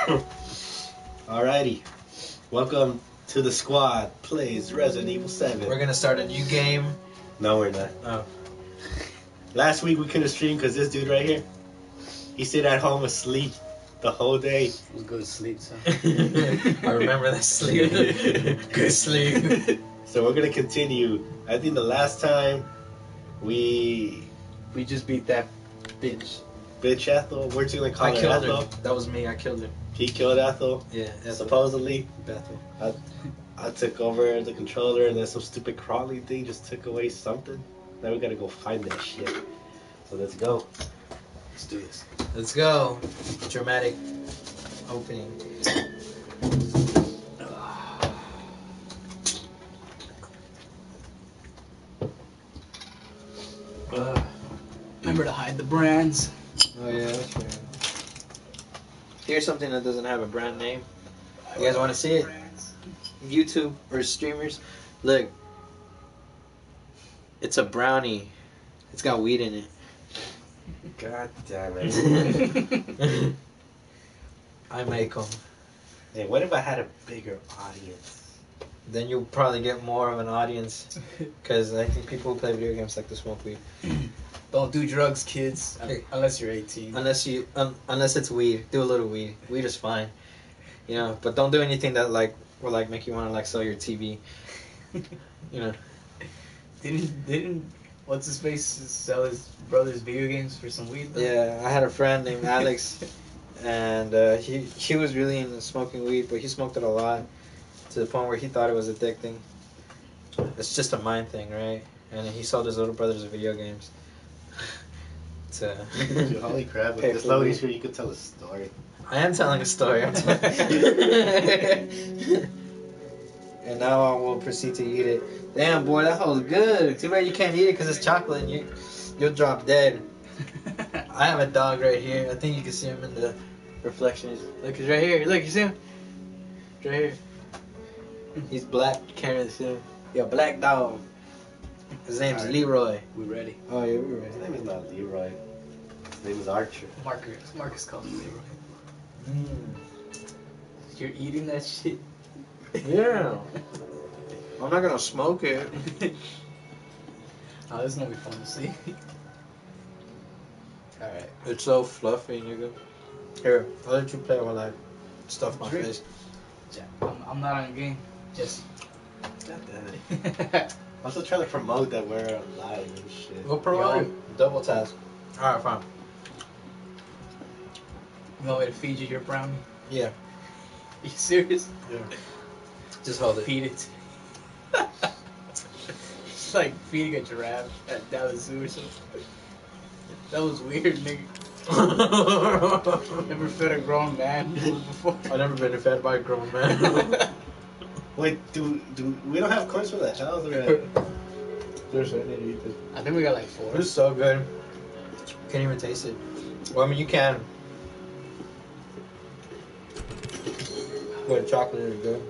Alrighty. Welcome to the squad. Plays Resident Evil 7. We're gonna start a new game. No, we're not. Oh. Last week we couldn't stream because this dude right here, he stayed at home asleep the whole day. It was good sleep, son. I remember that sleep. Good sleep. So we're gonna continue. I think the last time we just beat that bitch. bitch Ethel. We're just gonna call I her killed Ethel. her. That was me. I killed her. He killed Ethel. Yeah. Supposedly. Bethel. I took over the controller and then some stupid crawling thing just took away something. Now we gotta go find that shit. So let's go. Let's do this. Let's go. Dramatic opening. Remember to hide the brands. Oh yeah, that's right. Here's something that doesn't have a brand name. You guys want to see it? YouTube or streamers? Look. It's a brownie. It's got weed in it. God damn it. I make them. Hey, what if I had a bigger audience? Then you'll probably get more of an audience. Because I think people who play video games like to smoke weed. Don't do drugs, kids, unless you're 18. Unless it's weed. Do a little weed. Weed is fine. You know, but don't do anything that will make you want to sell your TV. You know. Didn't what's his face sell his brother's video games for some weed though? Yeah, I had a friend named Alex, and he was really into smoking weed, but he smoked it a lot to the point where he thought it was addicting. It's just a mind thing, right? And he sold his little brothers video games. Dude, holy crap! With this loading screen, you could tell a story. I am telling a story. And now I will proceed to eat it. Damn, boy, that was good. Too bad you can't eat it because it's chocolate and you'll drop dead. I have a dog right here. I think you can see him in the reflections. Look, he's right here. Look, you see him? He's right here. He's black. You can't really see him. Yeah, black dog. His name's Leroy. We ready? Oh, yeah, we're His ready. name is not Leroy. His name is Archer. Marcus called me Leroy. You're eating that shit? Yeah. I'm not gonna smoke it. Oh, this is gonna be fun to see. Alright. It's so fluffy, nigga. Here, I'll let you play while I stuff my Drink. face. I'm not on game. Jesse. God damn it. I'm still trying to promote that we're alive and shit. We'll promote it. Double task. Alright, fine. You want me to feed you your brownie? Yeah. Are you serious? Yeah. Just hold it. Feed it. It's like feeding a giraffe at Dallas Zoo or something. That was weird, nigga. Never fed a grown man before. I've never been fed by a grown man. Wait, do we don't have coins for the house? Or Seriously, I need to eat this. I think we got like 4. This is so good. Can't even taste it. Well, I mean, you can. But chocolate is good.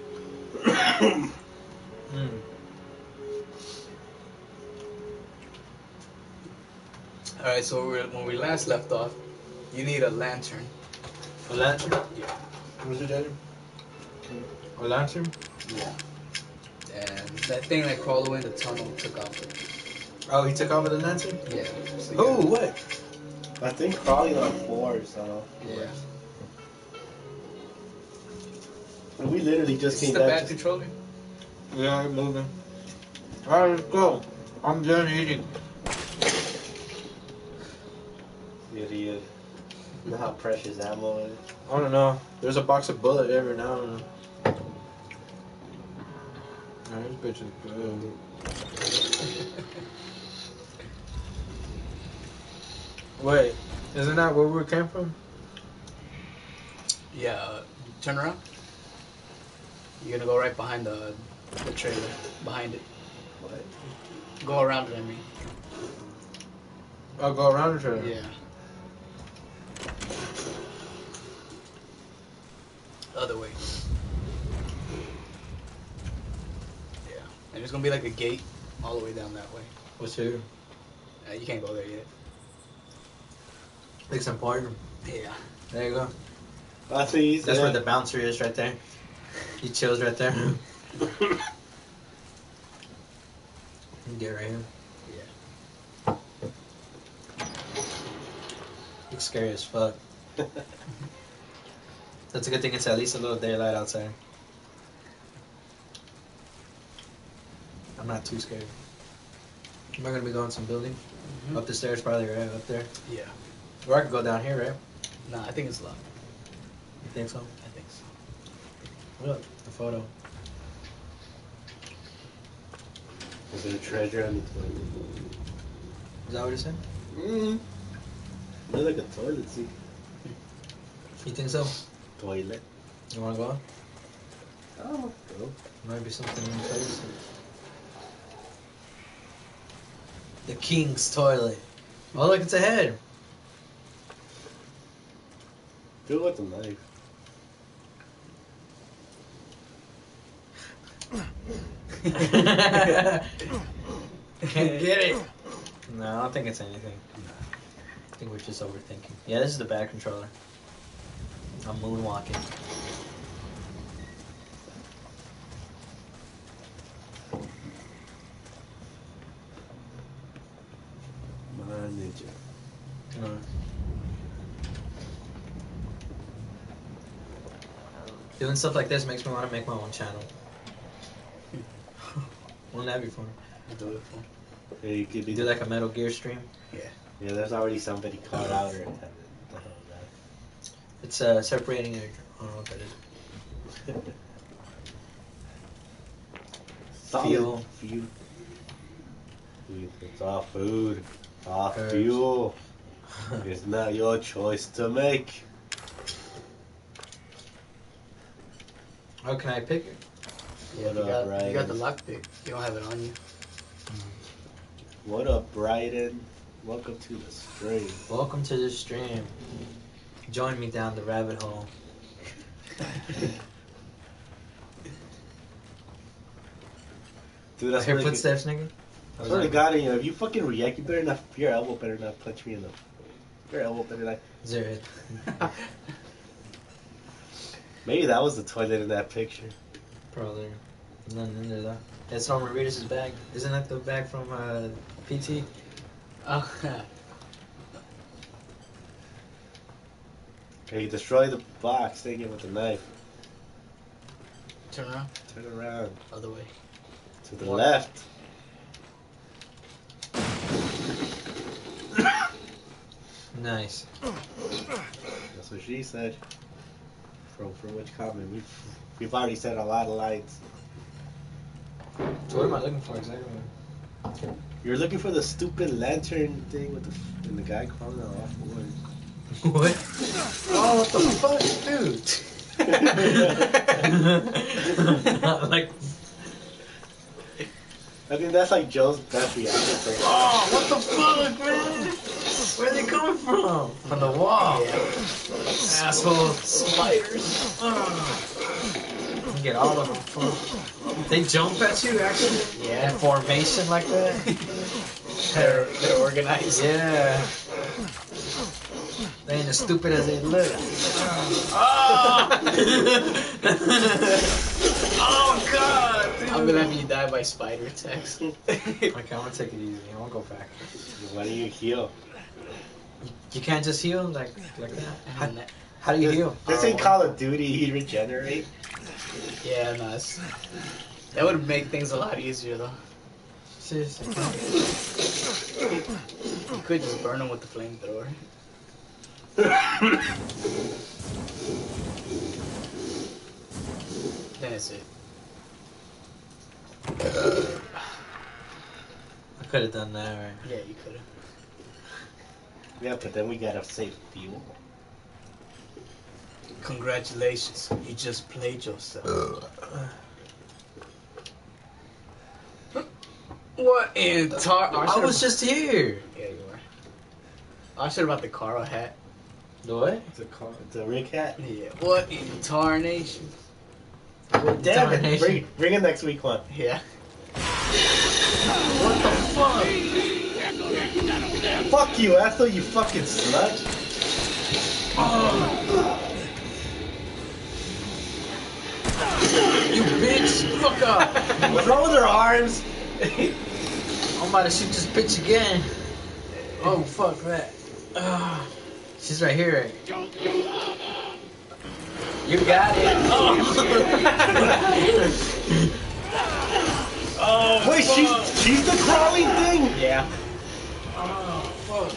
Alright, so when we last left off, you need a lantern. A lantern? Yeah. What's it, Daddy? A lantern? Yeah. And that thing that crawled away in the tunnel took off. Oh, he took off with the lantern? Yeah. So Oh, what? I think crawling on floors. So. Yeah. And we literally just Is this came the back. bad controller? Yeah, I'm moving. Alright, let's go. I'm done eating. Idiot. You know how precious ammo is? I don't know. There's a box of bullets every now and then. Oh, this bitch is good. Wait, isn't that where we came from? Yeah. Turn around. You're gonna go right behind the trailer. Behind it. What? Go around it, I mean. I'll go around the trailer. Yeah. Other way. Yeah. And there's gonna be like a gate all the way down that way. What's here? You can't go there yet. It's important. Yeah. There you go. I see. That's where the bouncer is right there. He chills right there. Get right here. Yeah. Looks scary as fuck. That's a good thing it's at least a little daylight outside. I'm not too scared. Am I gonna be going some building? Mhm. Up the stairs, probably right up there. Yeah. Or I could go down here, right? Nah, I think it's locked. You think so? I think so. Look, the photo. Is there a treasure on the toilet? Is that what it said? Mm. Looks like a toilet seat. You think so? Toilet. You wanna go? Oh, go. Might be something in place. The king's toilet. Oh look, it's a head. Do it with the knife. Can't get it. No, I don't think it's anything. I think we're just overthinking. Yeah, this is the bad controller. I'm moonwalking. My ninja. Doing stuff like this makes me want to make my own channel. Wouldn't that be fun? I'll do it for him. Yeah, you could be Do like a Metal Gear stream. Yeah, there's already somebody caught out or attended. The hell is that? It's separating. I don't know what that is. Solid Fuel. Fuel. It's all food. All Herbs. fuel. It's not your choice to make. Oh, can I pick it? Yeah, What you up, got, you got the Ryan? lockpick. You don't have it on you. What up, Bryden? Welcome to the stream. Welcome to the stream. Join me down the rabbit hole. Dude, I that's hear really footsteps, nigga. I swear to God, you know, if you fucking react, you better not. Your elbow better not punch me in the. Your elbow better not. Zero. Maybe that was the toilet in that picture. Probably. Nothing in there though. It's Norman Reedus' bag. Isn't that the bag from PT? Oh, Okay, you destroy the box, take it with the knife. turn around. Turn around. Other way. To the What? left. Nice. That's what she said. From which comment? We've already said a lot of lines. So what am I looking for exactly? You're looking for the stupid lantern thing with and the guy crawling off wood. What? Oh, what the fuck, dude? Like, I think that's like Joe's best reaction. oh, what the fuck, man? Where are they coming from? From the wall. Asshole. Spiders. You get all of them. They jump at you, actually? Yeah. In formation like that? They're organized. Yeah. They ain't as stupid as they look. Oh, oh God! Dude. I'm gonna have you die by spider attacks. Okay, I'm gonna take it easy. I won't go back. Why do you heal? You can't just heal like that. How, And how do you heal? This ain't Call of Duty. You regenerate. yeah, no, that would make things a lot easier though. Seriously. You could just burn them with the flamethrower. Then it's it. I could have done that, right? Yeah, you could have. Yeah, but then we gotta save fuel. Congratulations, you just played yourself. What in I was just here. Yeah, you were. I should about the Carl hat. The what? It's a Rick hat. Yeah. What in tarnation? Damn it! Tarnation. Bring it next week one. Yeah. What the fuck? Fuck you, Ethel, you fucking slut. Fuck off. What's wrong with her arms? I'm about to shoot this bitch again. Oh, fuck that. She's right here. You got it. Oh, Wait, fuck. she's the crawling thing? Yeah. Oh, fuck.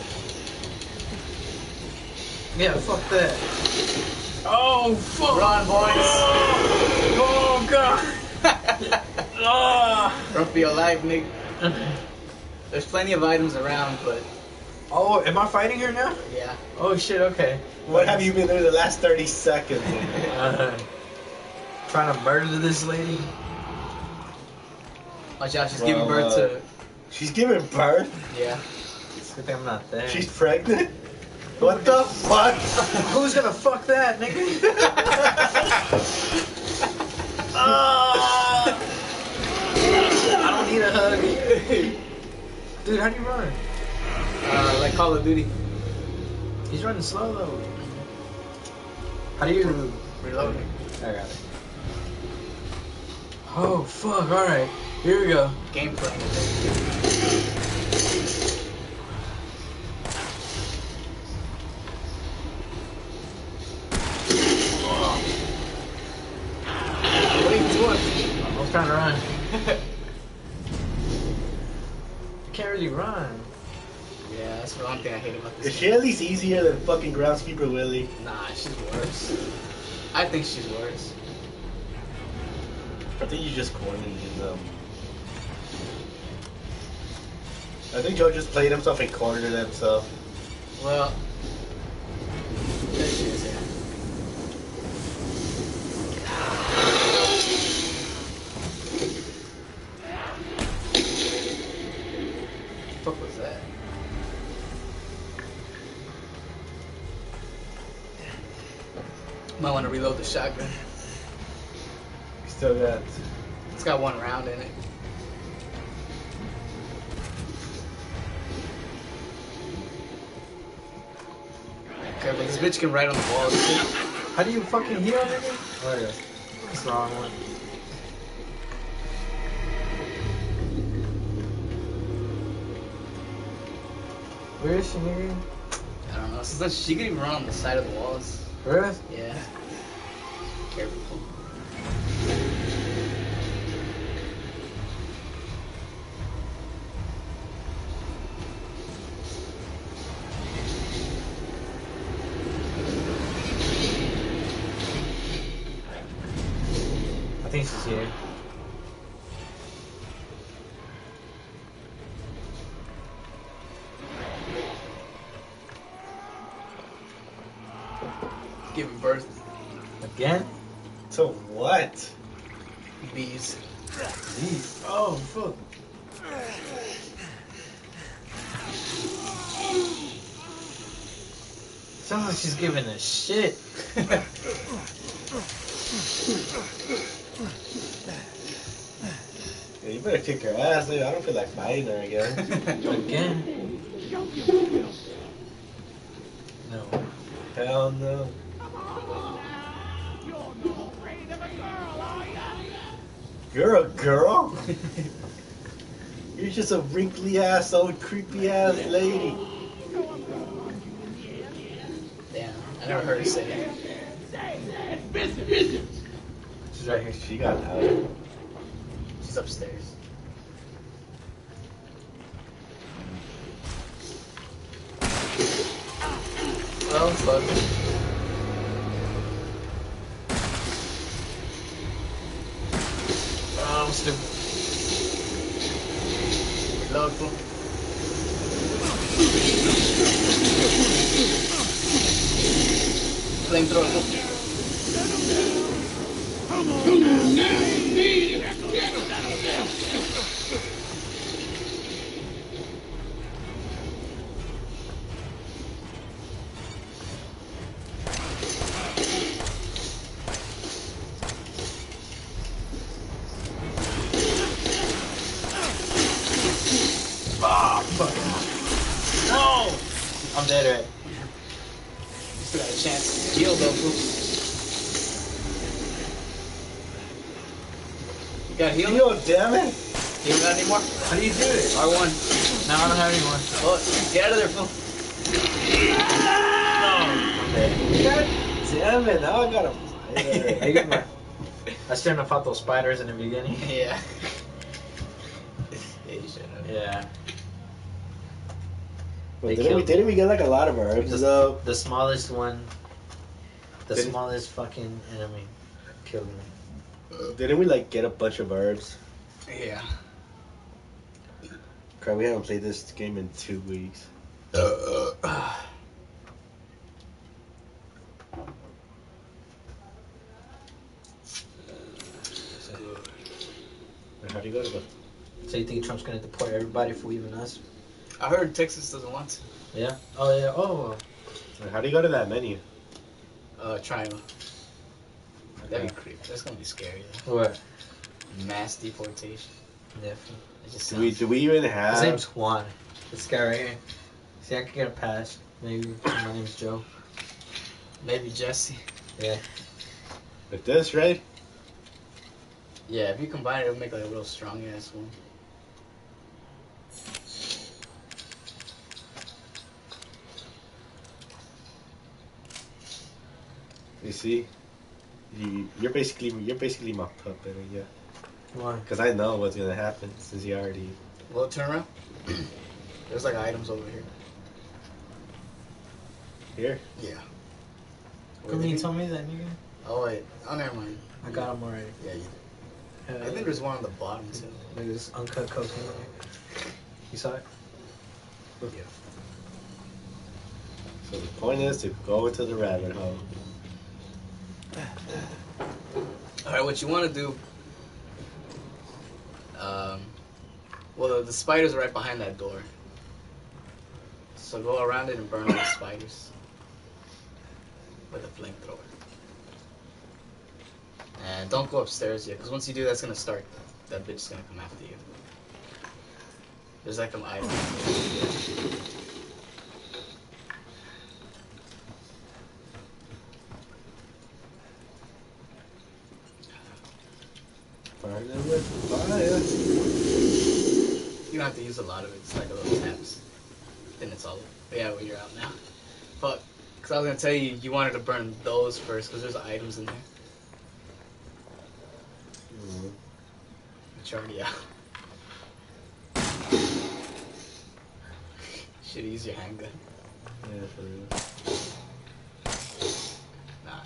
Yeah, fuck that. Oh, fuck. Run, boys. Oh, God. Don't be alive, nigga. There's plenty of items around, but Oh, am I fighting her now? yeah. Oh shit, okay. What have you been doing the last 30 seconds? Trying to murder this lady? Watch out, she's giving birth to. She's giving birth? Yeah. It's a good thing I'm not there. She's pregnant? What the fuck? Who's gonna fuck that, nigga? I don't need a hug. Dude, how do you run? Like Call of Duty. He's running slow though. How do you Reload. I got it. Oh fuck, alright. Here we go. Gameplay. What are you doing? I was trying to run. You can't really run. Yeah, that's the one thing I hate about this Is she game. at least easier than fucking Groundskeeper Willie? Nah, she's worse. I think she's worse. I think you just cornered them. I think Joe just played himself and cornered himself. Well, there she is here. What the fuck was that? Might want to reload the shotgun. Still got. It's got one round in it. Okay, but this bitch can ride on the walls too. How do you fucking heal, nigga? Oh, there you go. That's the wrong one. Where is she, nigga? I don't know. Since she can even run on the side of the walls. Really? Yeah. Careful. I think she's here. Giving birth. Again? So what? Bees. Jeez. Oh, fuck. Sounds like she's giving a shit. Yeah, you better kick her ass, dude. I don't feel like fighting her again. Again? No. Hell no. You're a girl? You're just a wrinkly ass, old creepy ass lady. Damn, I never heard her say that. She's right here. She got out. She's upstairs. Oh, fuck. Oh, I'm stupid. Reload, fool. Flamethrower, fool. Ah, fuck. No! I'm dead, right? You still got a chance to heal, though, fool. got heal? Yo, damn it! You don't got any more? How do you do it? R1. No, I don't have any more. Oh, get out of there, fool. God damn it! Now I gotta fight I her. get my. I shouldn't have fought those spiders in the beginning. Yeah. Yeah, you should have. Yeah. But They didn't killed we get like a lot of herbs though? The smallest one. The Didn't- smallest fucking enemy killed me. Didn't we like get a bunch of herbs? Yeah. Crap, we haven't played this game in 2 weeks. How do you go to the? So you think Trump's gonna deport everybody for even us? I heard Texas doesn't want to. Yeah. Oh yeah. Oh. How do you go to that menu? Triangle. That'd be creepy. That's gonna be scary. What? Mass deportation. Definitely. It just Do we sounds... do we even His have? name's Juan. This guy right here. See, I could get a pass. Maybe. My name's Joe. Maybe Jesse. Yeah. With this, right? Yeah, if you combine it, it'll make like a real strong ass one. You see, you're basically my puppet, yeah. Why? Because I know what's gonna happen since you already. Will it turn around? There's like items over here. Here. Yeah. Come you told me that, nigga. Oh wait. Oh, never mind. I got him already. Yeah, you did. I think there's one on the bottom too. Look at this uncut cocaine. You saw it? Yeah. So the point is to go into the rabbit hole. Alright, what you want to do... well, the spiders are right behind that door. So go around it and burn all the spiders. With a flamethrower. And don't go upstairs yet, because once you do, that's going to start. That bitch is going to come after you. There's like an item. Burn it with fire. You don't have to use a lot of it. It's like a little taps. Then it's all over. But yeah, well, you're out now. Fuck. Because I was going to tell you, you wanted to burn those first, because there's items in there. Mm-hmm. But you're already out. Should use your handgun. Yeah, for real. Nah.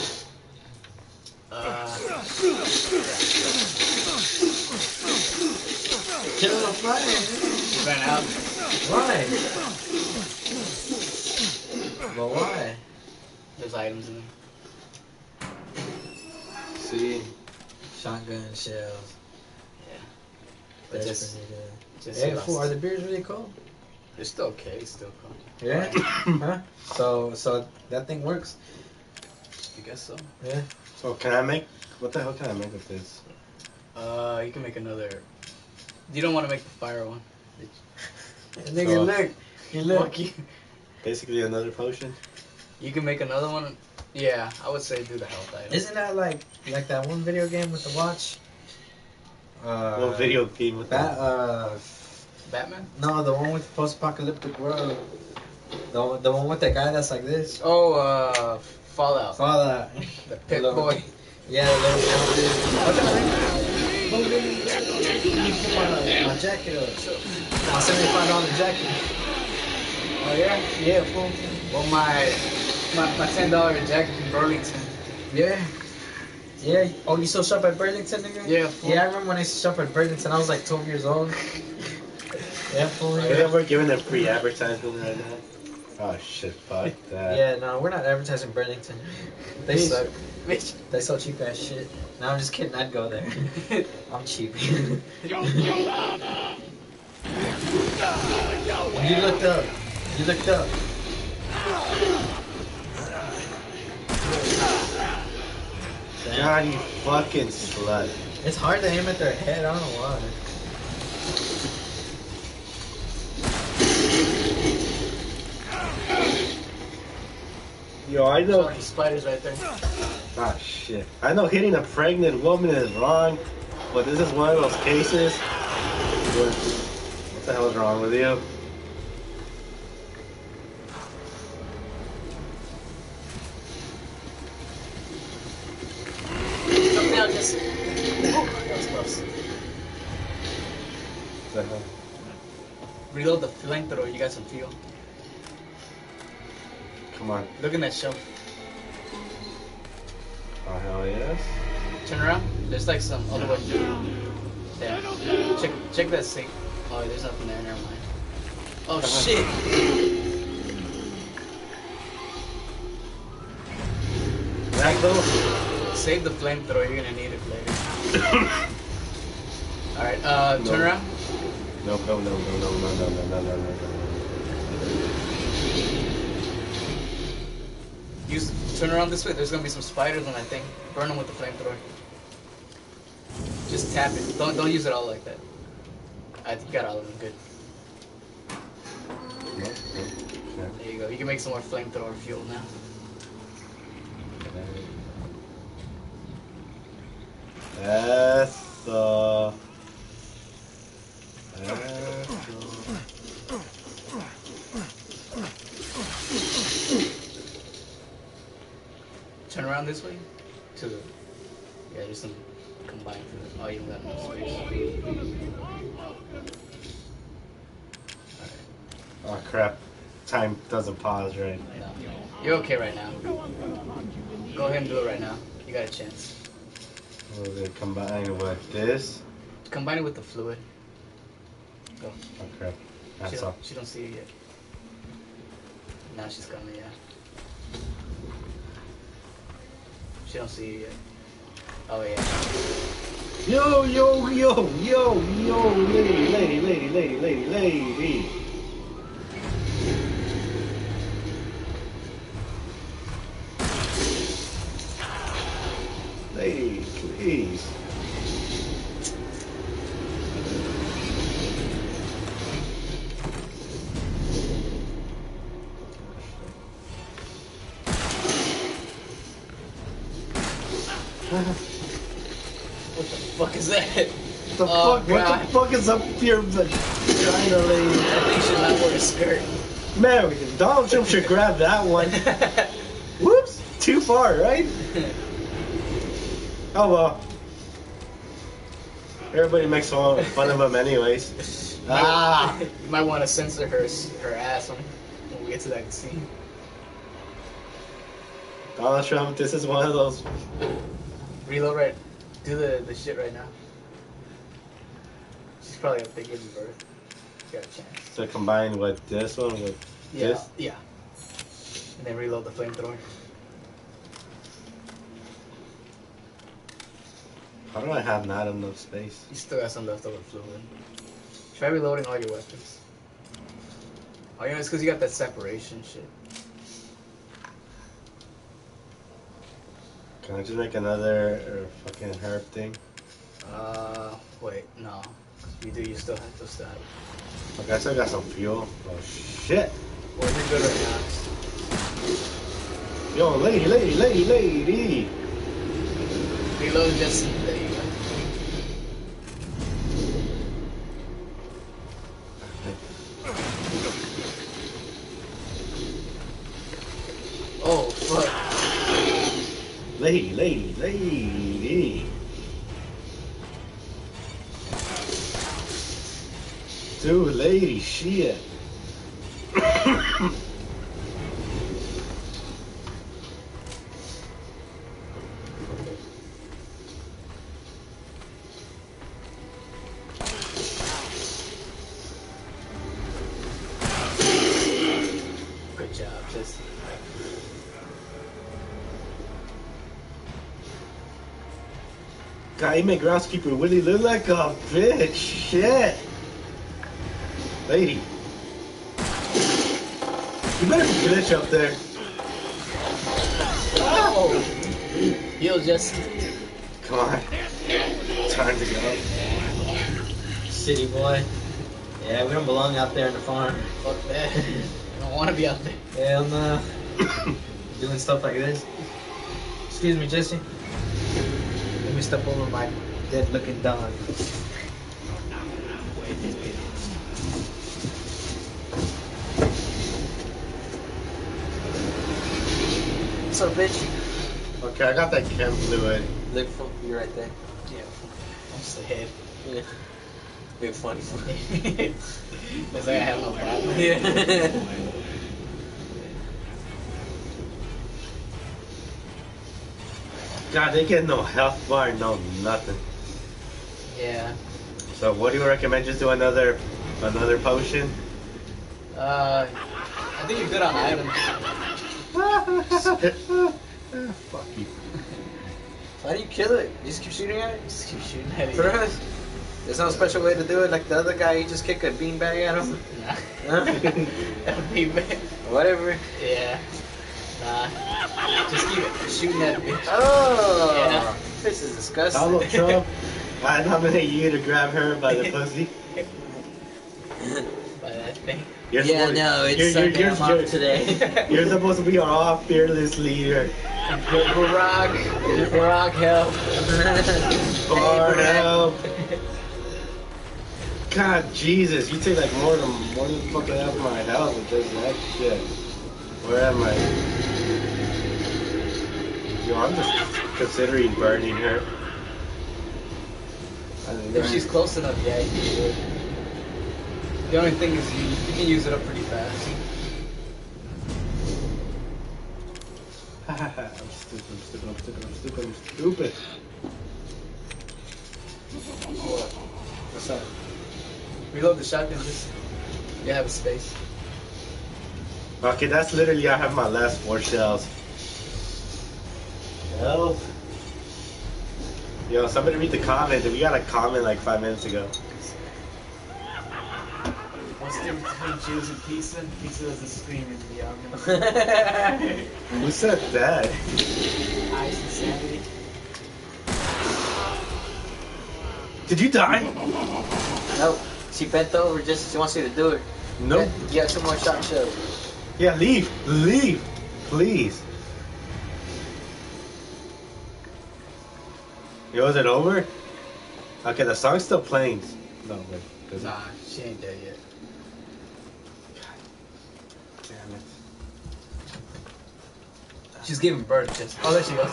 Kill him fire. You ran out. Why? But why? There's items in there. See, Shotgun shells. Yeah. But That's just pretty good. just Hey, lost. fool, are the beers really cold? They're still okay. It's still cold. Yeah. Huh? So that thing works. I guess so. Yeah. so can I make? What the hell can I make with this? You can make another. You don't want to make the fire one. Nigga, So- look. You look. Fuck you. Basically another potion. You can make another one. Yeah, I would say do the health item. Isn't that like that one video game with the watch? What video game with That Batman? no, the one with the post-apocalyptic world. The one with the guy that's like this. Oh, Fallout. Fallout. The Pit Hello. Boy. Yeah, the little my jacket up. My $75 jacket. Oh yeah. Yeah, fool. Well, my $10 jacket from Burlington. Yeah. Yeah. Oh, you still shop at Burlington, nigga? Yeah. Fool. Yeah, I remember when I used to shop at Burlington. I was like 12 years old. Yeah, fool. You know we're giving them free advertisement right now. Oh shit! Fuck that. Yeah, no, we're not advertising Burlington. They Bitch. suck. Bitch. They sell cheap ass shit. No, I'm just kidding. I'd go there. I'm cheap. You looked up. You looked up. God, you fucking slut. It's hard to aim at their head. I don't know why. Yo, I know. The spiders right there. Ah shit. I know hitting a pregnant woman is wrong, But this is one of those cases where, what the hell is wrong with you? Come now, just. Oh, that was close. What the hell? Reload the flamethrower. You got some fuel. Come on. Look in that shelf. Oh, hell yes. Turn around. There's like some other way. There. Check that safe. Oh, there's nothing there. Never mind. Oh shit. Back though. Save the flamethrower. You're gonna need it later. All right. Turn around. No. Turn around this way. There's gonna be some spiders on that thing. Burn them with the flamethrower. Just tap it. Don't use it all like that. I think you got all of them. Good. There you go. You can make some more flamethrower fuel now. Eso. Turn around this way. To the. Yeah, there's some combined food. Oh, you don't got enough space. Oh crap. Time doesn't pause, right? No. You're okay right now. Go ahead and do it right now. You got a chance. We're gonna combine with this. Combine it with the fluid. Go. Oh crap. That's all. She don't see it yet. Now she's coming, yeah. She don't see it yet. Oh yeah. Yo, lady. Lady, please. What the fuck is that? What the fuck is up your vagina, lady? I think she should not wear a skirt. Man, Donald Trump should grab that one. Whoops, too far, right? Oh well. Everybody makes fun of him anyways. You might want to censor her ass when we get to that scene. Donald Trump, this is one of those. Reload right. Do the shit right now. She's probably up there giving birth. You got a chance. So combine with this one with this. Yeah. And then reload the flamethrower. How do I have not enough space? You still got some leftover fluid. Try reloading all your weapons. Oh, you know, it's because you got that separation shit. Can I just make another fucking herb thing? Wait, no. You still have to have it. Okay, I still got some fuel. Oh shit! Well, you're good right now. Yo, lady! Reload just. There you go. Oh, fuck. Lady. Dude, lady, shit. Good job, just. God, you make groundskeeper Willie look like a bitch. Shit. Lady. You better be glitch up there. Oh! He'll just. Come on. Time to go. City boy. Yeah, we don't belong out there in the farm. Fuck that. I don't want to be out there. Hell no. Doing stuff like this. Excuse me, Jesse. Let me step over my dead looking dog. What's up, bitch? Okay, I got that chem fluid. Look for you right there. Yeah. Almost the head. Yeah. Being funny. It's like I have no problem. Yeah. God, they get no health bar, no nothing. Yeah. So what do you recommend? Just do another potion? I think you're good on items. Fuck you. Why do you kill it? You just keep shooting at it? Just keep shooting at it. For us? There's no special way to do it like the other guy, you just kick a beanbag at him? Nah. Huh? That would be bad. Whatever. Yeah. Nah. Just keep shooting that bitch. Oh! Yeah. This is disgusting. Donald Trump, I nominate you to grab her by the pussy. By that thing. You're Yeah, supposed- no, it's you're- Sunday, you're- I'm off you're- today. You're supposed to be our fearless leader. Barack, help. Lord Barack. help. God, Jesus, you take like more than fucking half my health with just that shit. Where am I? Yo, I'm just considering burning her. If she's close enough, yeah, you can do it. The only thing is you can use it up pretty fast. I'm stupid. What's up? Reload the shotgun, just you have a space. Okay, that's literally, I have my last 4 shells. Health. Yo, somebody read the comment. We got a comment like 5 minutes ago. What's the difference between Jews and pizza? Pizza doesn't scream in the oven. Who said that? Ice and sanity. Did you die? Nope. She bent over she wants you to do it. Nope. You got 2 more shot shells. Yeah, leave, please. Yo, is it over? Okay, the song's still playing. No, wait. Is it? Nah, she ain't dead yet. Damn it. She's giving birth, just. Oh, there she goes.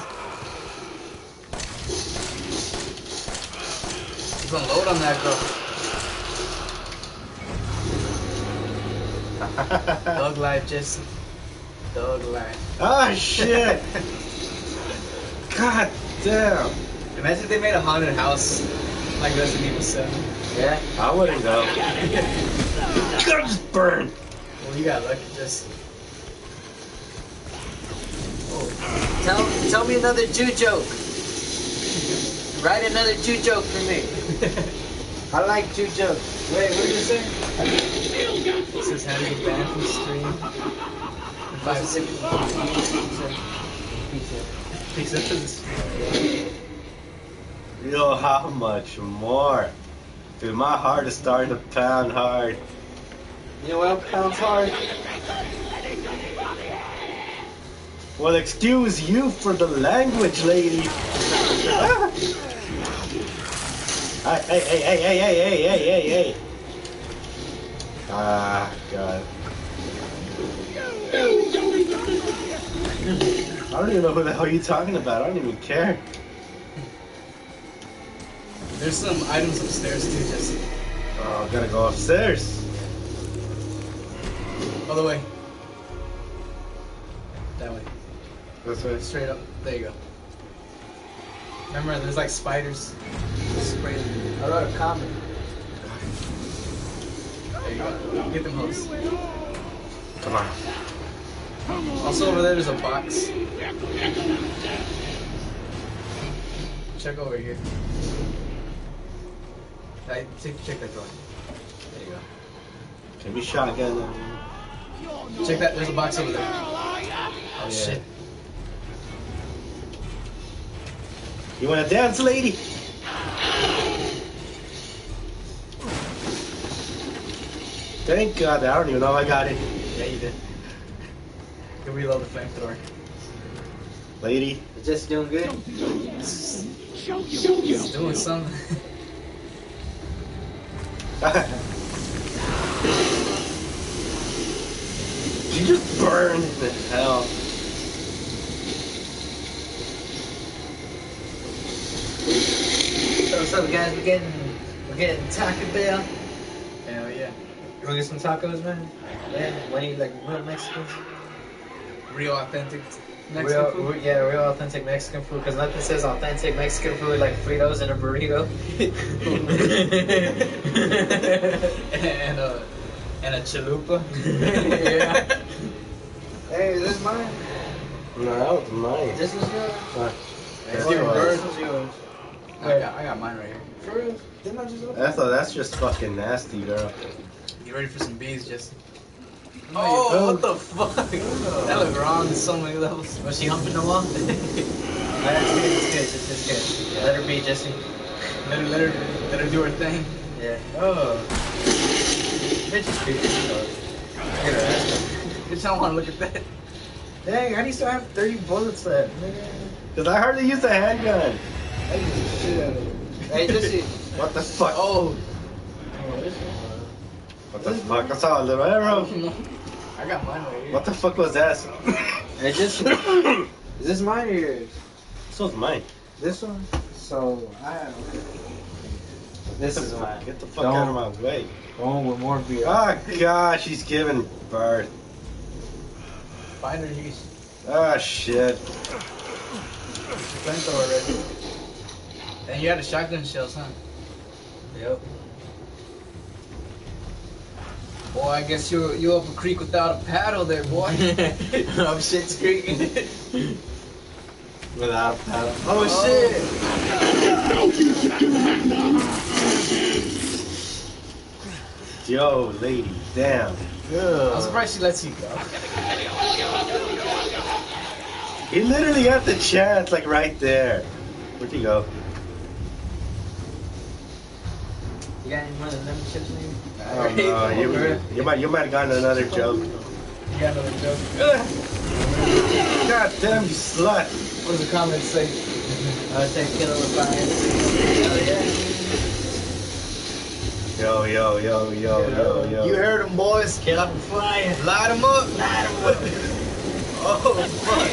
She's gonna load on that girl. Dog life, Jesse. Dog life. Ah, shit. God damn. Imagine if they made a haunted house like Resident Evil 7. Yeah? I wouldn't go. God, just burn. Well, you got lucky, Jesse. Tell me another Jew joke. Write another Jew joke for me. I like Jew jokes. Wait, what did you say? It says how to get banned from stream. 5 seconds. Pizza for the stream. Yo, how much more? Dude, my heart is starting to pound hard. You know what pounds hard? Well, excuse you for the language, lady. Hey. Ah, God. I don't even know who the hell you're talking about. I don't even care. There's some items upstairs too, Jesse. Oh, I gotta go upstairs. Other way. That way. This way. Straight up. There you go. Remember, there's like spiders. Spray them. I wrote a comment. There you go. Get them hooks. Come on. Also over there's a box. Check over here. Check that door. There you go. Can we shotgun them? Check that. There's a box over there. Oh Yeah. shit. You wanna dance, lady? Thank God. I don't even know if I got it. Yeah, you did. You can reload the flamethrower. Lady. Is Jesse doing good? He's doing something. She just burned in hell. So what's up, guys? We're getting Taco Bell. Hell yeah. You wanna get some tacos, man? Yeah. When you like real Mexican? Real authentic Mexican food. Real authentic Mexican food. Cause nothing says authentic Mexican food like Fritos and a burrito. and a chalupa. Yeah. Hey, is this mine? No, that was mine. This was yours. That's This yours. was yours. I got mine right here. For real? Didn't I just look? That's just fucking nasty, girl. You ready for some bees, Jesse? No, Oh, you what the fuck? That looked wrong on so many levels. Was she humping the wall? That's good. It's good. Yeah. Let her be, Jesse. Let her do her thing. Yeah. Oh. Bitch is creepy. Get her ass. Bitch, I don't want to look at that. Dang, how do you still have 30 bullets left? Cause I hardly use a handgun. Hey, Jesse. What the fuck? Oh. What the fuck? I saw a little arrow. I got mine right here. What the fuck was that? Hey, Jesse. Is this mine or yours? This was mine. This one? So, I have. This is mine. Get the fuck out of my way. Going with more beer. Oh gosh, she's giving birth. Find her, you Ah shit. flamethrower ready. And you had a shotgun shells, huh? Yep. Boy, I guess you up a creek without a paddle there, boy. I'm shit's creaking. Without a paddle. Oh shit! Yo, lady, damn. I'm surprised she lets you go. He literally got the chance, like right there. Where'd he go? You got any more than lemon chips, maybe? Oh no, you might have gotten another joke. You got another joke? God damn, you slut. What does the comment say? I would say kill her with fire. Yo. Oh, You heard them, boys. Kill her with fire. Light them up. Oh, fuck.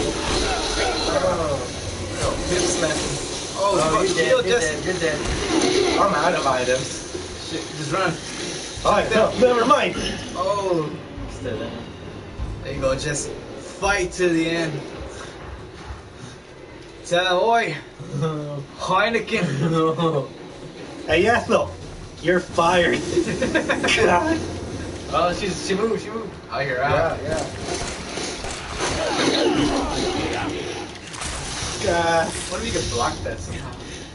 Oh, hip slapping. Oh, fuck. You're Kill dead, Jesse. you're dead. I'm out of items. Shit, just run. Oh, no, never mind. Oh. Still there. There you go, Jesse. Fight to the end. Tell him, oi, Heineken. Hey, Ethel, you're fired. God. Oh, she moved. Oh, you're out. Yeah. God. What if you could block that somehow?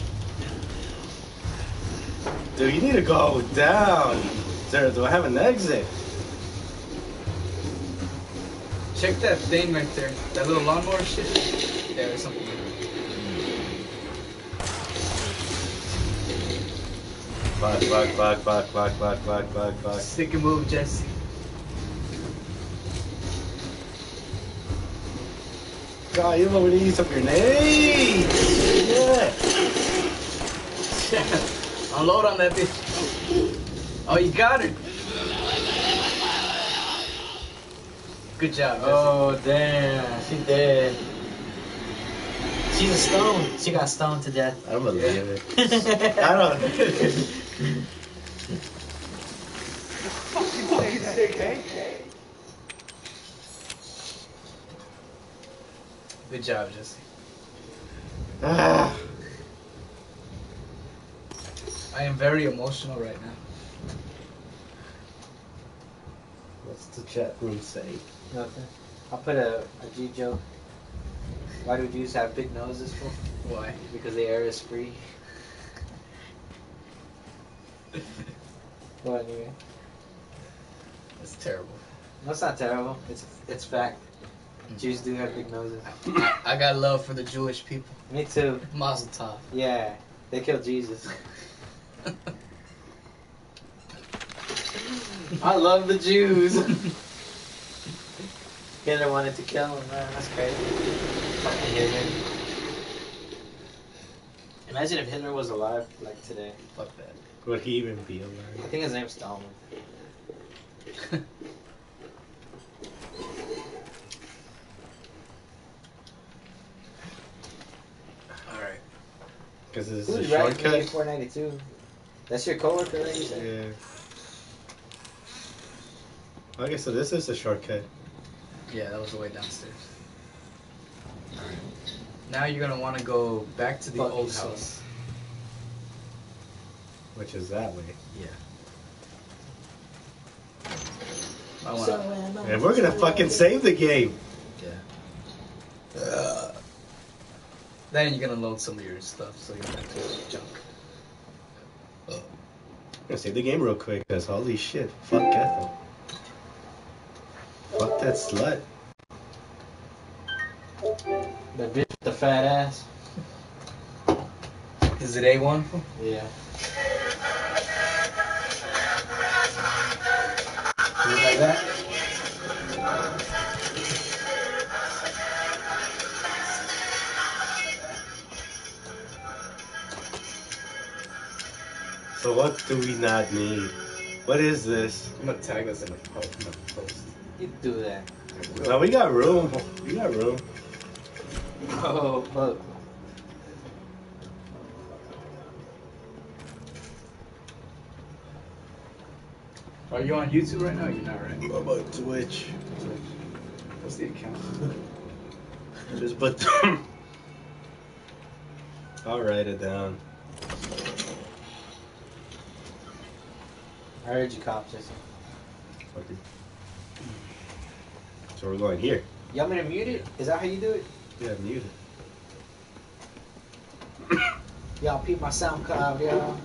Dude, you need to go down. Do I have an exit? Check that thing right there. That little lawnmower shit. Yeah, there's something. Fuck. Stick and move, Jesse. God, you already need some grenades. Yeah. Unload on that bitch. Oh, you got her. Good job, Jesse. Oh, damn. She dead. She's a stone. She got stoned to death. I don't believe it. I don't. Good job, Jesse. Ah. I am very emotional right now. What's the chat room say? Nothing. I'll put a G joke. Why do Jews have big noses for? Why? Because the air is free. Well, anyway. That's terrible. No, it's not terrible. It's fact. Jews do have big noses. I got love for the Jewish people. Me too. Mazel tov. Yeah, they killed Jesus. I love the Jews. Hitler wanted to kill him, man. That's crazy. Fucking Hitler. Imagine if Hitler was alive like today. Fuck that. Would he even be I alive? think his name's Stalin. Alright. Because this is Who's a right? shortcut. 492. That's your coworker, right? You said? Yeah. Okay, so this is a shortcut. Yeah, that was the way downstairs. Alright. Now you're gonna want to go back to the Fuck old you, son. house. Which is that way. Yeah. I wanna, And we're gonna fucking save the game. yeah. Then you're gonna load some of your stuff, so you're back to your junk. I'm gonna save the game real quick, because holy shit. Fuck Ethel. Fuck that slut. The bitch with the fat ass. Is it A1? Yeah. Is it like that? So what do we not need? What is this? I'm gonna tag us in the post. You do that. No, we got room. We got room. Oh, fuck. Are you on YouTube right now? You're not, right? What about Twitch? What's the account? Just put. I'll write it down. I heard you cop, Jason. Okay. So we're going here. You want me to mute it? Is that how you do it? Yeah, mute Y'all peep my SoundCloud, y'all.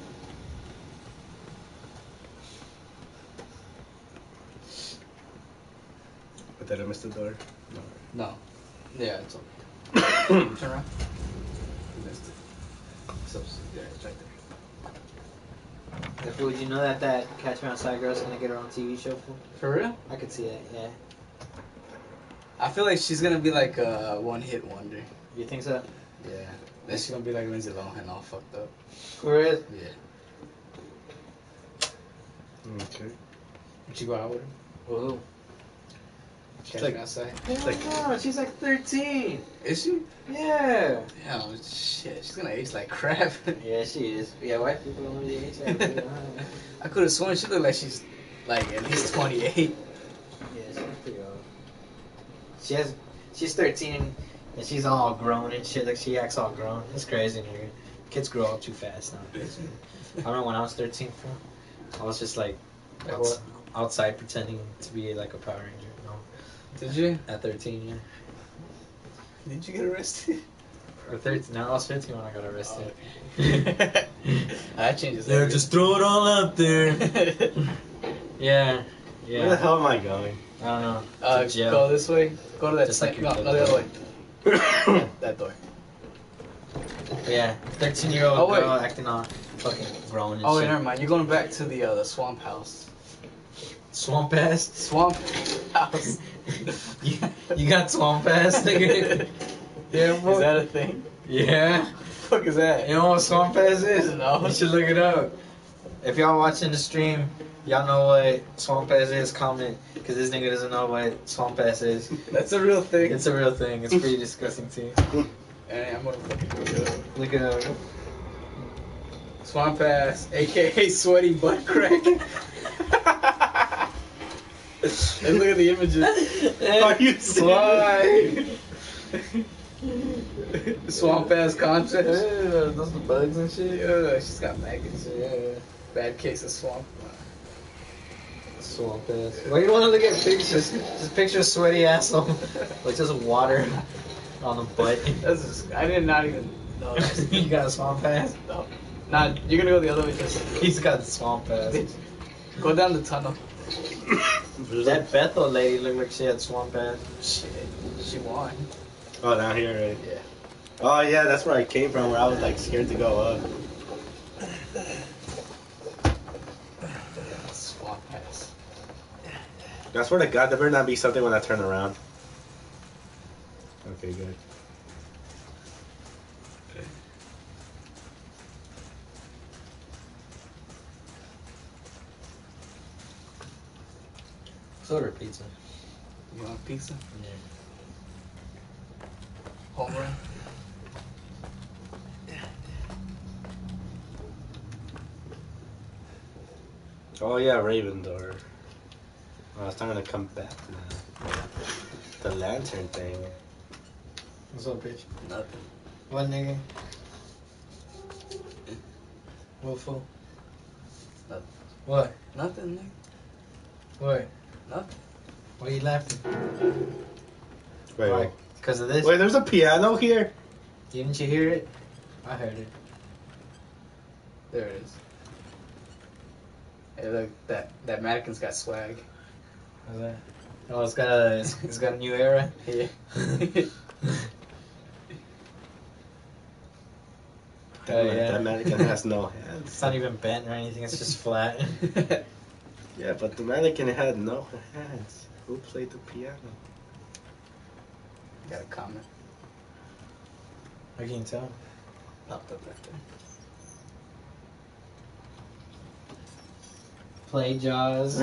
But did I miss the door? No. Yeah, it's okay. Turn around. You missed it. So, yeah, it's right there. If would you know that Catch Me Outside girl's gonna get her own TV show? For real? I could see it. Yeah. I feel like she's gonna be like a one-hit wonder. You think so? Yeah. Then she's gonna be like Lindsay Lohan, all fucked up. For real? Yeah. Okay. Would you go out with her? Woohoo. Catch like- me outside. Hell like- no, she's like 13. Is she? Yeah. Yeah, shit. She's gonna age like crap. Yeah, she is. Yeah, white people don't really age that way. I could have sworn she looked like she's like at least 28. Yeah, she's pretty old. She's 13 and she's all grown and shit. Like she acts all grown. It's crazy, nigga. Kids grow up too fast nowadays. I remember when I was 13, I was just like, Like what? outside pretending to be like a Power Ranger. You know, Did you? at 13, yeah. Did you get arrested? Or 13. No, I was 15 when I got arrested. That changes. They're just throw it all out there. Yeah. Where the hell am I going? I don't know. To jail. Go this way. Go to that. Just like your no, kid. no, the other way. That door. Yeah, 13-year-old Oh, wait. girl acting all fucking grown and Oh wait, shit. never mind. You're going back to the swamp house. Swamp ass? Swamp house. you got swamp ass, nigga? Yeah, boy. Is that a thing? Yeah. What the fuck is that? You know what swamp ass is? No. You should look it up. If y'all watching the stream, y'all know what swamp ass is, comment. Because this nigga doesn't know what swamp ass is. That's a real thing. It's a real thing. It's pretty disgusting too. Hey, I'm gonna fucking look it up. Look it up. Swamp ass, aka sweaty butt crack. And look at the images. Are you serious? Swamp ass contest. Those the bugs and shit. Yeah, she's got maggots. Yeah. Bad case of swamp. Swamp ass. Why you want to look at pictures? Just picture a sweaty asshole. Like just water on the butt. That's just, I did not even know that. You got a swamp ass? No. Nah, you're gonna go the other way. Just He's got swamp ass. go down the tunnel. That Bethel lady looked like she had swamp ass. Shit, she won. Oh, down here, right? Yeah. Oh, yeah, that's where I came from, where I was like scared to go up. Swamp ass. I swear to God, there better not be something when I turn around. Okay, good. Let's order pizza. You want pizza? Yeah. Home run? Oh yeah, Raven door. Oh, it's not gonna come back to the lantern thing. What's up, bitch? Nothing. What, nigga? What fool? Nothing. What? Nothing, nigga. What? Nothing. Why are you laughing? Wait, Why? Because of this? wait, there's a piano here? Didn't you hear it? I heard it. There it is. Hey, look, that mannequin's got swag. What's that? Oh, it's got a new era. Yeah. Oh, yeah. That mannequin has no It's hands. not even bent or anything. It's just flat. Yeah, but the mannequin had no hands. Who played the piano? Got a comment. I can tell. Popped up right there. Play Jaws.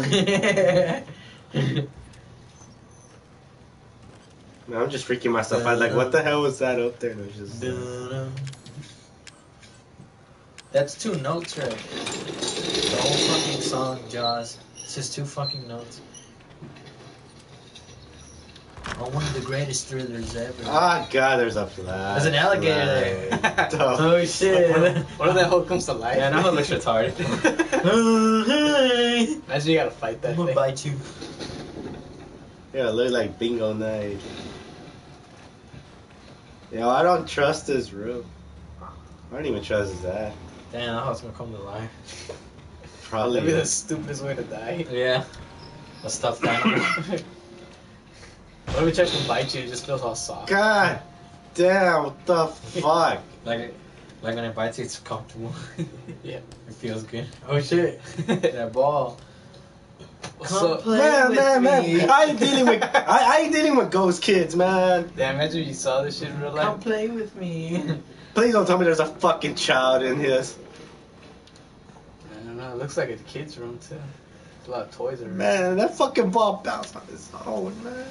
Man, I'm just freaking myself out. Like, what the hell was that up there? And it was just. That's 2 notes, right? The whole fucking song, Jaws. It's just 2 fucking notes. Oh, one of the greatest thrillers ever. Ah, God, there's a fly. There's an alligator there. The Oh shit. What if that hoe comes to life? Yeah, I know how it looks retarded. Imagine you gotta fight that I'm gonna thing. bite you. Yeah, it looked like bingo night. Yo, I don't trust this room. I don't even trust that. Damn, I thought it's gonna come to life. Probably. That'd be the stupidest way to die. Yeah. A stuffed animal. What if it tries to bite you? It just feels all soft. God damn, what the fuck? Like when it bites you, it's comfortable. Yeah. It feels good. Oh shit. That ball. Come up? play Man, with man, me. man. I ain't dealing with ghost kids, man. Damn, imagine if you saw this shit in real Come life. play with me. Please don't tell me there's a fucking child in here. I don't know. It looks like a kid's room, too. There's a lot of toys around. Man, that fucking ball bounced on his own, man.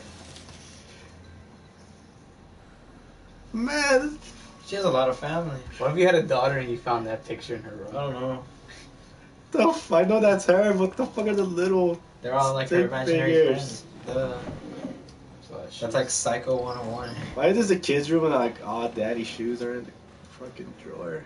Man, She has a lot of family. What if you had a daughter and you found that picture in her I room? don't know. I know that's her. What the fuck are the little? They're all like her Stick imaginary figures. friends. That's like Psycho 101. Why is the kids' room and like, oh, daddy's shoes are in the fucking drawer?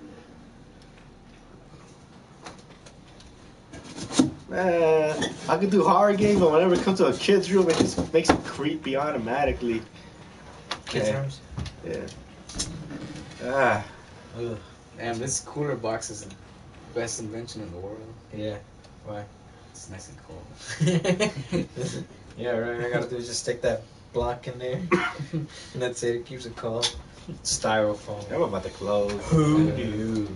Man, I could do horror games, but whenever it comes to a kid's room, it just makes it creepy automatically. Kids' Okay. rooms. Yeah. Ah. Ugh. Damn, this cooler box is the best invention in the world. Yeah. Why? It's nice and cold. Yeah, right. All I gotta do is just stick that block in there, and that's it. It keeps it cold. Styrofoam. I'm about to close. Who knew?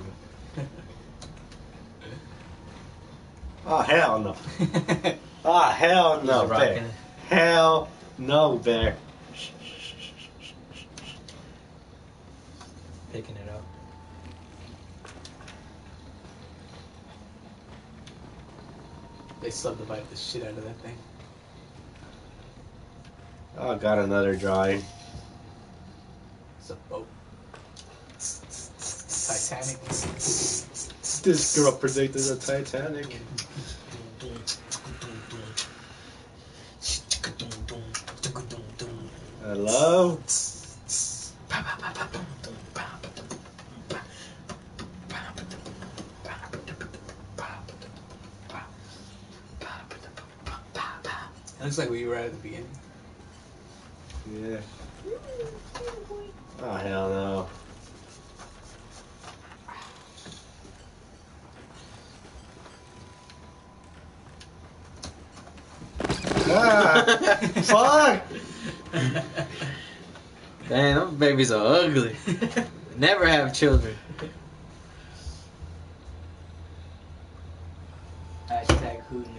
Oh, hell no. Oh, hell no, He's Bear. rocking. Hell no, Bear. Picking it up. They subdivided the shit out of that thing. Oh, got another drawing. It's a boat. Titanic. This girl predicted the Titanic. Hello? It looks like we were at the beginning. Yeah. Oh, hell no. Ah, fuck! Damn, those babies are ugly. Never have children. Hashtag who knew.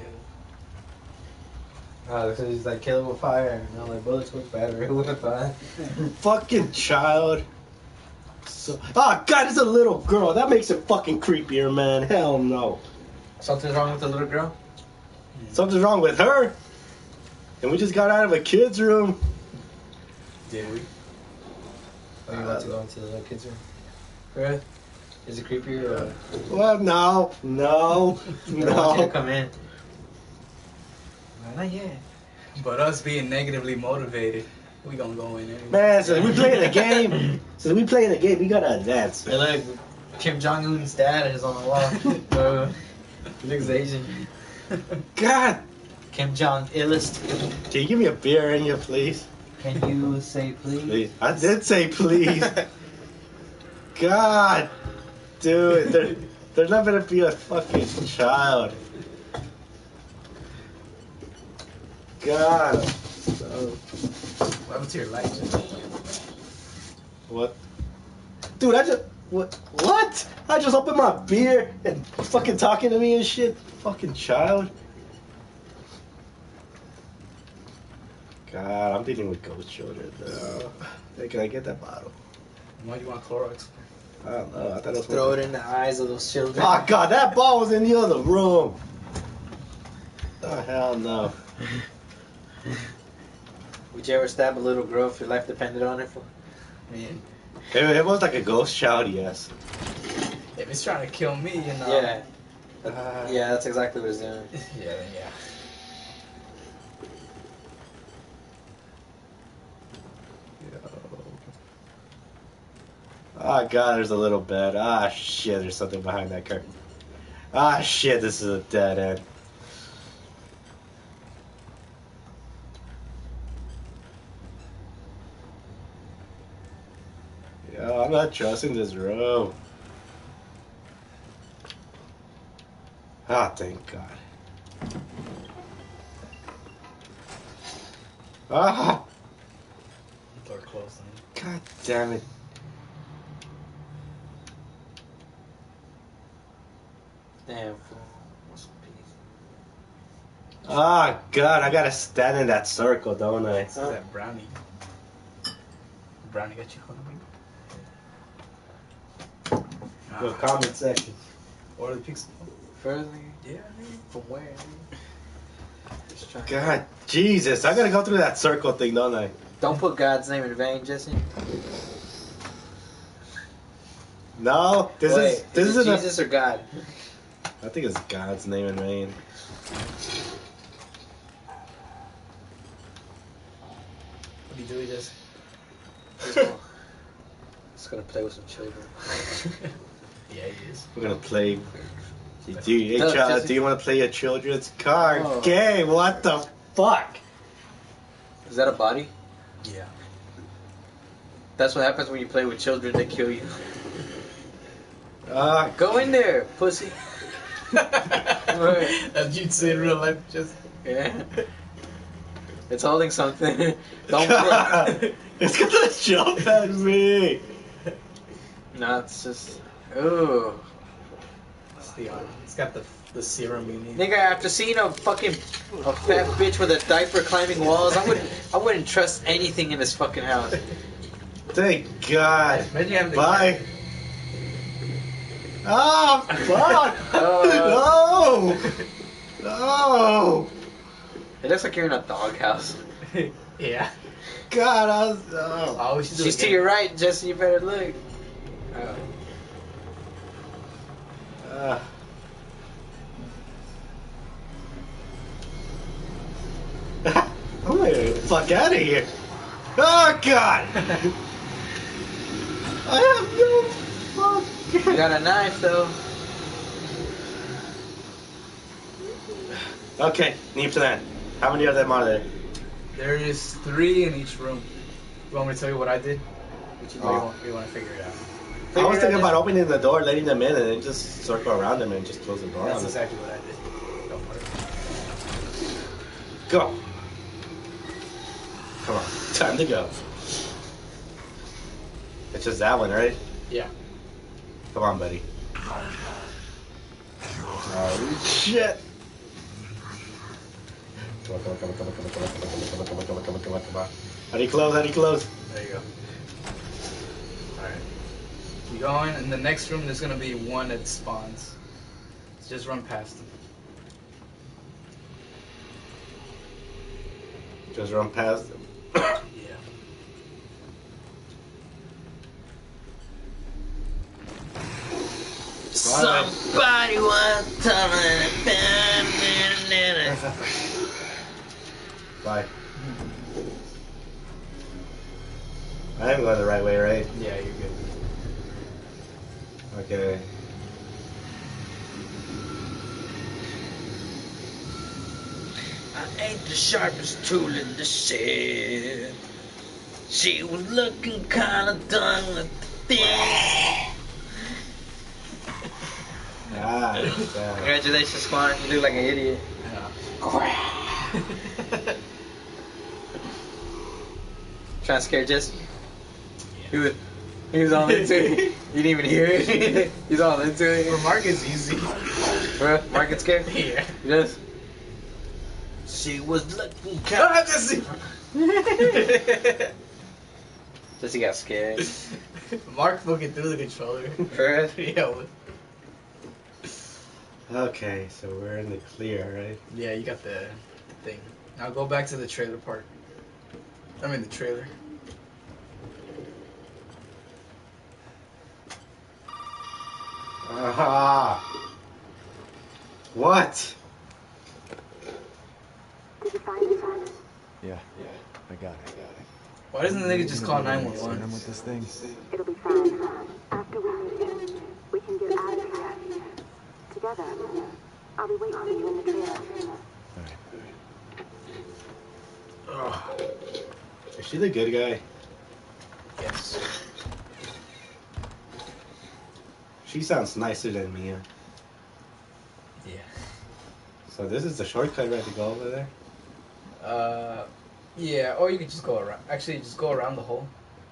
Oh, because he's like kill it with fire. No, like bullets with battery with fire. Fucking child. So, oh, God, it's a little girl. That makes it fucking creepier, man. Hell no. Something's wrong with the little girl? Something's wrong with her. And we just got out of a kid's room. Did we? Are you about to go into the little kids' room? Right? Is it creepier or? Well, no. I want you to No. come in. Not yet. But us being negatively motivated, we gonna go in anyway. Man, since we playing a game, we gotta advance. Hey, look, Kim Jong Un's dad is on the wall. He looks Asian. God, Kim Jong illest. can you give me a beer in here, please? Can you say please? Please. I did say please. God, dude, they're not gonna be a fucking child. God. So, What happened to your lights? what? Dude, what? I just opened my beer and fucking talking to me and shit. Fucking child. God, I'm dealing with ghost children. Hey, can I get that bottle? Why do you want Clorox? I don't know. I thought it was Throw it in the eyes of those children. Oh God, that ball was in the other room. Oh hell no. Would you ever stab a little girl if your life depended on it? Man, It was like a ghost child, yes. if it's trying to kill me, you know. Yeah. Yeah, that's exactly what it's doing. Yeah, then yeah. Oh God, there's a little bed. Ah shit, there's something behind that curtain. Ah shit, this is a dead end. Yo, I'm not trusting this room. Ah, thank God. Ah, Door closed. God damn it. Damn fool. What's some peace? Ah, God, I gotta stand in that circle, don't I? It's that brownie. Brownie got you hungry. Go comment section. Order the pizza. Further? Yeah, From where? Just trying. God, Jesus, I gotta go through that circle thing, don't I? Don't put God's name in vain, Jesse. No, this Wait, is this is isn't it a. Jesus or God? I think it's God's name in vain. What do you do, Jesse? Just gonna play with some children. Yeah, he is. We're gonna play. Hey, Tell us, child, Jesse. do you want to play a children's card Oh. game? What the fuck? Is that a body? Yeah. That's what happens when you play with children. They kill you. Ah, Go in there, pussy. As you'd say in real life, just. Yeah. It's holding something. Don't play. it's gonna jump at me. No, it's just. Ooh. It's the it's got the serum you need. Nigga, after seeing a fat bitch with a diaper climbing walls, I wouldn't trust anything in this fucking house. Thank God. Imagine having to- Bye. Ah, fuck! Oh. No! No! It looks like you're in a doghouse. Yeah. God, I was. Oh. Oh, we should do She's it to again. your right, Jesse. You better look. I'm gonna get the fuck out of here. Oh God! I have no fuck. You got a knife though. Okay, need plan. How many of them are there? There is 3 in each room. You want me to tell you what I did? Oh. You want to figure it out? I was thinking about opening the door, letting them in, and then just circle around them and just close the door That's on them. exactly what I did. Go for it. Go. Come on, time to go. It's just that one, right? Yeah. Come on, buddy. Oh shit! Come on, come on, come on, come on, come on, come on, come on, come on, come on, come on, come on, come on. How do you close? How do you close? There you go. Alright. You go in the next room there's gonna be one that spawns. Just run past them. Just run past them. Yeah. Somebody was telling Bye. I am going the right way, right? Yeah, you're good. Okay. I ain't the sharpest tool in the shed. She was looking kinda done with the thing. Ah, yeah. Congratulations, Spawn. You look like an idiot. Trying to scare Jesse. He was all into it. You didn't even hear it. He's all into it. For Mark, it's easy. Bro, Mark gets scared? Yeah. He does. She was looking Ah, Jesse! Jesse got scared. Mark fucking threw the controller. For real? Yeah. Okay, so we're in the clear, right? Yeah, you got the thing. Now go back to the trailer park. I mean the trailer. Aha! What? Did you find it? Yeah, I got it. Why doesn't the nigga just call I'm 911? with this thing. It'll be fine. After we meet him, we can get out of here. Together. I'll be waiting for you in the trailer. All right. Is she the good guy? Yes. She sounds nicer than Mia. Yeah. So this is the shortcut right to go over there? Yeah, or you could just go around. Actually, just go around the hole.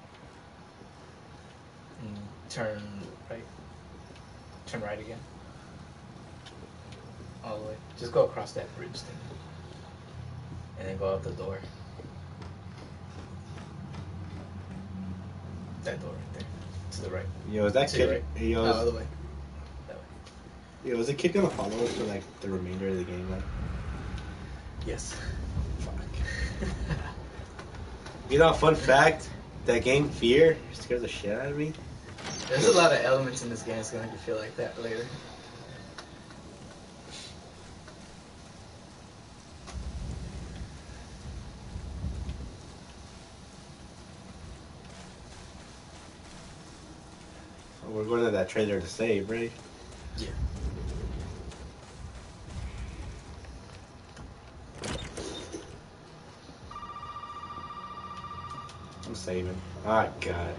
And turn right. Turn right again. All the way. Just go across that bridge thing. And then go out the door. That door right there. To the right. Yo, is that To the kid? right. Yo, No, is, other way. That way. yo, is the kid gonna follow us for like the remainder of the game? Like, Yes. fuck. You know, fun fact: that game Fear scares the shit out of me. There's a lot of elements in this game that's gonna make you feel like that later. We're going to that trailer to save, right? Yeah. I'm saving. Ah, God.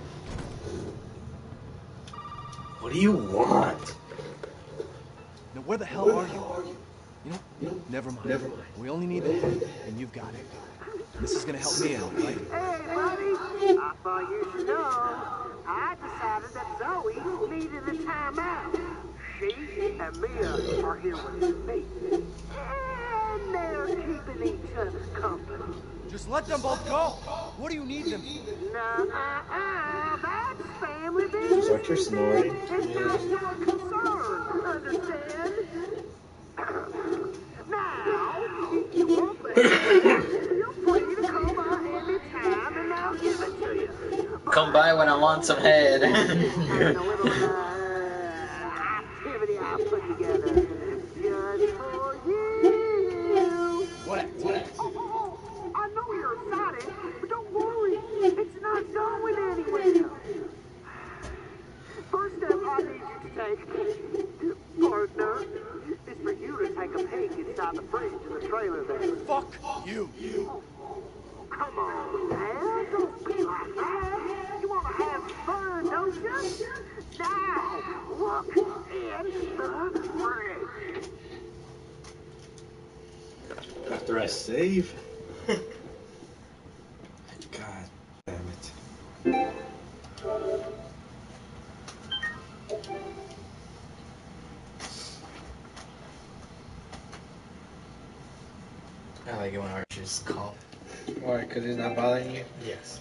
What do you want? Now, where the hell are you? You know, never mind. We only need the head, and you've got it. This is gonna help me out, right? Hey, buddy. I thought you should know. I decided that Zoe needed a timeout. She and Mia are here with me. And they're keeping each other company. Just let them both go. What do you need them? Nah, that's family business. Start your snoring. It's not your concern, understand? Now, if you want that, you're free to come by any time and I'll give it to you. Come by when I want some head. And a little activity I put together just for you. What? Oh, I know you're excited, but don't worry, it's not going anywhere. First step I need you to take, partner, is for you to take a peek inside the fridge in the trailer there. Fuck you. Come on, man, don't be like that. You want to have fun, don't you? Now, look in the fridge. After I save? God damn it. I like it when Archer's calm. Why? Because he's not bothering you? Yes.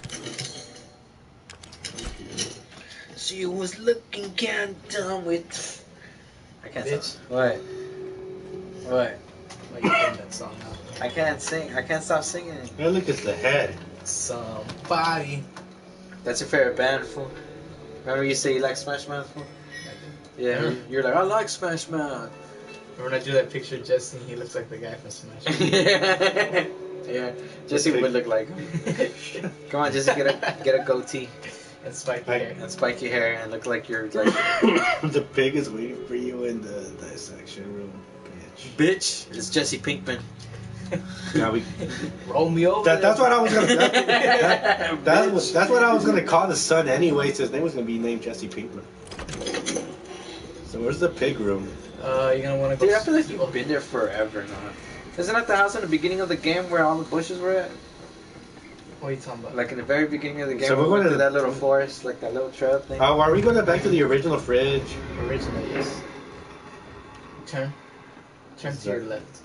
She was looking kinda done with. I can't Bitch. stop. What? Why you playing that song now? I can't sing. I can't stop singing it. Hey, look, it's the head. Somebody. That's your favorite band, fool. Remember you say you like Smash Mouth, fool? Yeah, Yeah. you're like, I like Smash Mouth. Remember when I drew that picture of Jesse? He looks like the guy from Smash. Yeah, Jesse would look like him. Come on, Jesse, get a goatee And spiky I- hair. and spiky hair and look like you're like, The pig is waiting for you in the dissection room, bitch. bitch, it's Jesse Pinkman. Now we. Roll me over. That's what I was gonna. That's what I was gonna call the son anyway. His name was gonna be named Jesse Pinkman. So where's the pig room? You're gonna want to go. Dude, I feel like you've been there forever now. Isn't that the house in the beginning of the game where all the bushes were at? What are you talking about? Like in the very beginning of the game, So we we're went going to to that little forest, like that little trail thing. Oh, are we going back to the original fridge? Originally, yes. Turn to your left.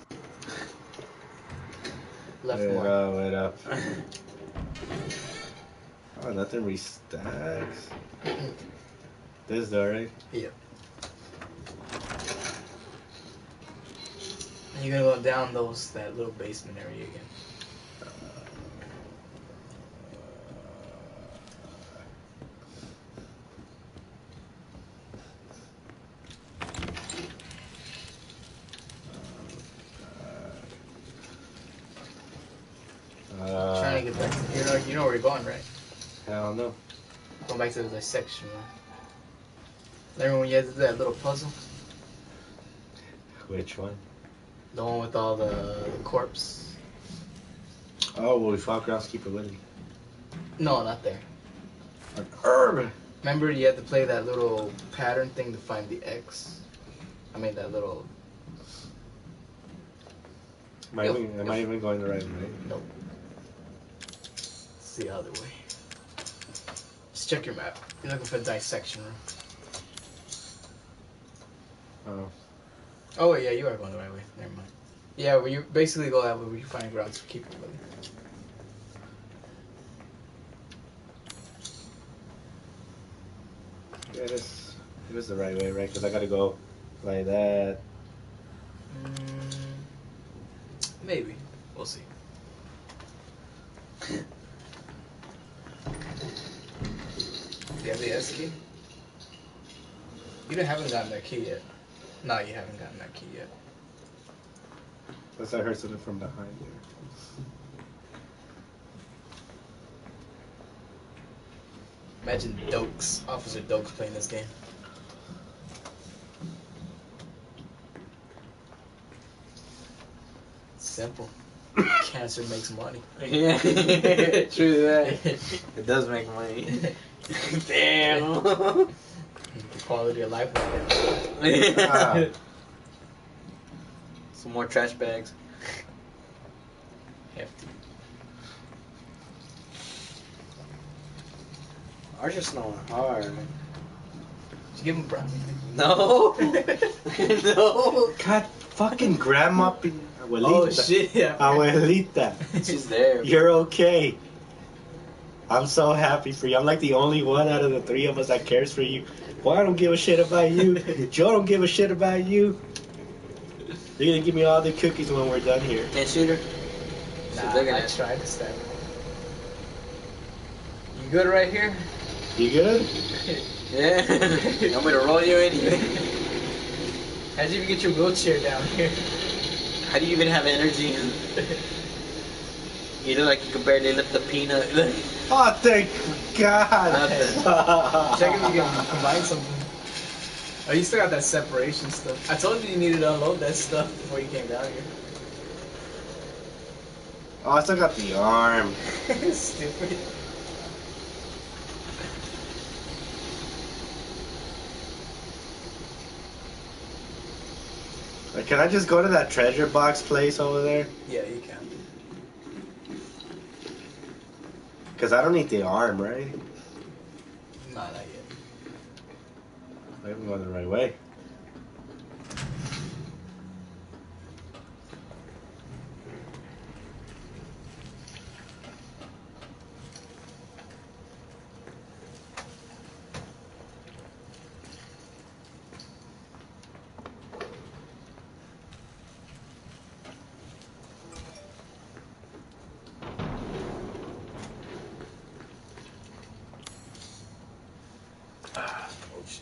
Left Wait, more. wait up. Oh, nothing restacks. This though, right? Yep. And you're gonna go down that little basement area again. Trying to get back. You know where you're going, right? Hell no. Going back to the dissection room. Remember when you had to do that little puzzle? Which one? The one with all the corpse? Oh, well, we fought groundskeeper Willie. No, not there. An herb. Remember you had to play that little pattern thing to find the X? I mean that little... Am I even going the right way? Nope. It's the other way. Just check your map. You're looking for the dissection room. Oh. Oh wait, yeah, you are going the right way. Never mind. Yeah, where you basically go that way where you find groundskeeper Willie. Yeah, it is the right way, right? Because I gotta go like that. Maybe. We'll see. Do you have the S key? You haven't gotten that key yet. No, you haven't gotten that key yet. Unless I heard something from behind there. Imagine Dokes, Officer Dokes playing this game. Simple. Cancer makes money. Yeah, true that. It does make money. Damn. The quality of life. Ah. Some more trash bags. Hefty. Ours are snowing hard. Did you give him brownie? No. No. God, fucking grandma, abuelita. Oh shit! Yeah. Abuelita, She's there. you're okay. I'm so happy for you. I'm like the only one out of the three of us that cares for you. Boy, I don't give a shit about you. Joe don't give a shit about you. You're gonna give me all the cookies when we're done here. Can't shoot her. She's Nah, looking I at tried to stab her. You good right here? You good? Yeah. You want me to roll you in? How'd you even get your wheelchair down here? How do you even have energy? You look like you can barely lift a peanut. Oh, thank God. Check if you can combine something. Oh, you still got that separation stuff. I told you needed to unload that stuff before you came down here. Oh, I still got the arm. Stupid. Like, can I just go to that treasure box place over there? Yeah, you can. Because I don't need the arm, right? Nah, not yet. I'm going the right way. Shit.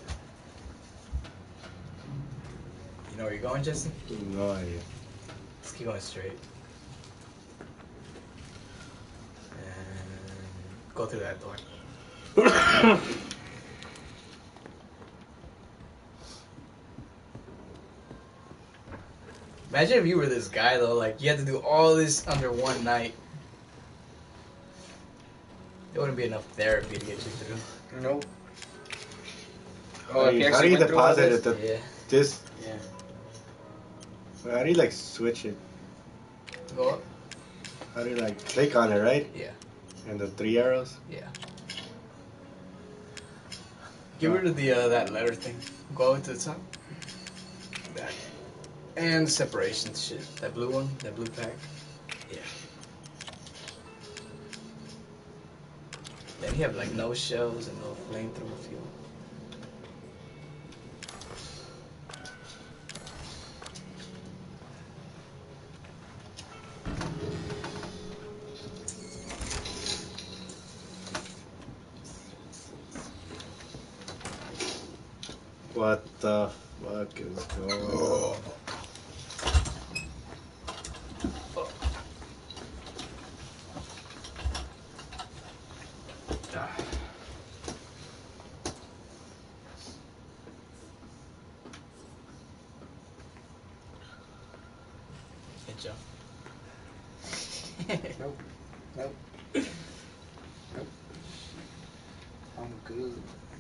You know where you're going, Jesse? No idea. Let's keep going straight. And go through that door. Imagine if you were this guy though, like you had to do all this under one night. There wouldn't be enough therapy to get you through. Nope. How do you deposit it? Yeah. This? Yeah. How do you like switch it? Go up. How do you like click on it, right? Yeah. And the 3 arrows? Yeah. Get rid of the that letter thing. Go over to the top. That. And separation shit. That blue one, that blue pack. Yeah. Then you have like no shells and no flamethrower fuel. What the fuck is going on? Good job. Nope. Nope. Nope. I'm good.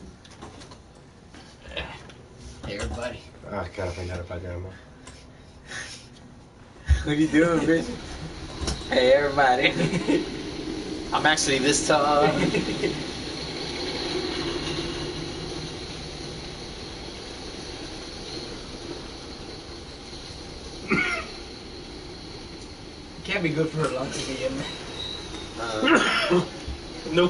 Hey everybody. Ah, I gotta find out if I got more. What you doing, bitch? Hey, everybody. I'm actually this tall. Can't be good for her lungs to be in there. Nope.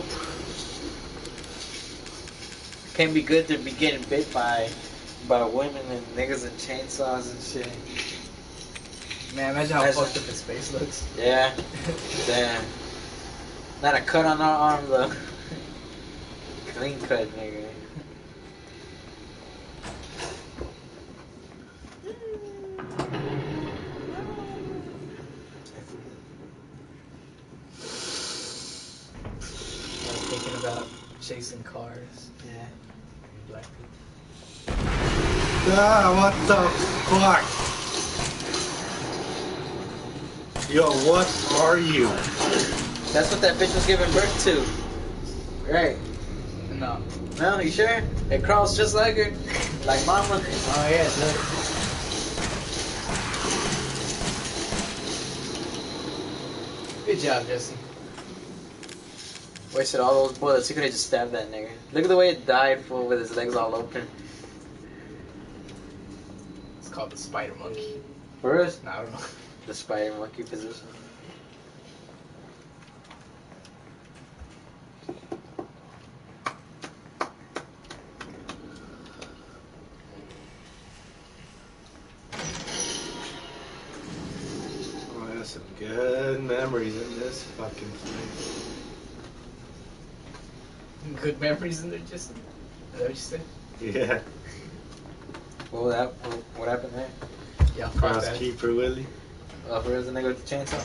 Can't be good to be getting bit by women and niggas and chainsaws and shit. Man, imagine how That's- fucked up his face looks. Yeah. Damn. Not a cut on our arm though. Clean cut, nigga. I'm thinking about chasing cars. Yeah. Black people. Ah, what the fuck? Yo, what are you? That's what that bitch was giving birth to. Right. No. No, you sure? It crawls just like her. Like mama. Oh yeah, look. Good job, Jesse. Wasted all those bullets. You could have just stabbed that nigga. Look at the way it died, fool, with his legs all open. It's called the spider monkey. For us? No, I don't know. The spider monkey position. Oh, I have some good memories in this fucking place. Good memories in there, Jesse. Is that what you said? Yeah. What happened there? Yeah, fuck that. Housekeeper Willie. Oh, for real, the nigga with the chainsaw?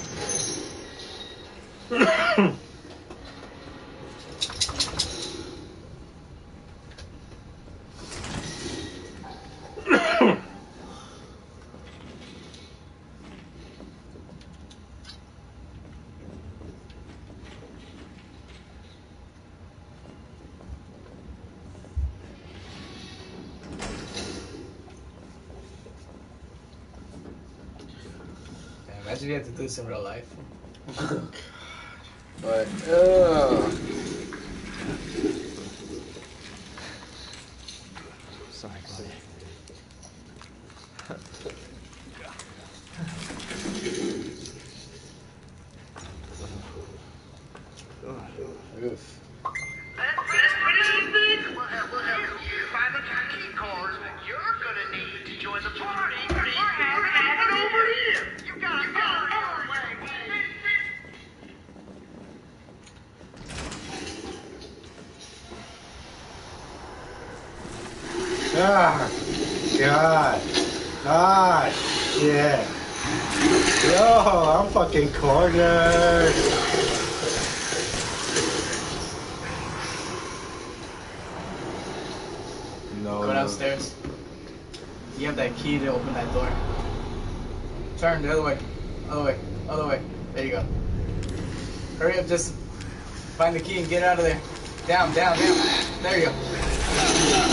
Man, imagine you had to do this in real life. But, Sorry, buddy. Oof. We'll help you find the key cards that you're gonna need to join the party. We're having it over here. You gotta go. Ah, God. Ah, shit. Yo, I'm fucking cornered. No, Go downstairs. You have that key to open that door. Turn the other way. Other way. Other way. There you go. Hurry up, just find the key and get out of there. Down, down, down. There you go.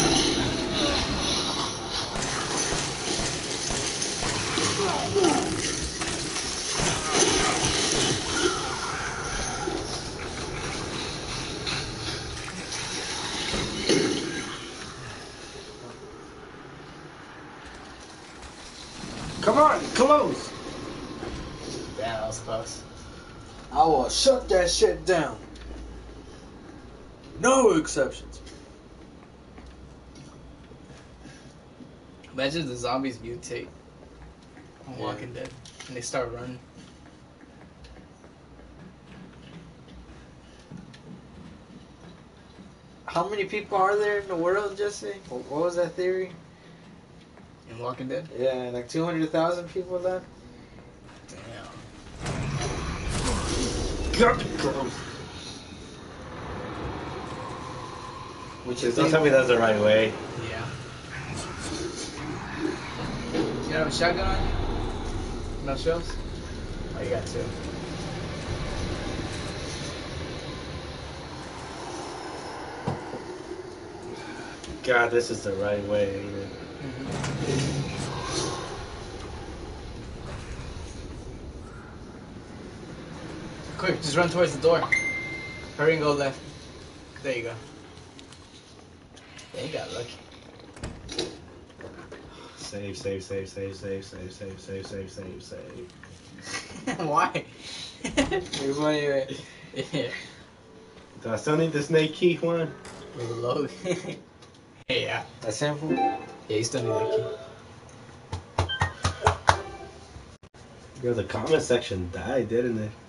Come on, close. Yeah, that was close. I will shut that shit down. No exceptions. Imagine the zombies mutate on Yeah. Walking Dead and they start running. How many people are there in the world, Jesse? What was that theory? In Walking Dead? Yeah, like 200,000 people left. Damn. God, close. Which Just don't tell me that's the right way. Yeah. You have a shotgun on you? No shells? Oh, you got two. God, this is the right way. Ain't it? Quick, just run towards the door. Hurry and go left. There you go. Yeah, you got lucky. Save, save, save, save, save, save, save, save, save, save, save. Why? Everybody, Yeah. Do I still need the snake key one? Reload. Yeah. that's simple. Yeah, you still need that key. Yo, the comment section died, didn't it?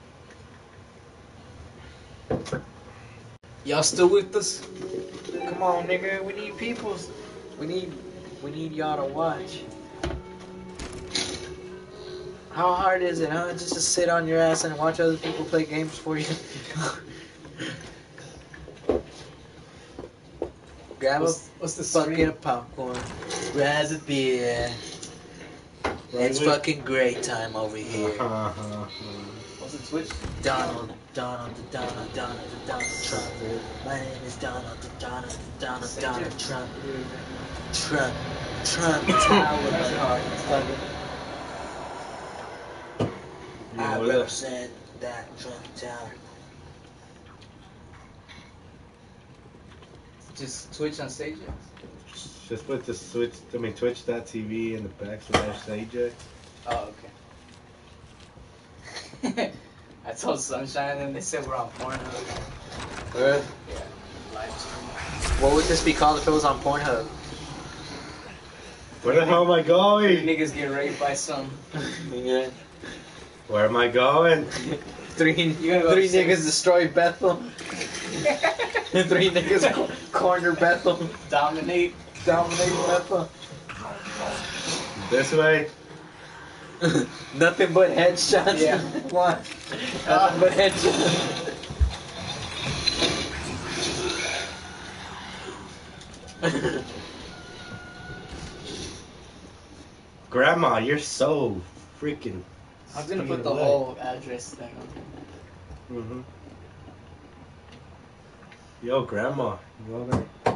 Y'all still with us? Come on, nigga. We need people. We need y'all to watch. How hard is it, huh? Just to sit on your ass and watch other people play games for you. Grab What's the a screen? bucket of popcorn. Grab a beer. It's way? fucking great time over here. What's the Twitch? Donald Trump. My name is Donald Trump. Trump Tower. I what else? represent that Trump Tower. Just Twitch on stage? Just put the switch, Twitch.tv in the /AJ. Oh, okay. I told Sunshine and they said we're on Pornhub. Really? Yeah, live stream. What would this be called if it was on Pornhub? Where the hell am I going? Niggas get raped by some. Yeah. Where am I going? Three gotta go niggas upstairs. destroy Bethel. Three niggas corner Bethel. Dominate. Dominate Bethel. This way? Nothing but headshots. Yeah. What? Nothing but headshots. Grandma, you're so freaking. I was gonna put the away. whole address thing on. Mm-hmm. Yo, Grandma, you all right?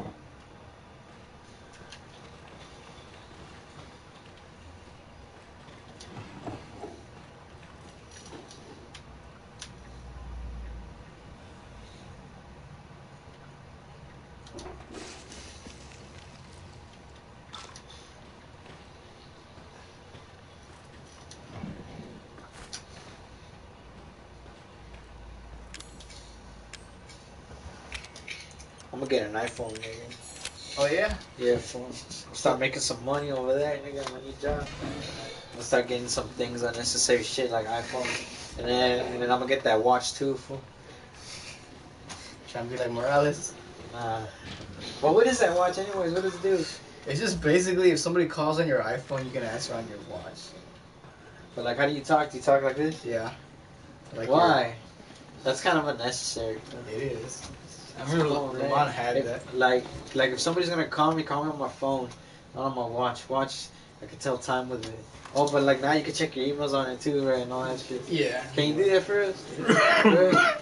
I'm gonna get an iPhone, nigga. Oh yeah? Yeah, phone. Start making some money over there, nigga. My new job. I'll start getting some things unnecessary shit like iPhone, and then I'm gonna get that watch too, fool. Trying to be like Morales. Well, what is that watch anyways? What does it do? It's just basically if somebody calls on your iPhone, you can answer on your watch. But like, how do you talk? Do you talk like this? Yeah. Like Why? That's kind of unnecessary. It is. I remember Lamont had that. Like if somebody's gonna call me on my phone, not on my watch. Watch, I can tell time with it. Oh, but like now you can check your emails on it too, right? And all that shit. Yeah. Can you do that for us?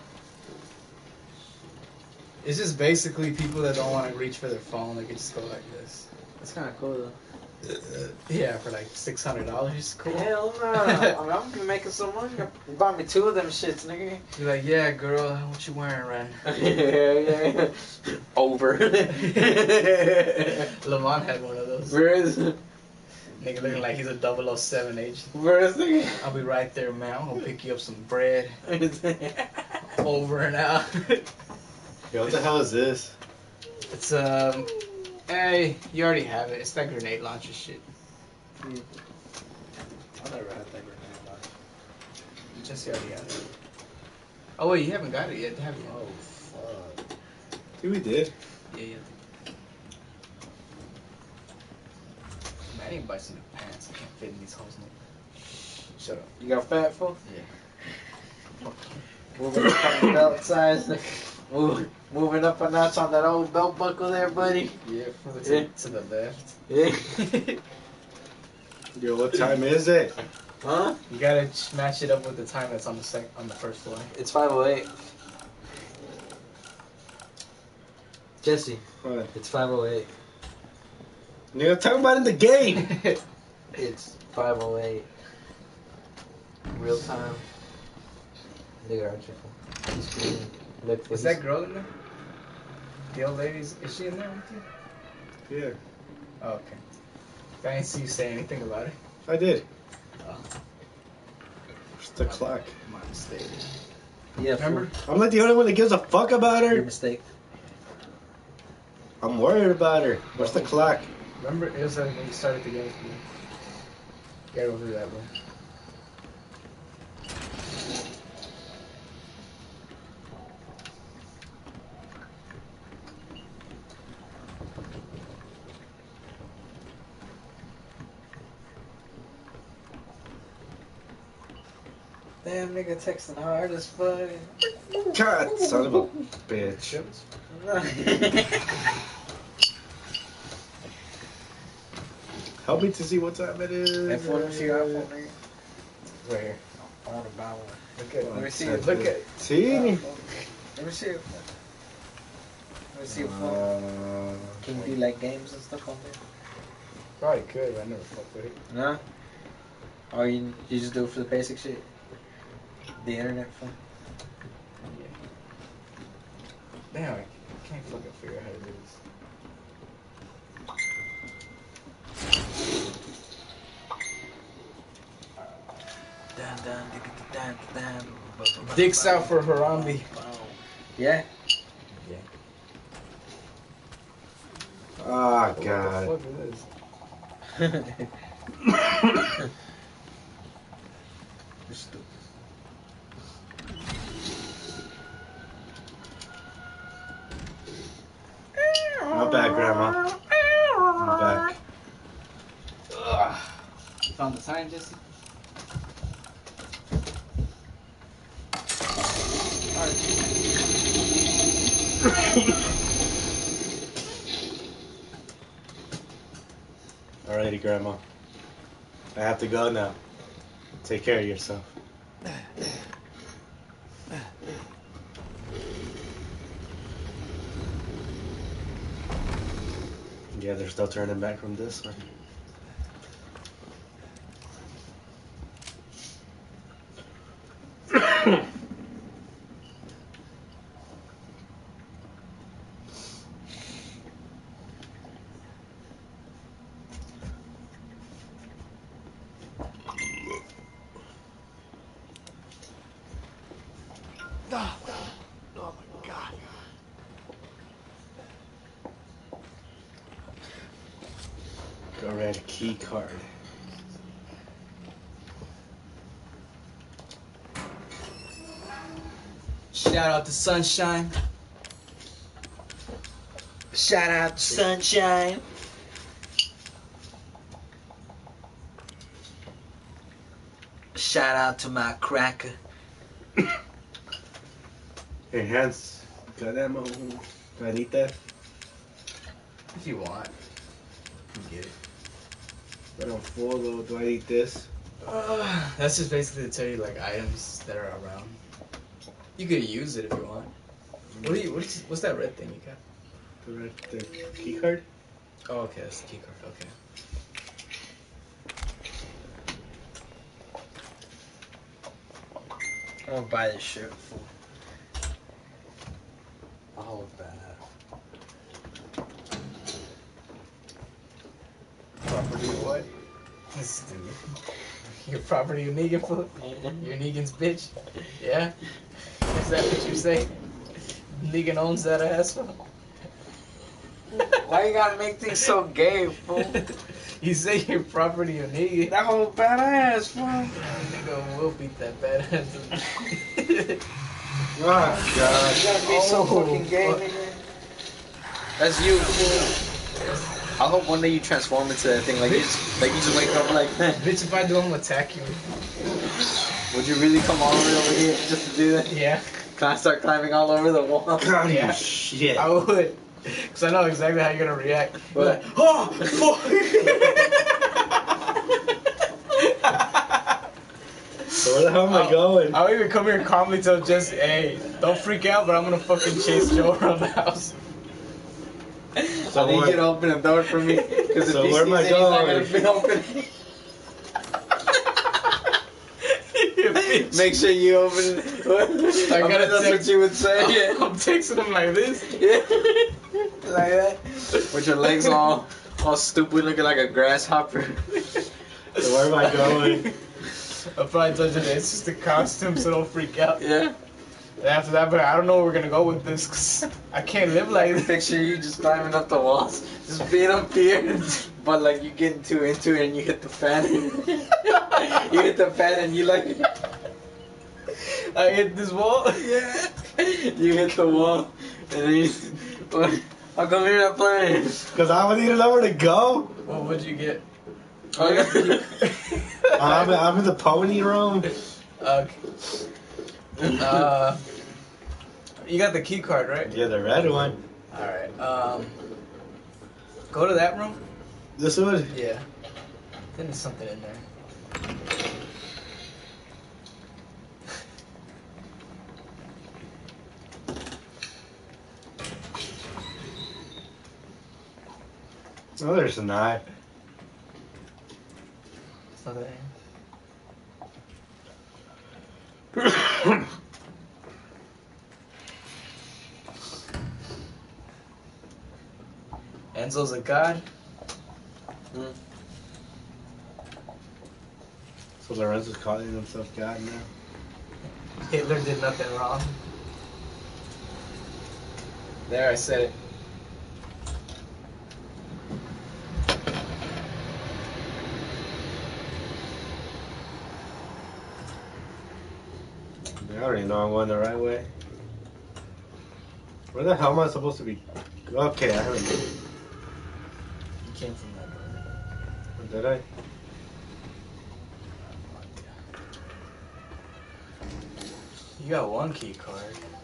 It's just basically people that don't want to reach for their phone, they can just go like this. That's kind of cool though. Yeah, for like $600. Cool. Hell no! I'm gonna making some money. You bought me 2 of them shits, nigga. You're like, yeah, girl, what you wearing, Ren? yeah. Over. Lamont had one of those. Where is it? Nigga looking like he's a 007 agent. Where is it? I'll be right there, man. I'm gonna pick you up some bread. Over and out. Yo, what the hell is this? It's hey, you already have it. It's that grenade launcher shit. I never had that grenade launcher. Jesse already got it. Oh wait, you haven't got it yet, have you? Oh fuck. Dude, we did. Yeah. Man, I need to buy some new pants. I can't fit in these holes no. Shut up. You got fat fool? Yeah. Moving up on the belt size. Moving up a notch on that old belt buckle there, buddy. Yeah, to the left. Yeah. Yo, what time is it? Huh? You gotta match it up with the time that's on the first floor. It's 5:08. Jesse, What? it's 5:08. Nigga, talk about in the game. It's 5:08. Real time. Nigga, aren't you? Look, Is that girl in there? The old lady, is she in there with you? Yeah, Oh, okay. I didn't see you say anything about it. I did. Oh. Where's the clock? My mistake. Yeah, Remember? I'm not the only one that gives a fuck about Your her. mistake. I'm worried about her. Where's the clock? Remember, it was when you started the game. You gotta go through that room. Damn, nigga texting hard as fuck. God, son of a bitch. Help me to see what time it is. iPhone, see your iPhone, nigga. Right here. I want to buy one. Look at Let me see it. it. Look at it. See? Let me see it. Let me see your phone. Can you do like games and stuff on there? Probably could, but I never fucked with it. No? Or you just do it for the basic shit? The internet phone? Damn, I can't fucking figure out how to do this. Dicks out for Harambe. Yeah? Oh, God. What the fuck is this? You're stupid. Not bad, Grandma. Not bad. Found the sign, Jesse? Alrighty, Grandma. I have to go now. Take care of yourself. Yeah, there's no turning back from this one. Oh my god. Go red key card. Shout out to Sunshine. Shout out to Sunshine. Shout out to my cracker. Hey, Hans, got that, mo? Do I need that? If you want, you can get it. But I'm full though. Do I need this? That's just basically to tell you like items that are around. You could use it if you want. What's that red thing you got? The key card? Oh, okay, that's the key card. Okay. I'm gonna buy this shirt. Oh, bad. Property of what? Stupid. Your property of Negan, fool? You're Negan's bitch? Yeah? Is that what you say? Negan owns that asshole? Why you gotta make things so gay, fool? You say your property of Negan. That whole badass, fool. Nigga will beat that badass. Oh God! You gotta be so fucking gay, nigga. That's you, fool. I hope one day you transform into that thing, like you just wake up like that. Bitch, if I do, I'm gonna attack you. Would you really come all the way over here just to do that? Yeah. Can I start climbing all over the wall? God, Yeah. shit! I would. Because I know exactly how you're gonna react. You're What? like, oh, fuck! So where the hell am I going? I'll even come here calmly tell Jesse, hey, don't freak out, but I'm gonna fucking chase Joe around the house. I need you to open the door for me. Because So if he where am I sees it, he's not going? gonna be open. You bitch. Make sure you open it. I gotta bet that's text- what you would say. I'm texting him like this. Yeah. Like that. With your legs all stupid, looking like a grasshopper. So where am I going? I'll probably tell you that it's just a costume, so don't freak out. Yeah. And after that, but I don't know where we're gonna go with this, because I can't live like this. Picture you just climbing up the walls, just being up here, but like you getting too into it and you hit the fan. You hit the fan and you like. I hit this wall. Yeah. You hit the wall and then you. How come you're not playing? Because I don't even know where to go. Well, what'd you get? Oh, yeah. I'm in the pony room. You got the key card, right? Yeah, the red one. Alright, go to that room. This one? Yeah. Then there's something in there. Oh, there's a knife. It's not there. Enzo's a god. So Lorenzo's calling himself God now. Hitler did nothing wrong. There, I said it. I already know I'm going the right way. Where the hell am I supposed to be? Okay, I haven't. You came from that door. Did I? You got one key card.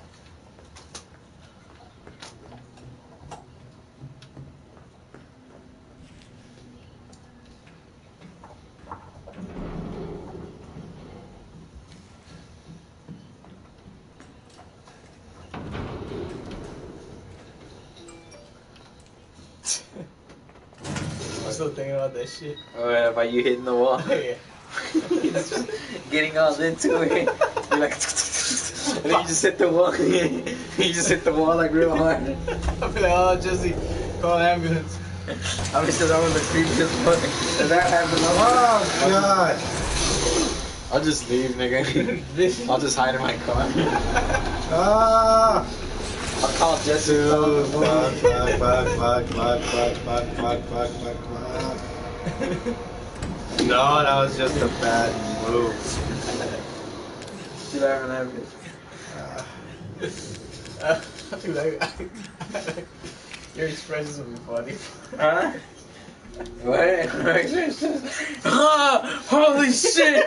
I'm still thinking about that shit. Oh, yeah, about you hitting the wall. Yeah. Just getting all into it. You're like, and then you just hit the wall. You just hit the wall like real hard. I'll be like, oh, Jesse, call an ambulance. I wish that was the creepiest fuck. If that happened, Oh God! I'll just leave, nigga. I'll just hide in my car. Ah! I'll call Jesse. Dude, fuck. No, that was just a bad move. Should I have an Dude, Your expressions will be funny. Huh? What? Ah, holy shit!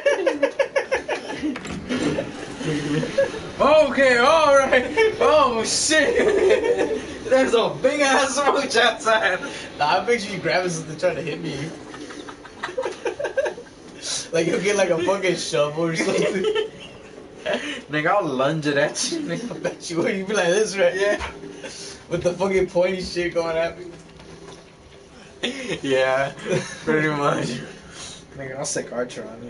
Okay, alright. Oh shit! There's a big ass roach outside. Nah, I picture you grabbing something trying to hit me. Like you'll get like a fucking shovel or something. Nigga, I'll lunge it at you. I bet you would. You'd be like this, right? Yeah. With the fucking pointy shit going at me. Yeah, pretty much. Nigga, I'll sick Archer on you.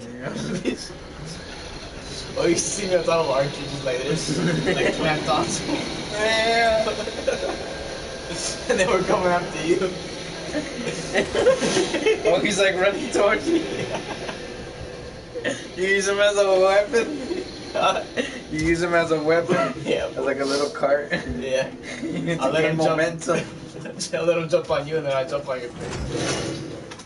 Oh, you see me on top of Archie just like this, like clamped onto me. Yeah. And they were coming after you. Oh, he's like running towards you. You use him as a weapon? You use him as a weapon? Yeah. As like a little cart? Yeah. You need I'll to let gain him jump. momentum. I'll let him jump on you and then I jump on your face.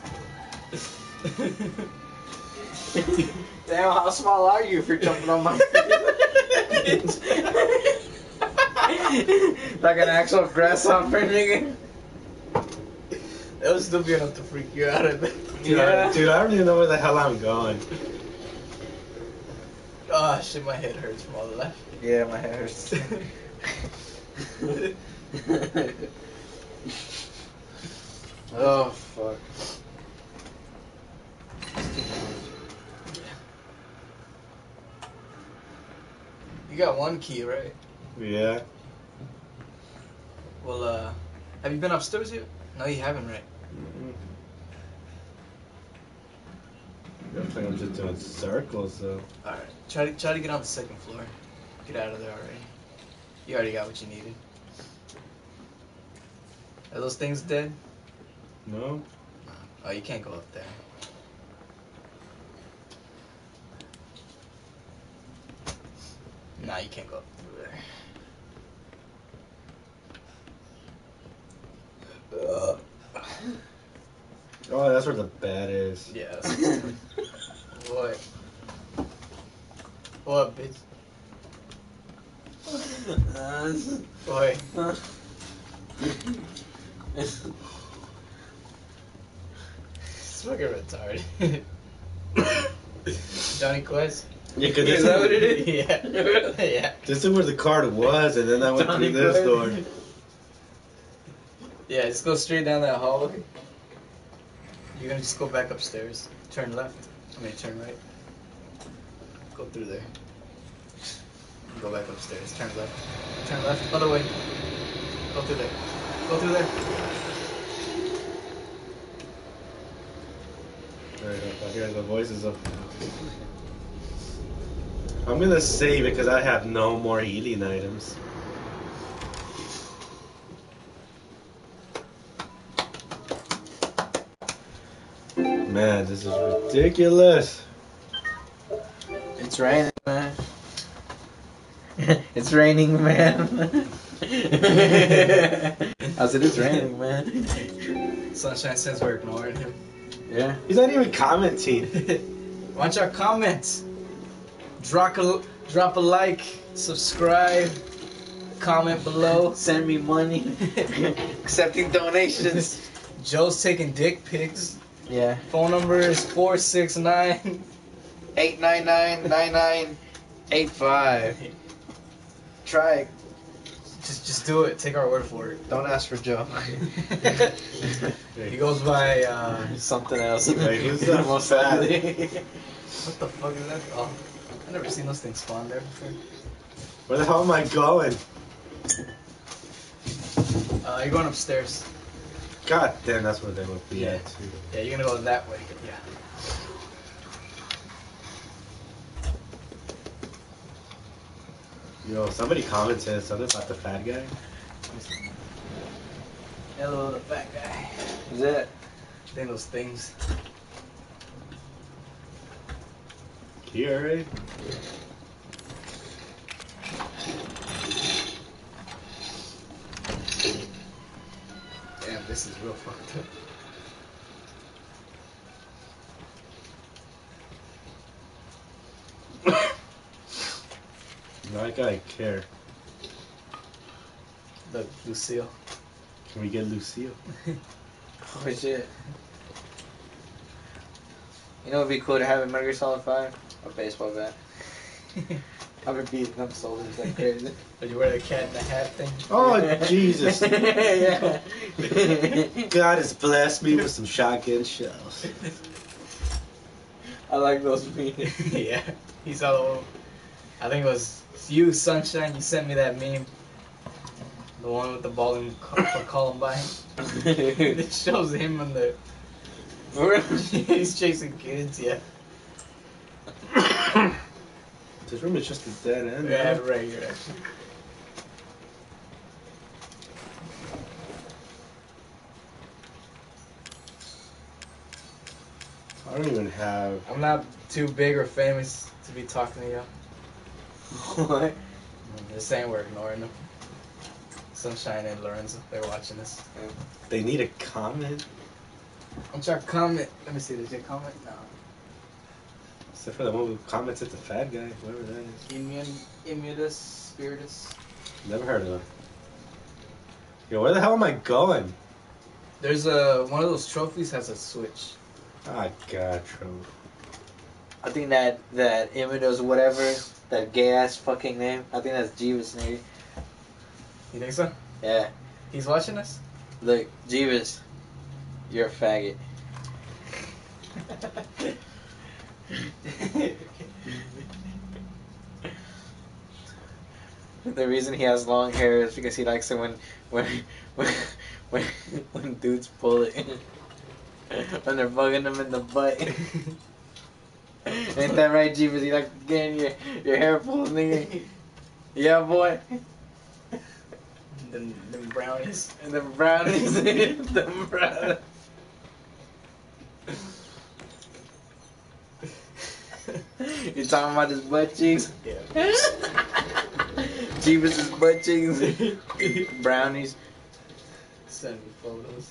Damn, how small are you if you're jumping on my face? Like an actual grasshopper, nigga? That would still be enough to freak you out, I bet. Dude, Yeah. dude, I don't even know where the hell I'm going. Oh shit, my head hurts from all the laughing. Yeah, my head hurts. Oh, fuck. You got one key, right? Yeah. Well, have you been upstairs yet? No, you haven't, right? I think I'm just doing circles, though. Alright, try to get on the second floor. Get out of there already. You already got what you needed. Are those things dead? No? Oh, you can't go up there. Nah, you can't go up through there. Oh, that's where the bed is. Yeah. That's what? What, bitch? Boy. It's fucking retarded. Johnny Quest? Yeah, cause Is that what it is? Yeah. Yeah. This is where the card was, and then I went Johnny through this Quest. door. Yeah, just go straight down that hallway. You're gonna just go back upstairs. Turn left. I mean, turn right. Go through there. Go back upstairs. Turn left. Turn left. Other way. Go through there. Go through there. Alright, I hear the voices of. I'm gonna save it because I have no more healing items. Man, this is ridiculous. It's raining, man. It's raining, man. I said it's raining, man. Sunshine says we're ignoring him. Yeah. He's not even commenting. Why don't y'all comment? Drop a like, subscribe, comment below. Send me money. Accepting donations. Joe's taking dick pics. Yeah. Phone number is 469. 899-9985. Try it. Just do it. Take our word for it. Don't ask for Joe. He goes by Something else. Like, who's that Most fat? likely. what the fuck is that? Oh, I've never seen those things spawn there before. Where the hell am I going? You're going upstairs. God damn, that's where they would be Yeah. at too. Yeah, you're gonna go that way. Yeah. Yo, somebody commented something about the fat guy. Hello, the fat guy. Is it? Think those things. Here, right? Damn, this is real fucked up. No, I gotta care. Look, Lucille. Can we get Lucille? Oh shit. You know, it'd be cool to have a Metal Gear Solid 5? A baseball bat. I've been beating up soldiers like crazy. Did you wear the cat in the hat thing? Oh, Jesus. Yeah. God has blessed me with some shotgun shells. I like those memes. Yeah. He's all. I think it was you, Sunshine. You sent me that meme. The one with the ball in for Columbine. It shows him on the. He's chasing kids, yeah. This room is just a dead end. Yeah, man. right here, actually. I don't even have. I'm not too big or famous to be talking to you. What? They're saying we're ignoring them. Sunshine and Lorenzo, they're watching this. They need a comment. I'm trying to comment. Let me see, did you comment? No. Except for the one who comments at the fat guy, whoever that is. Immutus, Spiritus. Never heard of him. Yo, where the hell am I going? There's one of those trophies has a switch. Ah, God, Trove. I think that Imidos whatever, that gay ass fucking name, I think that's Jeeves, nigga. You think so? Yeah. He's watching us? Look, Jeeves, you're a faggot. The reason he has long hair is because he likes it when dudes pull it. When they're bugging him in the butt. Ain't that right, Jeeves? You like getting your hair pulled, nigga? Yeah, boy. Them brownies. And the brownies. The brownies. You talking about his butt cheeks? Yeah. Jeebus' butt cheeks. Brownies. Send me photos.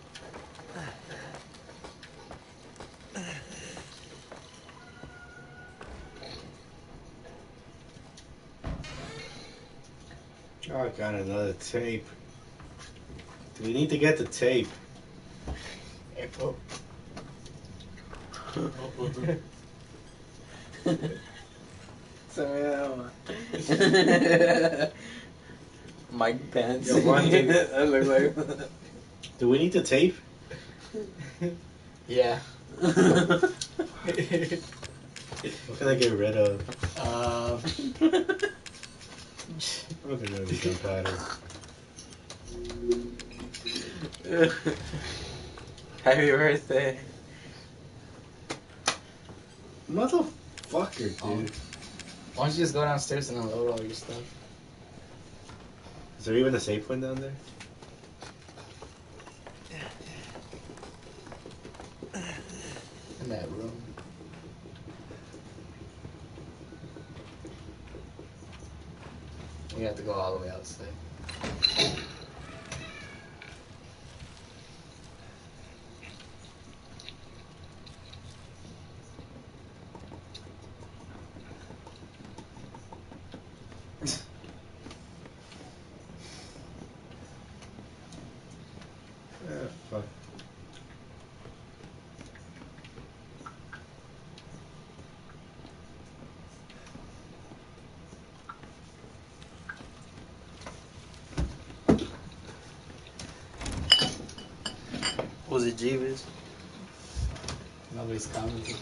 Oh, I got another tape. Do we need to get the tape? April. Mike Pence. Yo, one thing- That looks like. Do we need the tape? Yeah. What can I get rid of? I'm gonna get rid of gunpowder. Happy birthday. Motherfucker, dude. Why don't you just go downstairs and unload all your stuff? Is there even a safe one down there? In that room. We have to go all the way outside. Ah, fuck. Was it Jeeves? Nobody's commenting.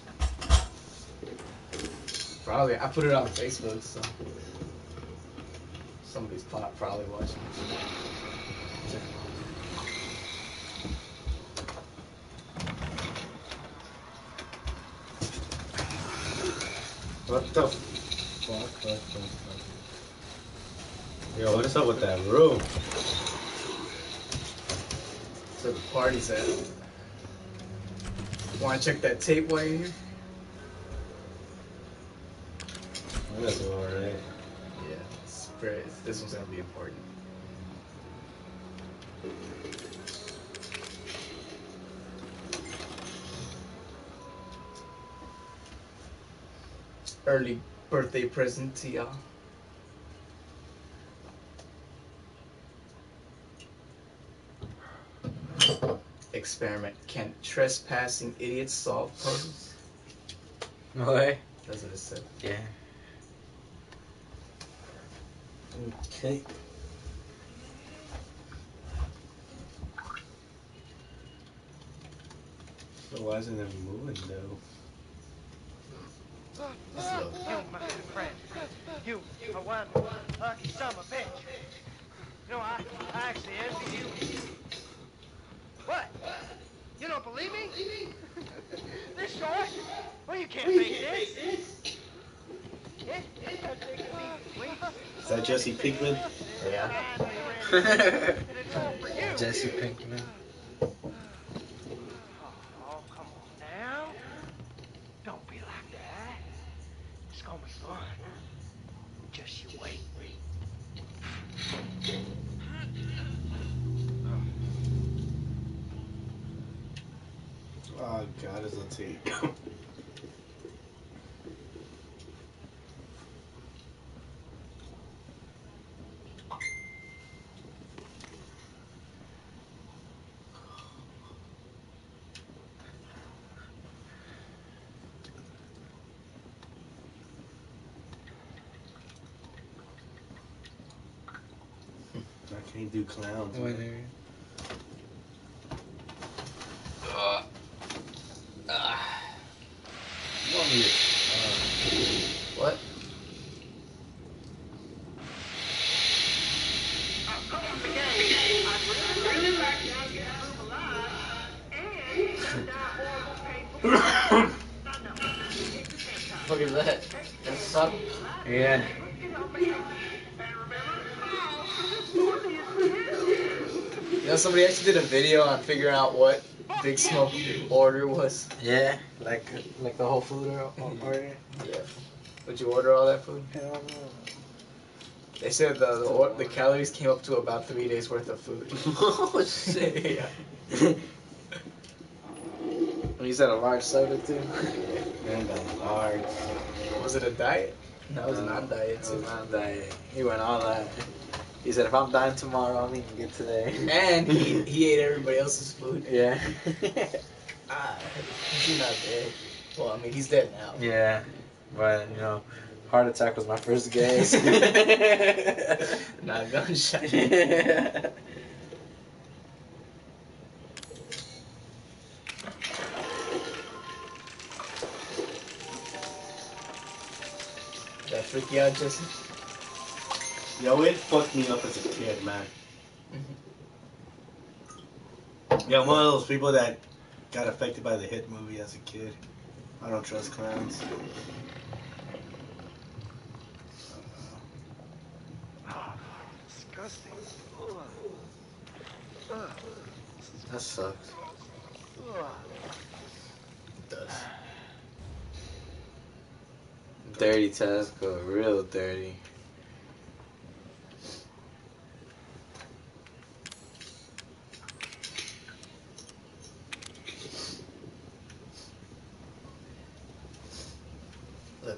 Probably. I put it on Facebook, so somebody's probably watching. What the fuck? Yo, what is up with that room? So the party's at. Want to check that tape while you're here? That's alright. Yeah, this one's gonna be important. Early birthday present to y'all. experiment. Can trespassing idiots solve puzzles? What? That's what it said. Yeah. Okay. So why isn't it moving though? You, my good friend. You are one lucky son of a bitch. You know, I actually envy you. What? You don't believe me? This short? Well, you can't fake this. Is that Jesse Pinkman? Yeah. And it's all for you. Jesse Pinkman. Oh, come on now. Don't be like that. It's gonna be fun. Just you wait. Oh God, it's a tape. I can't do clowns. man. Whatever. You want me to- What? What is that? That's something. Yeah. You know, somebody actually did a video on figuring out what Big Smoke order was. Yeah. Like the whole food order. Yeah. Would you order all that food? Hell no. They said the calories came up to about 3 days worth of food. Oh shit. Yeah. You said a large soda too? Man, that large. Was it a diet? No, it was No, not a diet. It was not diet. He went all that. He said, if I'm dying tomorrow, I'm eating good today. And he ate everybody else's food. Yeah. He's not dead. Well, I mean, he's dead now. Yeah. But, you know, heart attack was my first guess. Not gunshot. That freak you out, Jesse? Yo, it fucked me up as a kid, man. Yeah, I'm one of those people that got affected by the hit movie as a kid. I don't trust clowns. Disgusting. That sucks. It does. Dirty Tesco, real dirty. Look.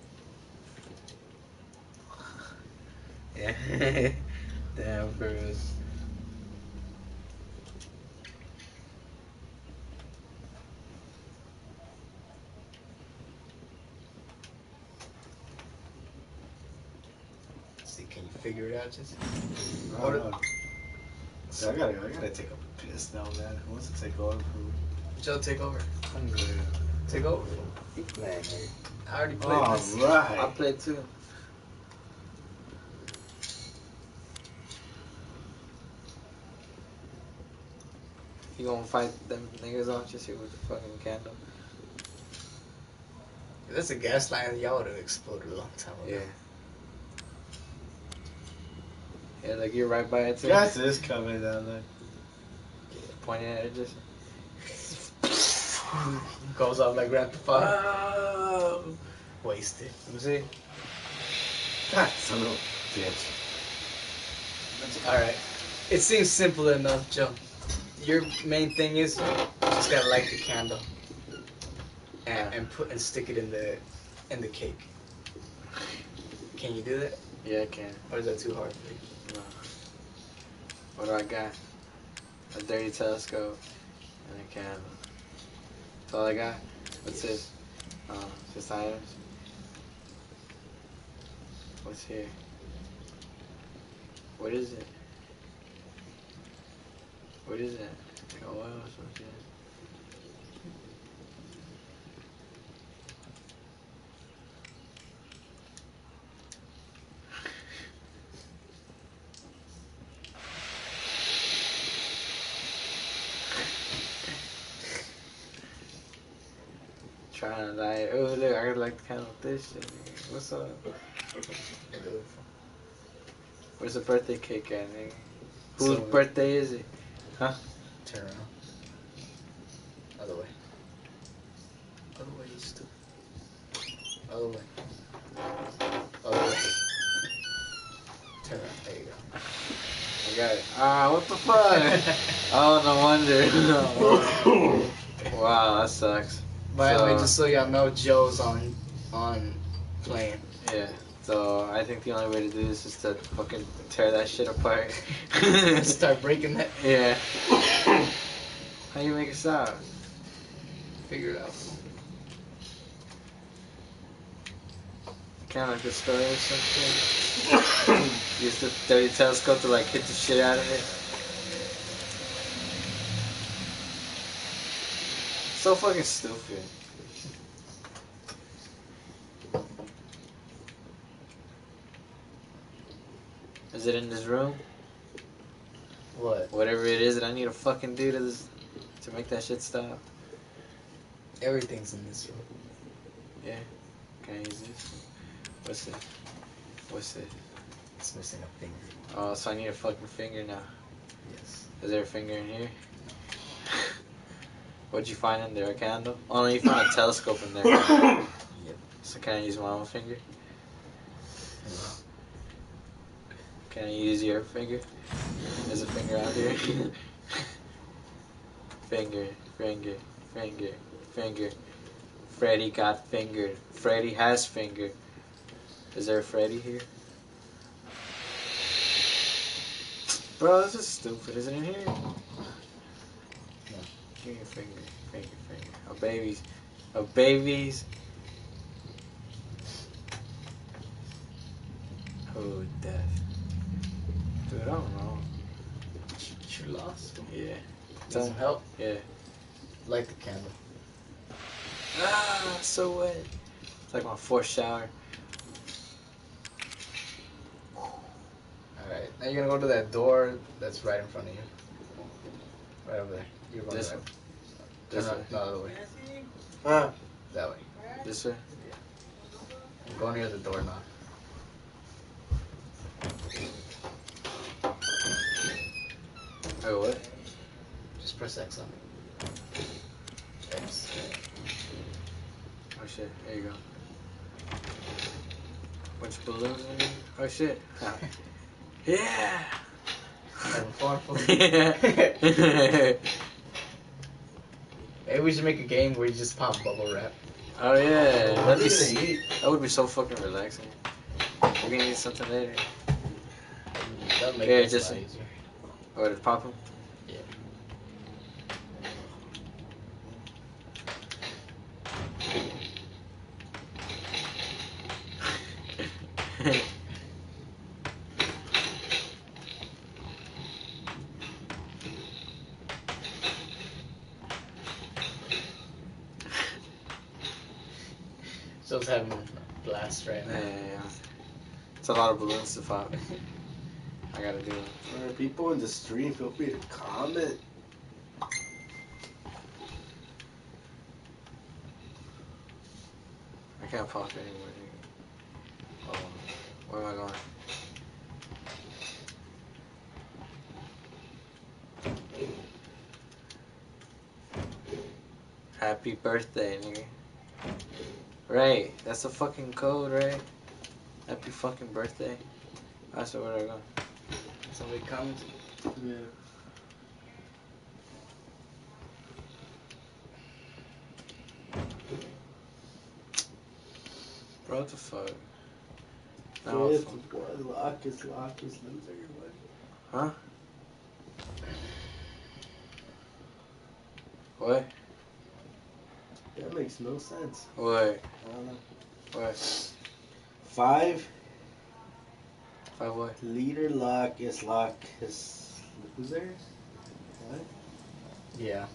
Yeah. Damn, Bruce. See, can you figure it out, Jesse? I don't know. So I gotta take a piss now, man. Who wants to take over? Joe, take over. I'm good. Take over. Keep playing, man. I already played this. I Alright. played too. You gonna fight them niggas off just here with the fucking candle? If that's a gas line, y'all would have exploded a long time ago. Yeah. Yeah, like you're right by it too. Gas is coming down there. Pointing at it just. Goes off like Grand Theft Auto. Oh. Wasted. Let me see. God, son of a bitch. Alright. It seems simple enough, Joe. Your main thing is you just gotta light the candle and stick it in the cake. Can you do that? Yeah, I can. Or is that too hard for you? No. What do I got? A dirty telescope. And a candle. That's all I got. What's this? Just items. What's here? What is it? What is that? Oil or something? Trying to like, oh look, I like the kind of this shit. What's up? Where's the birthday cake at, nigga? Whose birthday is it? Huh? Turn around. Other way. Other way, you stupid. Other way. Other way. Turn around. There you go. I got it. Ah, what the fuck? Oh, no wonder. Wow, that sucks. By the way, So- just so y'all know, Joe's on playing. Yeah. So I think the only way to do this is to fucking tear that shit apart. Start breaking that. Yeah. How you make it stop? Figure it out. Kind of like a story or something. Use the dirty telescope to like hit the shit out of it. So fucking stupid. Is it in this room? What? Whatever it is that I need to fucking do to this to make that shit stop. Everything's in this room. Yeah. Can I use this? What's it? What's it? It's missing a finger. Oh, so I need a fucking finger now. Yes. Is there a finger in here? What'd you find in there? A candle? Oh no, you found a telescope in there. Yep. So can I use my own finger? Can I use your finger? There's a finger out here. Finger, finger, finger, finger. Freddy got fingered. Freddy has fingered. Is there a Freddy here? Bro, this is stupid. Is it in here? No. Give me a finger, finger, finger. A baby's. A baby's. Oh, death. Dude, I don't know. You lost. Yeah. Need some help? Yeah. Light the candle. Ah, so wet. It's like my fourth shower. Alright. Now you're gonna go to that door that's right in front of you. Right over there. You're going This right. one? Turn This around. way? No, the other way. Huh? That way. This way? Go near the doorknob. Oh, what? Just press X on it. X. Oh shit, there you go. Bunch of balloons in there. Oh shit. Yeah! Having fun. Yeah. Maybe we should make a game where you just pop bubble wrap. Oh yeah, What are you gonna eat? that would be so fucking relaxing. We're gonna eat something later. That'll make Yeah, it just- a lot easier. Oh, did it pop him? Yeah. Joe's having a blast right now. Yeah. It's a lot of balloons to pop. I gotta do it. For people in the stream, feel free to comment. I can't pop anymore, nigga. Oh, where am I going? Happy birthday, nigga. Right, that's the fucking code, right? Happy fucking birthday. I said, where do I go? Somebody comes. Yeah. Bro, what the fuck? Fifth one, Locus, loser. Huh? What? That makes no sense. What? I don't know. What? 5 What? leader lock is lock his loser. What? Yeah.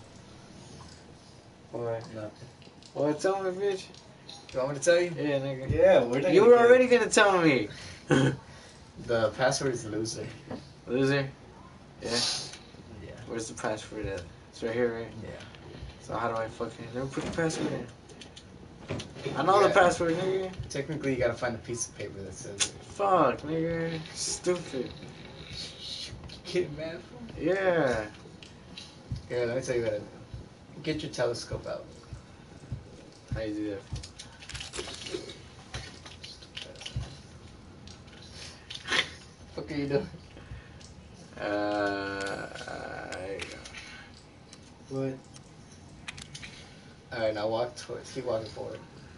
What? Nothing. What? Tell me, bitch. You want me to tell you? Yeah, nigga. Yeah, we're not You gonna were get already gonna tell me. The password is loser. Loser. Yeah. Yeah. Where's the password at? It's right here, right? Yeah. So how do I fucking never put the password in? I know Yeah. the password, nigga. Technically, you gotta find a piece of paper that says it. Fuck, nigga. Stupid. Get mad for? Yeah. Here, let me tell you what I do. Get your telescope out. How you do that? What are you doing? There you go. What? Alright, now walk towards. Keep walking forward.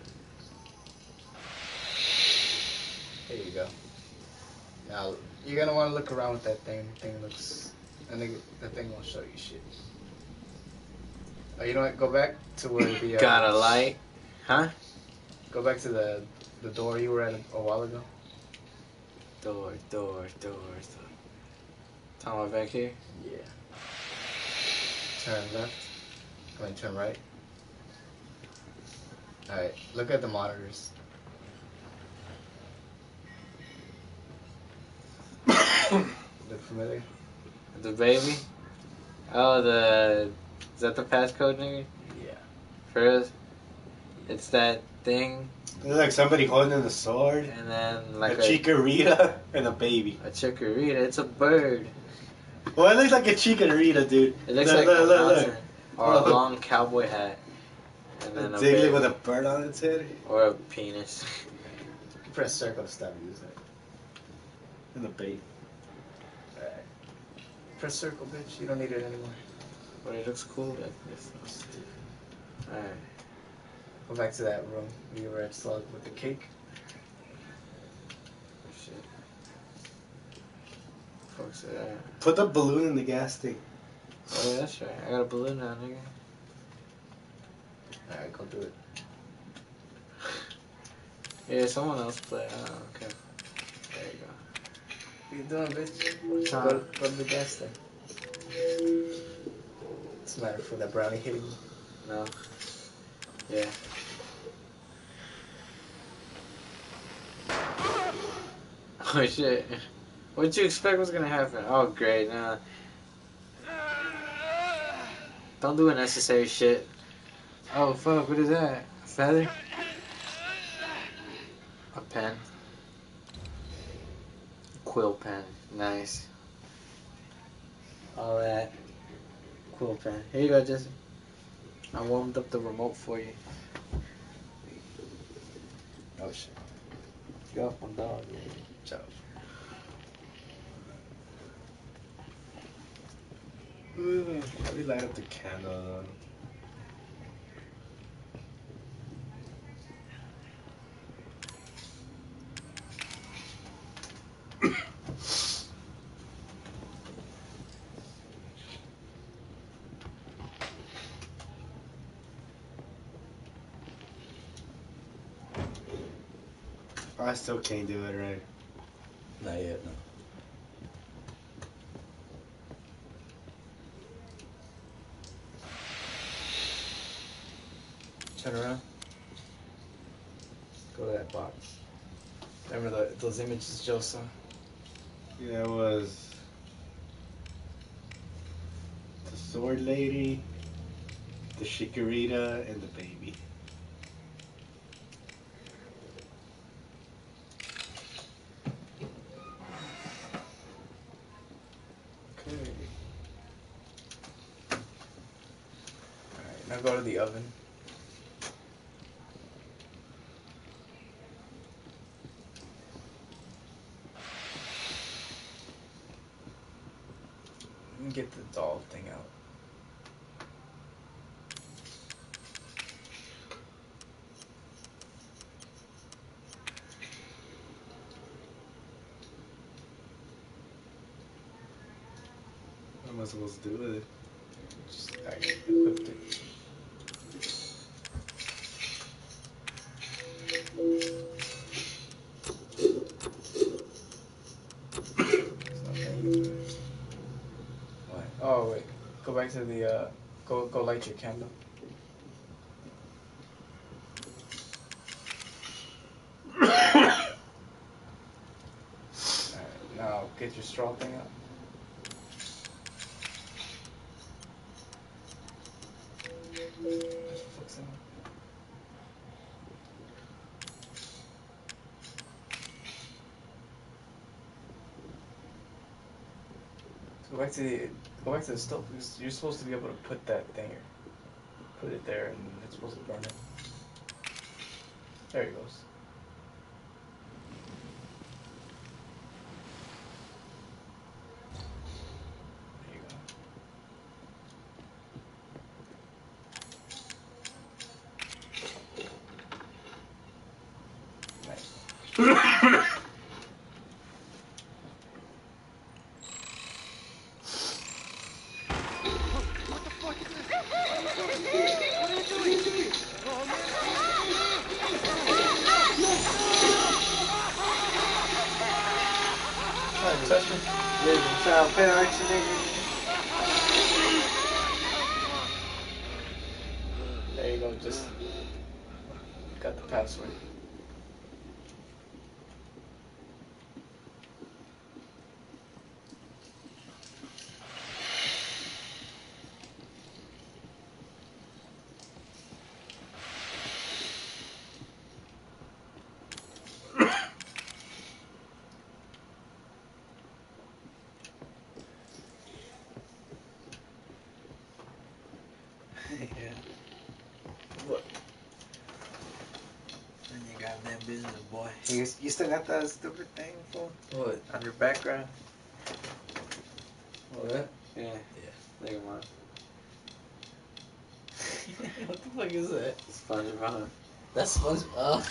There you go. Now, you're gonna want to look around with that thing. The thing looks. And the thing won't show you shit. Oh, you know what? Go back to where the. Got a light? Huh? Go back to the door you were at a while ago. Door. Talking about back here? Yeah. Turn left. Go and turn right. Alright, look at the monitors. Look familiar? The baby? Oh, is that the passcode, nigga? Yeah. For us? It's that thing, There's like somebody holding a sword, and then like a chikorita, and a baby. a chikorita. It's a bird. Well, it looks like a chikorita, dude. It looks Look, like a look, mountain. look. Or a Look. long cowboy hat. And then a Diglett baby. with a bird on its head. Or a penis. Press circle to stop using it. And a baby. Alright. Press circle, bitch. You don't need it anymore. But it looks cool like this. Alright. Go back to that room. You were at Slug with the cake. Shit. Fuck's that? Put the balloon in the gas tank. Oh yeah, that's right. I got a balloon now, nigga. Alright, go do it. Yeah, someone else play. Oh, okay. There you go. What you doing, bitch? Time. Go to the gas station. What's the matter for that brownie hitting you? No. Yeah. Oh shit. What did you expect was gonna happen? Oh great, nah. Don't do unnecessary shit. Oh fuck, what is that? A feather? A pen. Quill pen. Nice. All that. Quill pen. Here you go, Jesse. I warmed up the remote for you. Oh shit. Get off my dog. Ciao. Let me light up the candle. I still can't do it right. Not yet, no. Turn around. Go to that box. Remember those images Joe saw? Yeah, it was the sword lady, the chikorita, and the baby. Okay. Alright, now go to the oven. And get the doll thing out. What am I supposed to do with it? Just equip it. to the go light your candle. Alright, now get your straw thing up. Just fix it. Go back to the stove because you're supposed to be able to put that thing here. Put it there and it's supposed to burn it. There it goes. There you go. Nice. Touch me. Yeah, child parents, nigga. There you go. Just got the password. Yeah. What? And you got that business, boy. You still got that stupid thing, fool? What? On your background? Oh, that? Yeah. Yeah. Never mind. What the fuck is that? SpongeBob. That's SpongeBob.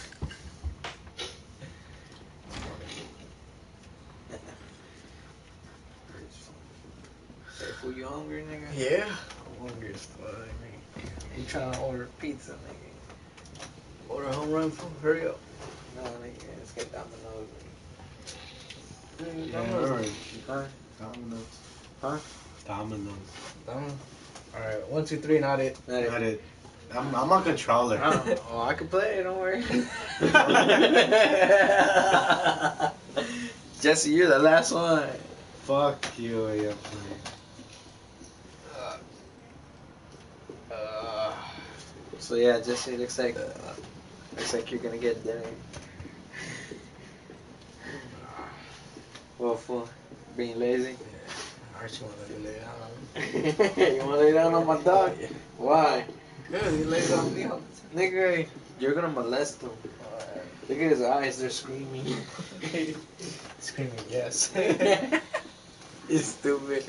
Hey, fool, you hungry, nigga? Yeah. I'm hungry as fuck, nigga. You trying to order pizza, nigga? Order a home run, fool. Hurry up. No, nigga, let's get Domino's. Yeah, alright. Huh? Domino's. Huh? Domino's. Alright, 1, 2, 3, not it. Not it. I'm on controller. Oh, I can play it, don't worry. Jesse, you're the last one. Fuck you, yeah. So yeah, Jesse, looks like you're gonna get dinner. Well, fool, being lazy. Archie wanted to lay down. You wanna lay down on my dog? Yeah. Why? Good, he lays on me all the Nigga, you're gonna molest him. time. Look at his eyes, they're screaming. Screaming yes. He's stupid.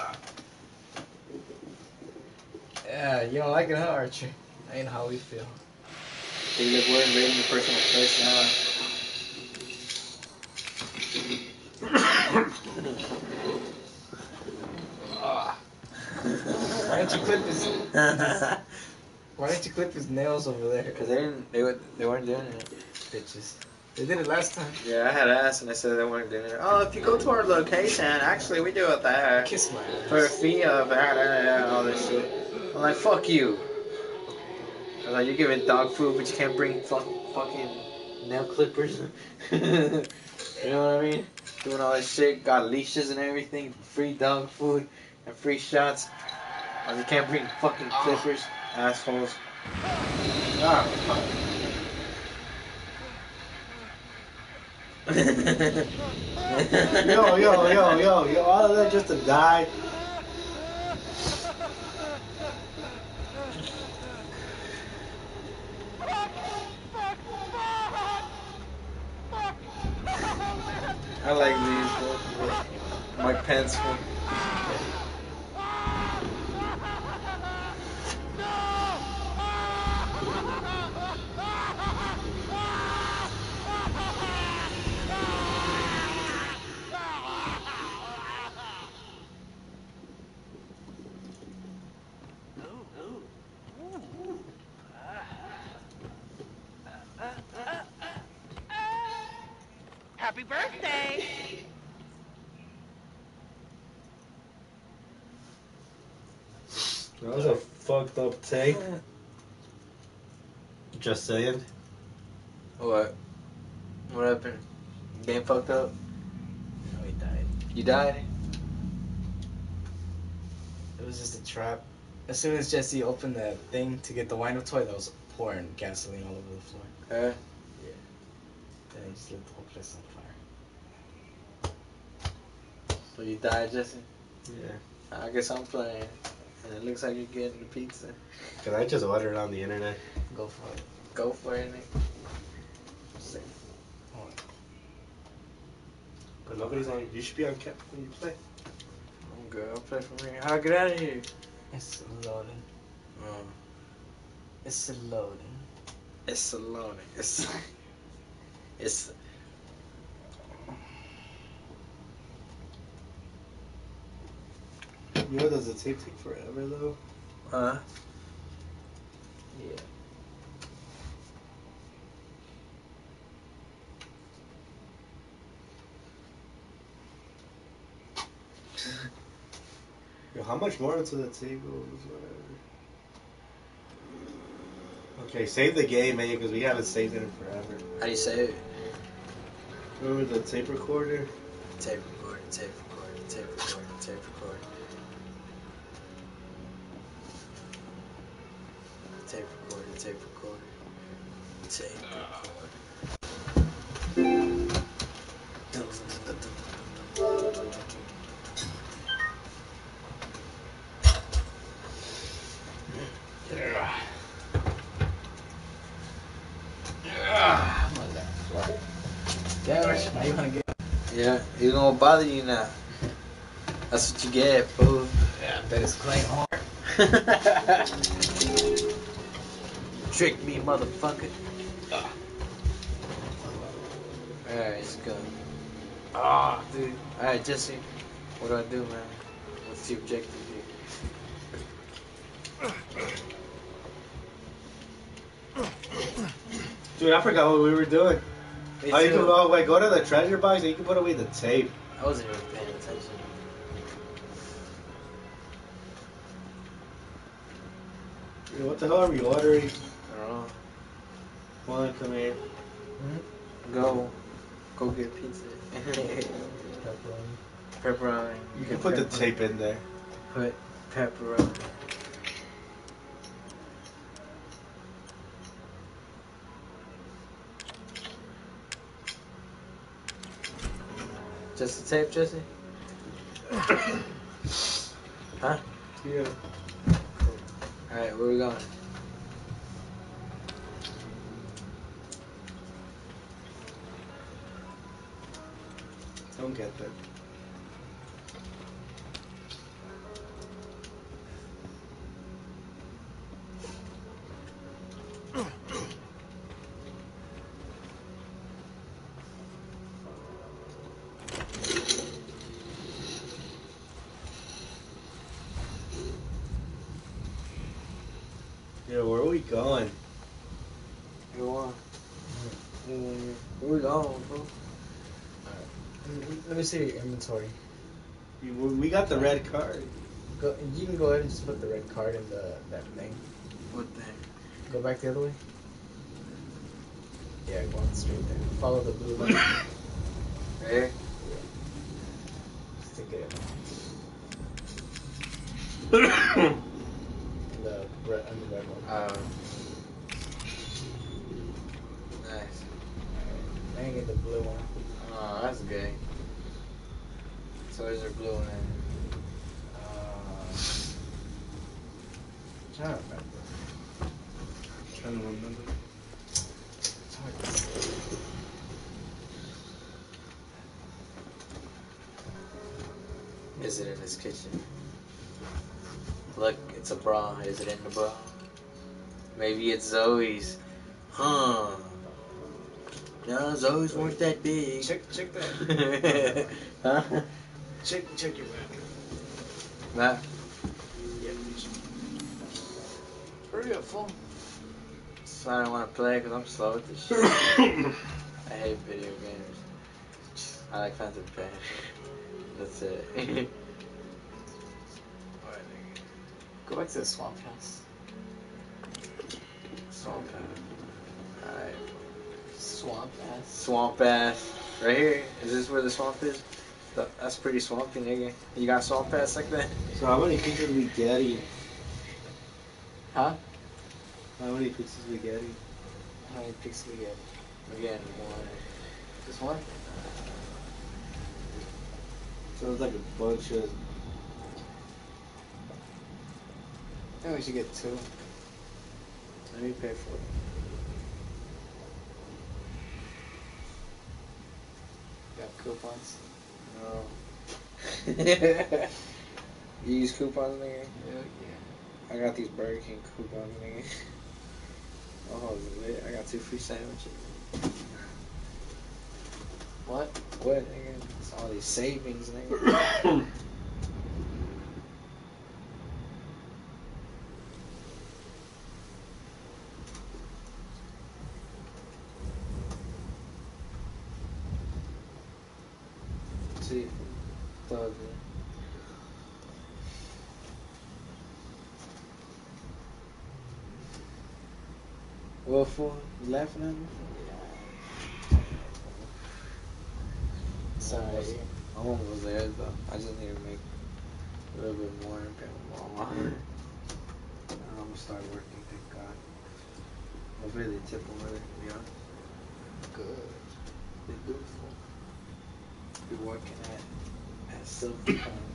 Yeah, you don't like it, huh, Archie? Ain't how we feel. Hey, look, we're invading your personal space Why don't you clip his? now. Why don't you clip his nails over there? Because they weren't doing it. Bitches. They did it last time. Yeah, I had asked and they said they weren't doing it. Oh, if you go to our location, actually we do it there. Kiss my ass. For a fee of all this shit. I'm like, fuck you. I was like, you're giving dog food, but you can't bring fucking nail clippers. You know what I mean? Doing all this shit, got leashes and everything, free dog food and free shots. And you can't bring fucking clippers, assholes. Ah, fuck. Yo, all of that just to die. I like these, Mike Pence one. Happy birthday! fucked up tape. Just saying. What? What happened? Game fucked up? Oh, he died. You died? It was just a trap. As soon as Jesse opened that thing to get the wind-up toy, that was pouring gasoline all over the floor. Yeah. Then he just lit the whole place on fire. So you died, Jesse? Yeah. I guess I'm playing. And it looks like you're getting the pizza. Cause I just ordered it on the internet. Go for it. Go for it, Nick. But nobody's on. You should be on cap when you play. I'm good. I'll play from here. How I get out of here? It's loading. Oh. It's loading. It's loading. It's. You know, does the tape take forever though? Huh? Yeah. Yo, how much more until the tape goes? Whatever. Okay, save the game, man, because we haven't saved it in forever. How do you say it? Remember the tape recorder? Tape recorder, tape recorder, tape recorder, tape recorder. Tape recorder, tape recorder. Tape Damn it, now you wanna get. Yeah, it's gonna bother you now. That's what you get, fool. Yeah, I bet it's playing hard. Trick me, motherfucker. Alright, let's go. Ah, dude. Alright, Jesse. What do I do, man? What's the objective here? Dude, I forgot what we were doing. Me Oh, you too. can go to the treasure box and you can put away the tape. I wasn't even paying attention. Dude, what the hell are we ordering? I don't know. Come on, come here. Go get pizza. Pepperoni. You can put the tape in there. Put pepperoni. Just the tape, Jesse? Huh? Yeah. Alright, where we going? Don't get that. Yeah, where are we going? Go on. Where we going, bro? Let me see your inventory. We got the red card. Go, you can go ahead and just put the red card in that thing. What the heck? Go back the other way. Yeah, go on straight there. Follow the blue line. Hey? Stick it in. The red one. Nice. I ain't get the blue one. Oh, that's gay. So is there blue in it? I don't remember. Trying to remember. It's hard to say. Is it in his kitchen? Look, it's a bra. Is it in the bra? Maybe it's Zoe's. Huh. No, Zoe's weren't that big. Check that. Huh? Check your back. That? Yeah, please. Hurry up, fool. So I don't want to play because I'm slow with this shit. I hate video games. I like Phantom Pain. That's it. Alright, Go back to the swamp house. Swamp ass. Alright. Swamp ass. Swamp ass. Right here. Is this where the swamp is? That's pretty swampy, nigga. You got swamp ass like that? So how many pizzas we getting? Huh? How many pizzas we getting? How many pics we get? We're getting one. Just one? Sounds like a bunch of. I think we should get 2. Let me pay for it. Got coupons. No. You use coupons, nigga? Yeah. I got these Burger King coupons, nigga. Oh, lit. I got 2 free sandwiches. What? What, nigga? It's all these savings, nigga. See, thug, man. What for? You laughing at me? Sorry. I almost was there though. I just need to make a little bit more and pay my mom. I'm gonna start working, thank God. Hopefully they tip over there, to be honest. Good. They do. Be working at Silver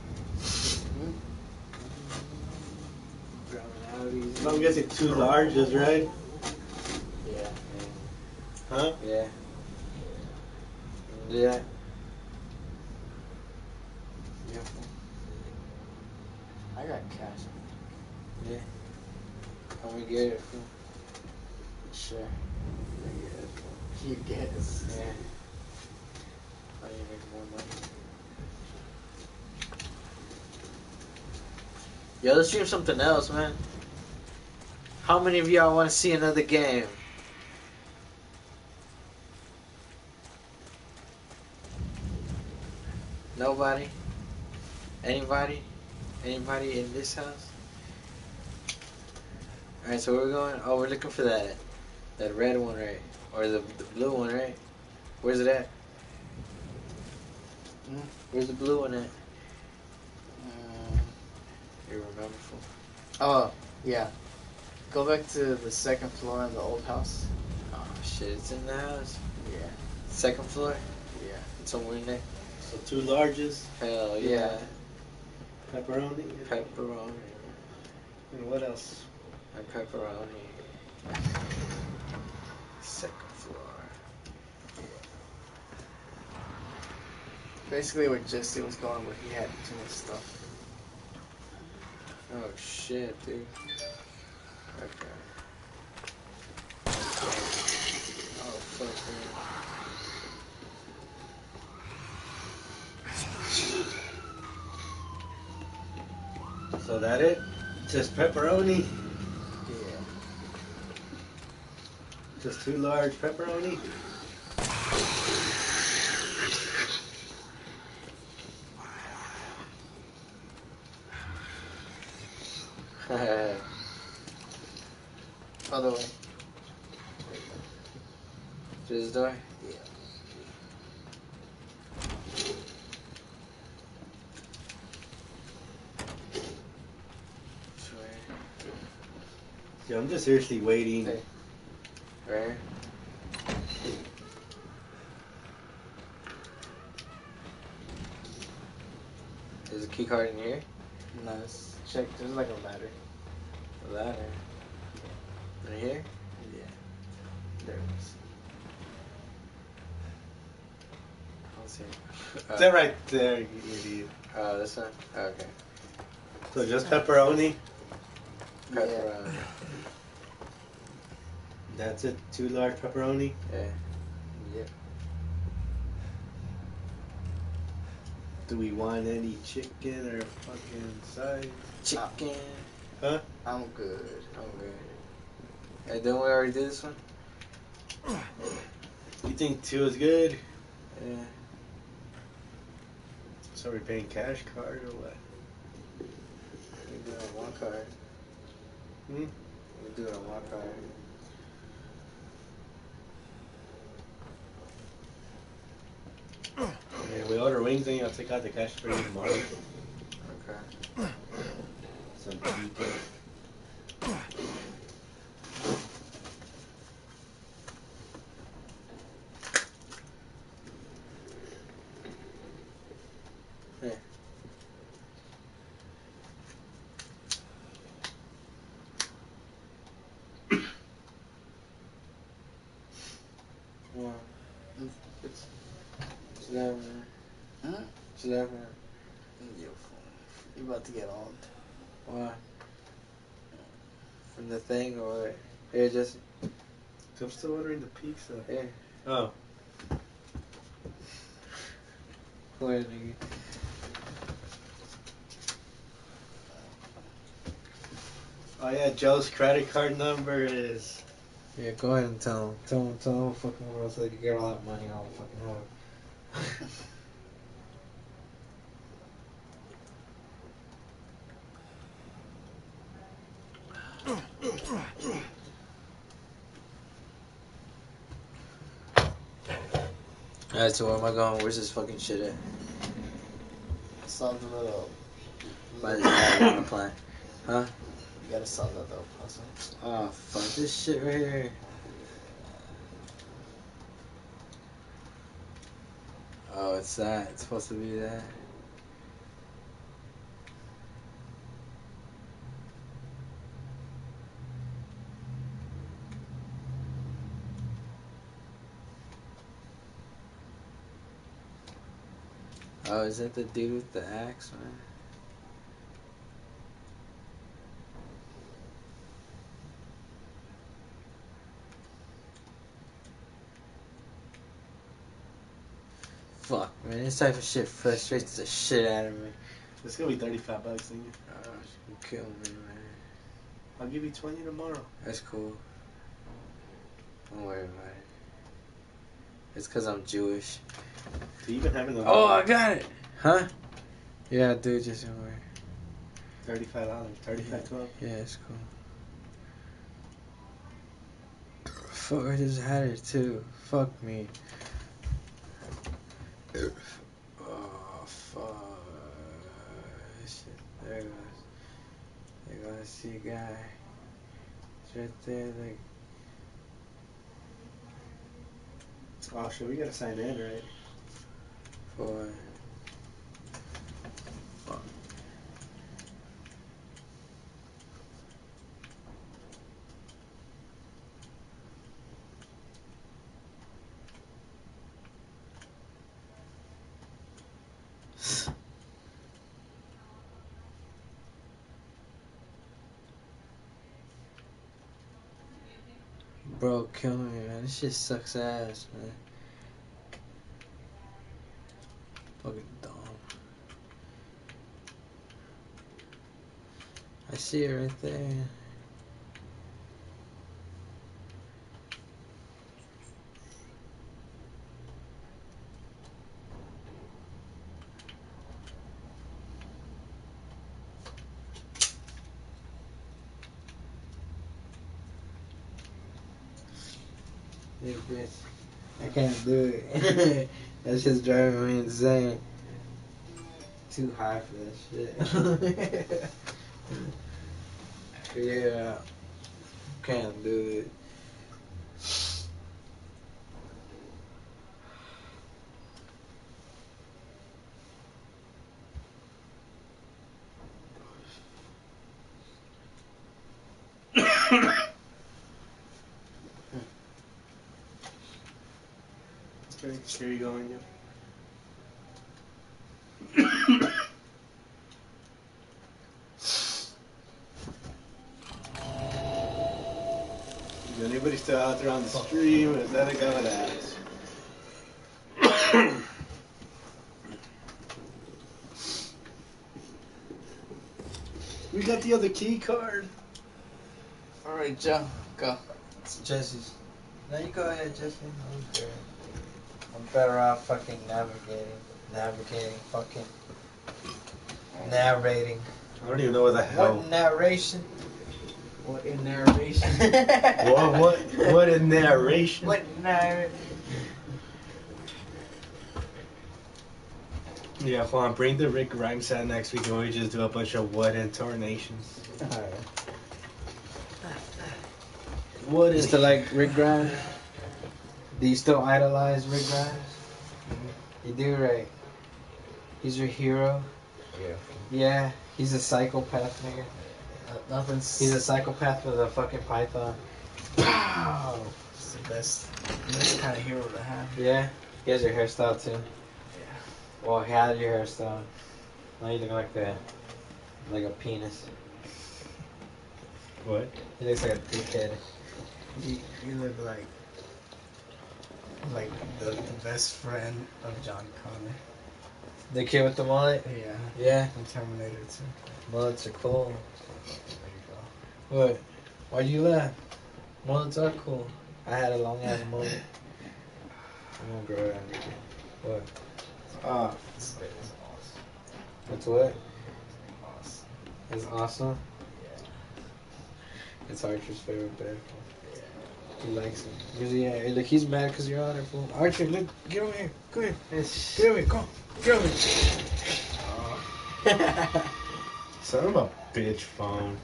Drowning out these. So I'm guessing 2 larges, right? Yeah. Huh? Yeah. Yeah. Yeah. I got cash. Yeah. I'm gonna get it. Fool. Sure. I'm gonna get it. Fool. You guess. Yeah. I need to make more money. Yo, let's stream something else, man. How many of y'all want to see another game? Nobody? Anybody? Anybody in this house? Alright, so where we going? Oh, we're looking for that red one, right? Or the blue one, right? Where's it at? Where's the blue one at? You remember? Fool? Oh, yeah. Go back to the 2nd floor in the old house. Oh shit, it's in the house. Yeah. 2nd floor? Yeah. It's somewhere in there. So 2 larges, Hell yeah. pepperoni, Pepperoni. and what else? And pepperoni. 2nd floor. Basically where Jesse was going, where he had too much stuff. Oh shit, dude. Okay. Oh fuck, man. So that it? Just pepperoni? Yeah. Just 2 large pepperoni? Other way. To this door? Yeah. Yeah, I'm just seriously waiting. Hey. Right? There's a key card in here? Nice. Check. There's like a ladder. A ladder. In here? Yeah. There it is. I don't see it. Is that right there, you idiot? Oh, this one? Okay. So just pepperoni? Pepperoni. That's it? 2 large pepperoni? Yeah. Yep. Do we want any chicken or fucking sides? Chicken. Huh? I'm good. I'm good. Hey, didn't we already do this one? You think 2 is good? Yeah. So we're paying cash card or what? We do have one card. We'll do it on my card. Yeah, we order wings, then I'll take out the cash for you tomorrow. Okay. Some pizza. Well, it's never. Huh? It's never. You about to get old. Why? From the thing or here, Jesse? I'm still ordering the pizza. Here. Oh. Go ahead, nigga. Oh yeah, Joe's credit card number is. Yeah, go ahead and tell him. Tell him the whole fucking world so they can get all that money all the fucking have. Alright, so where am I going? Where's this fucking shit at? Solve the little. By this guy on the plan. Huh? You gotta solve that little puzzle. Oh, fuck this shit right here. Oh, it's that. It's supposed to be that. Oh, is that the dude with the axe, man? Fuck, man. This type of shit frustrates the shit out of me. It's gonna be $35, ain't it? Oh, you kill me, man. I'll give you 20 tomorrow. That's cool. Don't worry about it. It's because I'm Jewish. Do you even have it? Oh, I got it! Huh? Yeah, dude, just don't worry. $35. $35.12. Yeah, it's cool. Fuck, I just had it too. Fuck me. Oh, fuck. Shit, there it goes. There goes the see guy. It's right there, like. Oh shit, we gotta sign in, right? For. Fuck. Bro, kill me, man. This shit sucks ass, man. Fucking dumb. I see it right there. Yeah, bitch. I can't do it. That's just driving me insane. Too high for that shit. Yeah. Can't do it. Okay, here you go, Anya. Is anybody still out there on the stream? Or is that a guy with ass? We got the other key card. Alright, Joe, go. It's Jesse's. No, you go ahead, Jesse. I'm good. I'm better off fucking navigating, fucking narrating. I don't even know what the hell. What narration? What in narration? What in narration? What narration? Yeah, hold on. Bring the Rick Grimes out next week and we just do a bunch of what intonations. Alright. What You is still like Rick Grimes? Do you still idolize Rick Grimes? You do, right? He's your hero? Yeah. Yeah, he's a psychopath, nigga. Nothing's. He's a psychopath with a fucking python. Pow! It's the best kind of hero to have. Yeah, he has your hairstyle too. Yeah. Well, he had your hairstyle. Now you look like a penis. What? He looks like a dickhead. You look like the best friend of John Connor. The kid with the mullet? Yeah. Yeah, From Terminator 2. mullets are cool. There you What? Why'd you laugh? Mullets are cool. I had a long ass mullet. I'm gonna grow it out. What? Ah, go. This bit is awesome. that's what? Awesome. It's awesome. Yeah. It's Archer's favorite bed. Yeah. He likes it. Yeah, look, he's mad because you're on it, fool. Archer, look, get over here. Come here. Get over here. Come on. Get over here. Son of a bitch phone.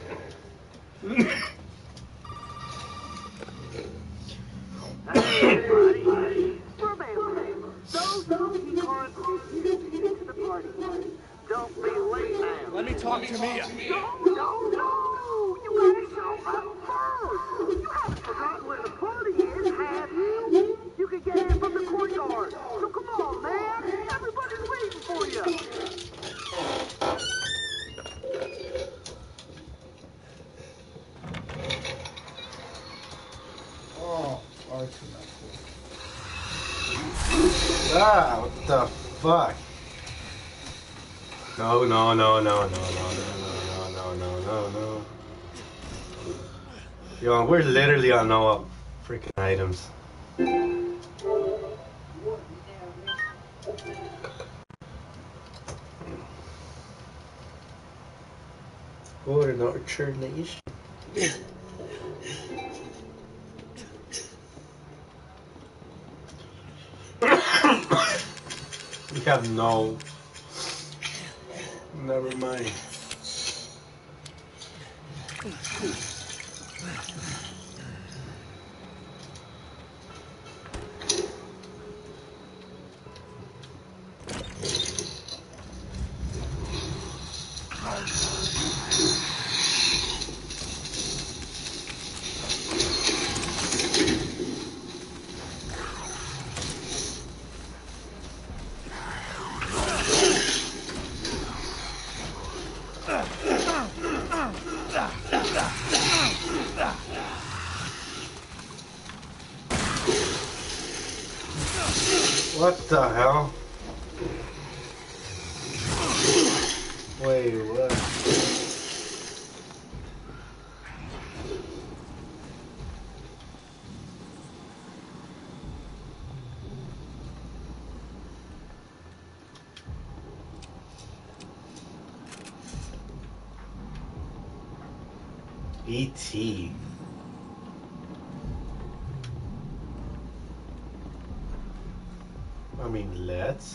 Hey, everybody. Remember, those who aren't invited to the party, don't be late now. Let me talk to Mia. No. You gotta show up first. You haven't forgotten where the party is, have you? You can get in from the courtyard. So come on, man. Everybody's waiting for you. Oh, Archer, not Ah, what the fuck? No. Yo, we're literally on no freaking items. What an Archer Nation. We have no. Never mind. What the hell? Wait, what? E.T. I mean, let's.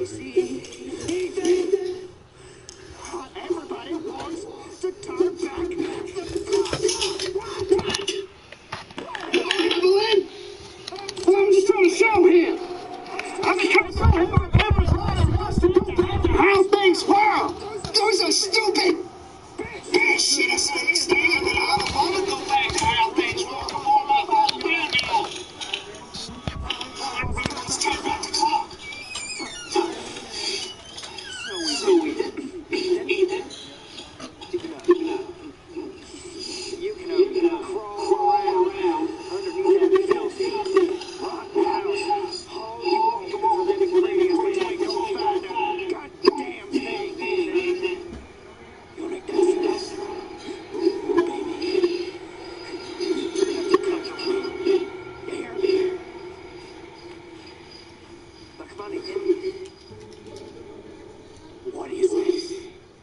Easy, Ethan. Everybody wants to turn back the clock. Evelyn, I'm just trying to show him. I'm just trying to show him what Emma's life wants to do. How things work. Those are stupid. That shit is understand that I don't want to go back to how things were before my father ran me off. Let's turn back the clock. So Ethan, you can crawl around underneath that filthy rotten house all you want because of them ingredients, but you ain't gonna find a goddamn thing, Ethan. You'll make that sense. Ooh, baby. You're gonna have to cut your food. You hear me? Now come on, Ethan. What do you say?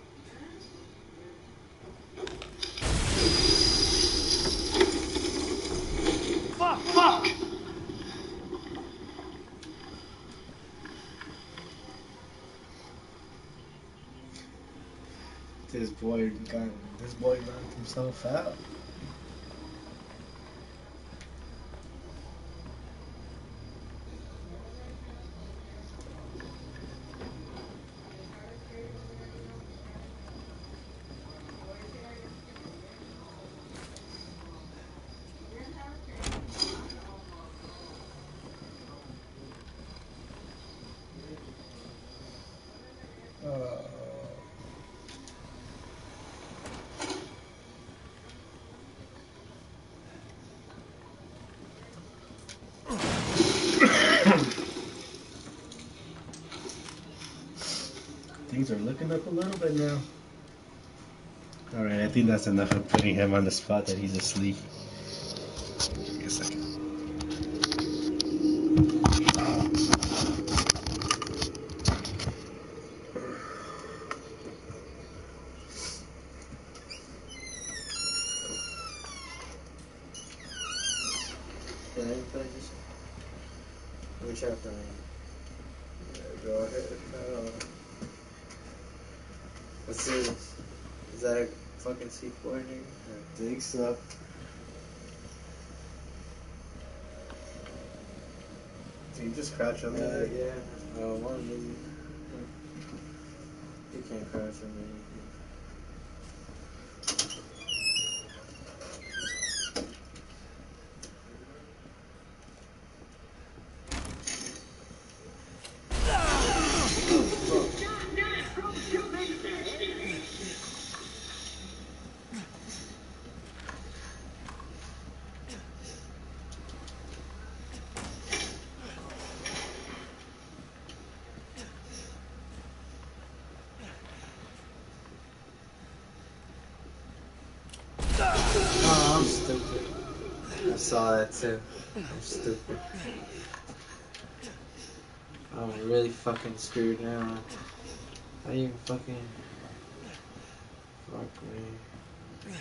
Fuck! This boy knocked himself out. Things are looking up a little bit now. Alright, I think that's enough of putting him on the spot that he's asleep. Give me a second. Which chapter? Go ahead. Let's see. Is that a fucking C4 in here? I think so. Can you just crouch on that? Yeah. One of these. You can't crouch on me. Oh, I'm stupid. I saw that too. I'm stupid. I'm really fucking screwed now. I even fucking... Fuck me.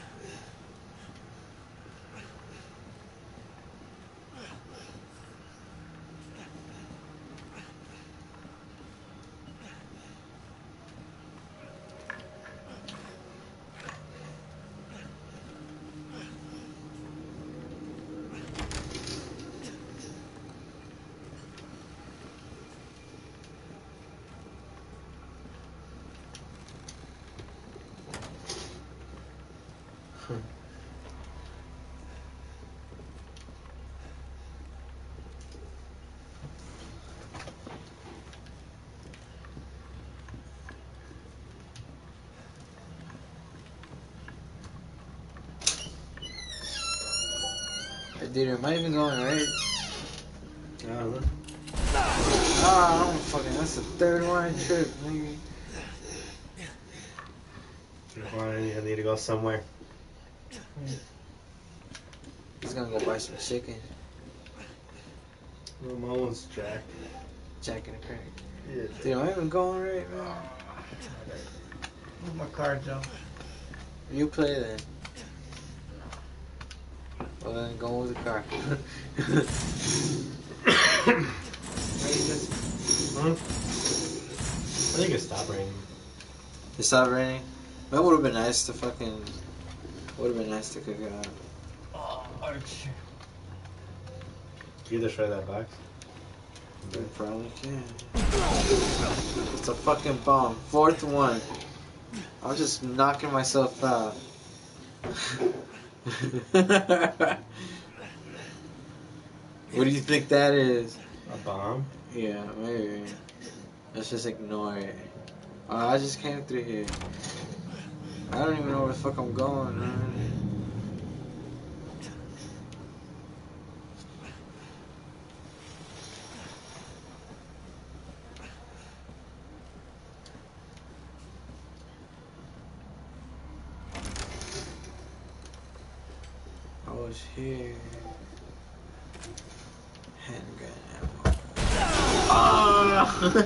Dude, am I even going right? Oh, look. Ah, I'm fucking, that's the third one I tripped, nigga. I need to go somewhere. He's gonna go buy some chicken. Well, my one's Jack. Jack and a crack. Yeah. Dude, am I even going right, man? Where's my car, Joe? You play then. Well, then go with the car. Huh? think it stopped raining. It stopped raining. That would have been nice to fucking. Would have been nice to cook it out. Oh, Arch. You destroy that box. You probably can. It's a fucking bomb. Fourth one. I was just knocking myself out. What do you think that is? A bomb? Yeah, maybe. Let's just ignore it. I just came through here. I don't even know where the fuck I'm going, man. I was here. Handgun ammo. Ah!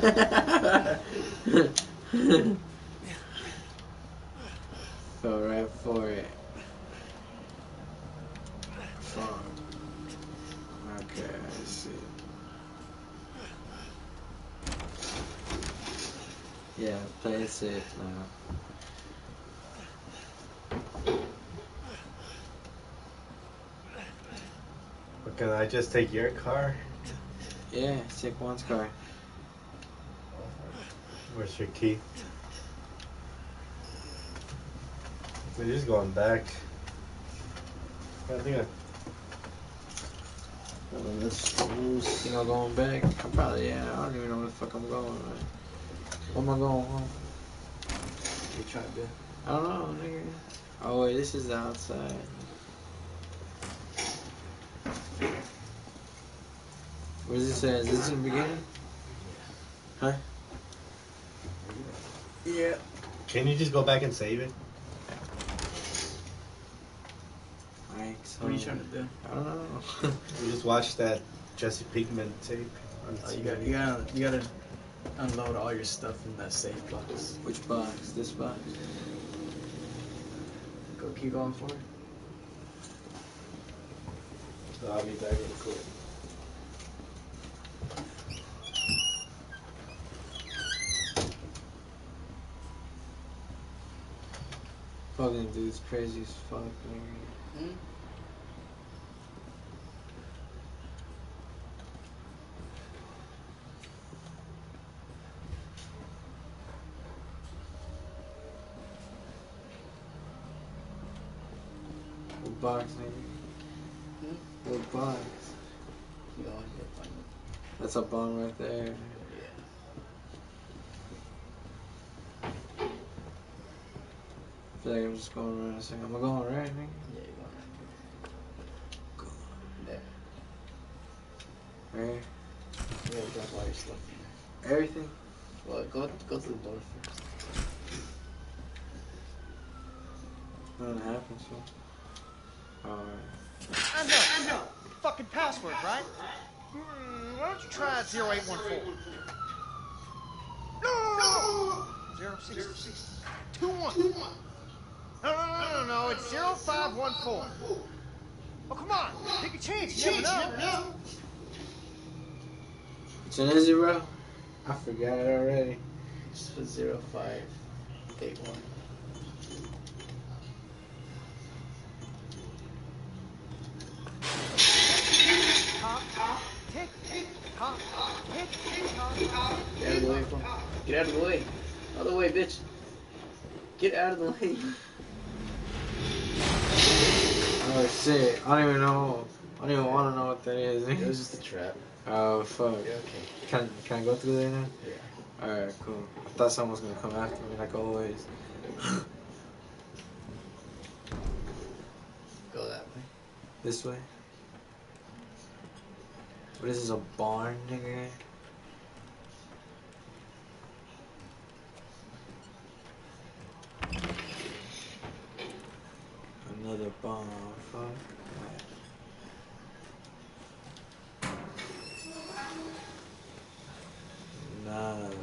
Fell right for it. Fuck. Okay, I see. Yeah, play it safe now. But can I just take your car? Yeah, take one's car. Where's your key? We're just going back. I think I. You know, going back. I'm probably, yeah, I don't even know where the fuck I'm going, man. Where am I going home? You trying to? I don't know, nigga. Oh, wait, this is the outside. Where does it say? Is this in the beginning? Huh? Yeah. Can you just go back and save it? Alright, What are you trying to do? I don't know. We just watched that Jesse Pinkman tape. Oh, you gotta unload all your stuff in that safe box. Which box? This box? Go, keep going forward. So I'll be back real quick. Fucking dude's crazy as fuck, nigga. Hmm? What box, nigga? Hmm? What box? You always gotta find it. That's a bomb right there. I feel like I'm just going around saying, am I going right, nigga? Yeah, you're going right. Right? You gotta drop all your stuff in Everything? there. Well, go to the door first. Nothing happened, so. Alright. I know. Fucking password, right? Why don't you try 0814? No! 0621. No. It's 0514. Oh, come on. Take a chance. You never know. It's an easy, bro? I forgot it already. Just put 0581. Tick, tock, tick, tock. Get out of the way, bro. Get out of the way. Out of the way, bitch. Get out of the way. Oh shit. I don't even know. I don't even want to know what that is. It was just a trap. Oh fuck. Yeah, okay. Can I go through there now? Yeah. Alright, cool. I thought someone was gonna come after me like always. Go that way. This way? What is this, a barn, nigga? Another barn, fuck. Nothing.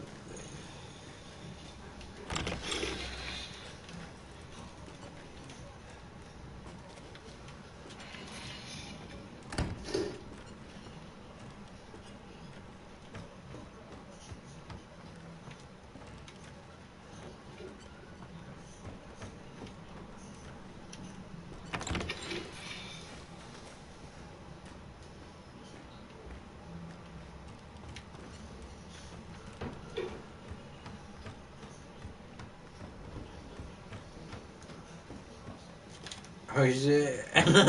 Oh shit.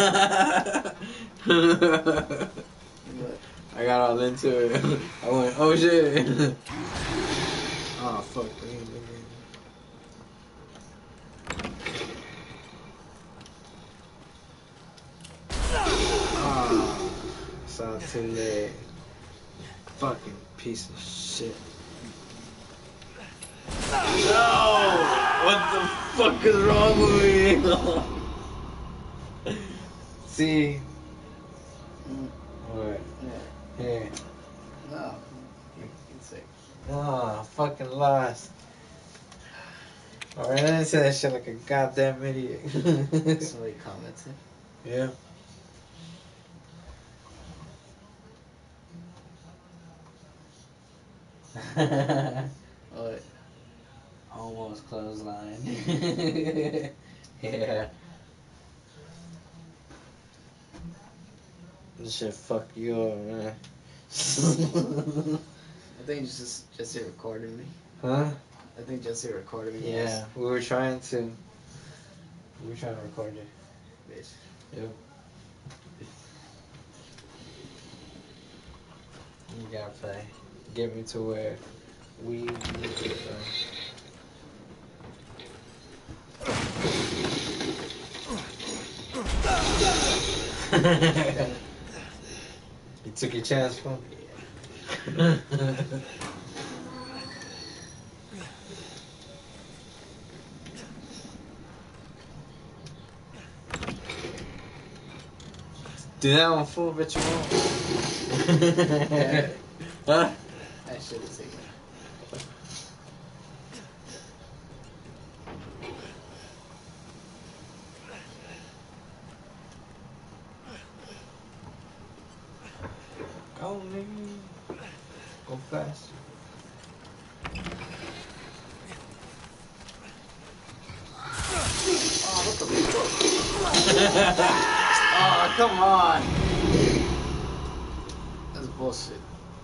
What? I got all into it. I went, oh shit. Oh fuck. Oh, saw too late. Fucking piece of shit. No! What the fuck is wrong with me? See? What? Yeah. Here. No. You sick. Oh, I fucking lost. Alright, I didn't say that shit like a goddamn idiot. Somebody commented. Yeah. What? Almost clothesline. Yeah. This shit fuck you up, man. I think Jesse recorded me. Huh? I think Jesse recorded me. Yeah, we were trying to. We were trying to record you. Bitch. Yep. You gotta play. Get me to where we need to play. You took your chance, fool? Yeah. Do that one, fool, bet you won't. Huh? That shit is sick. Go, nigga. Go fast. Oh, come on. That's bullshit.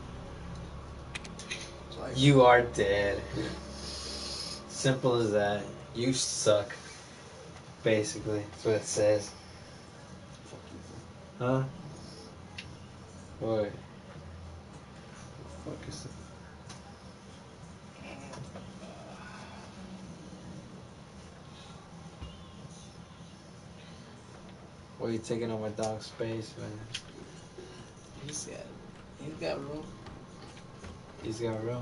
Like, You are dead. Simple as that. You suck. Basically, that's what it says. Huh? What? Fuck is it? Why are you taking on my dog's space, man? he's got room. He's got room.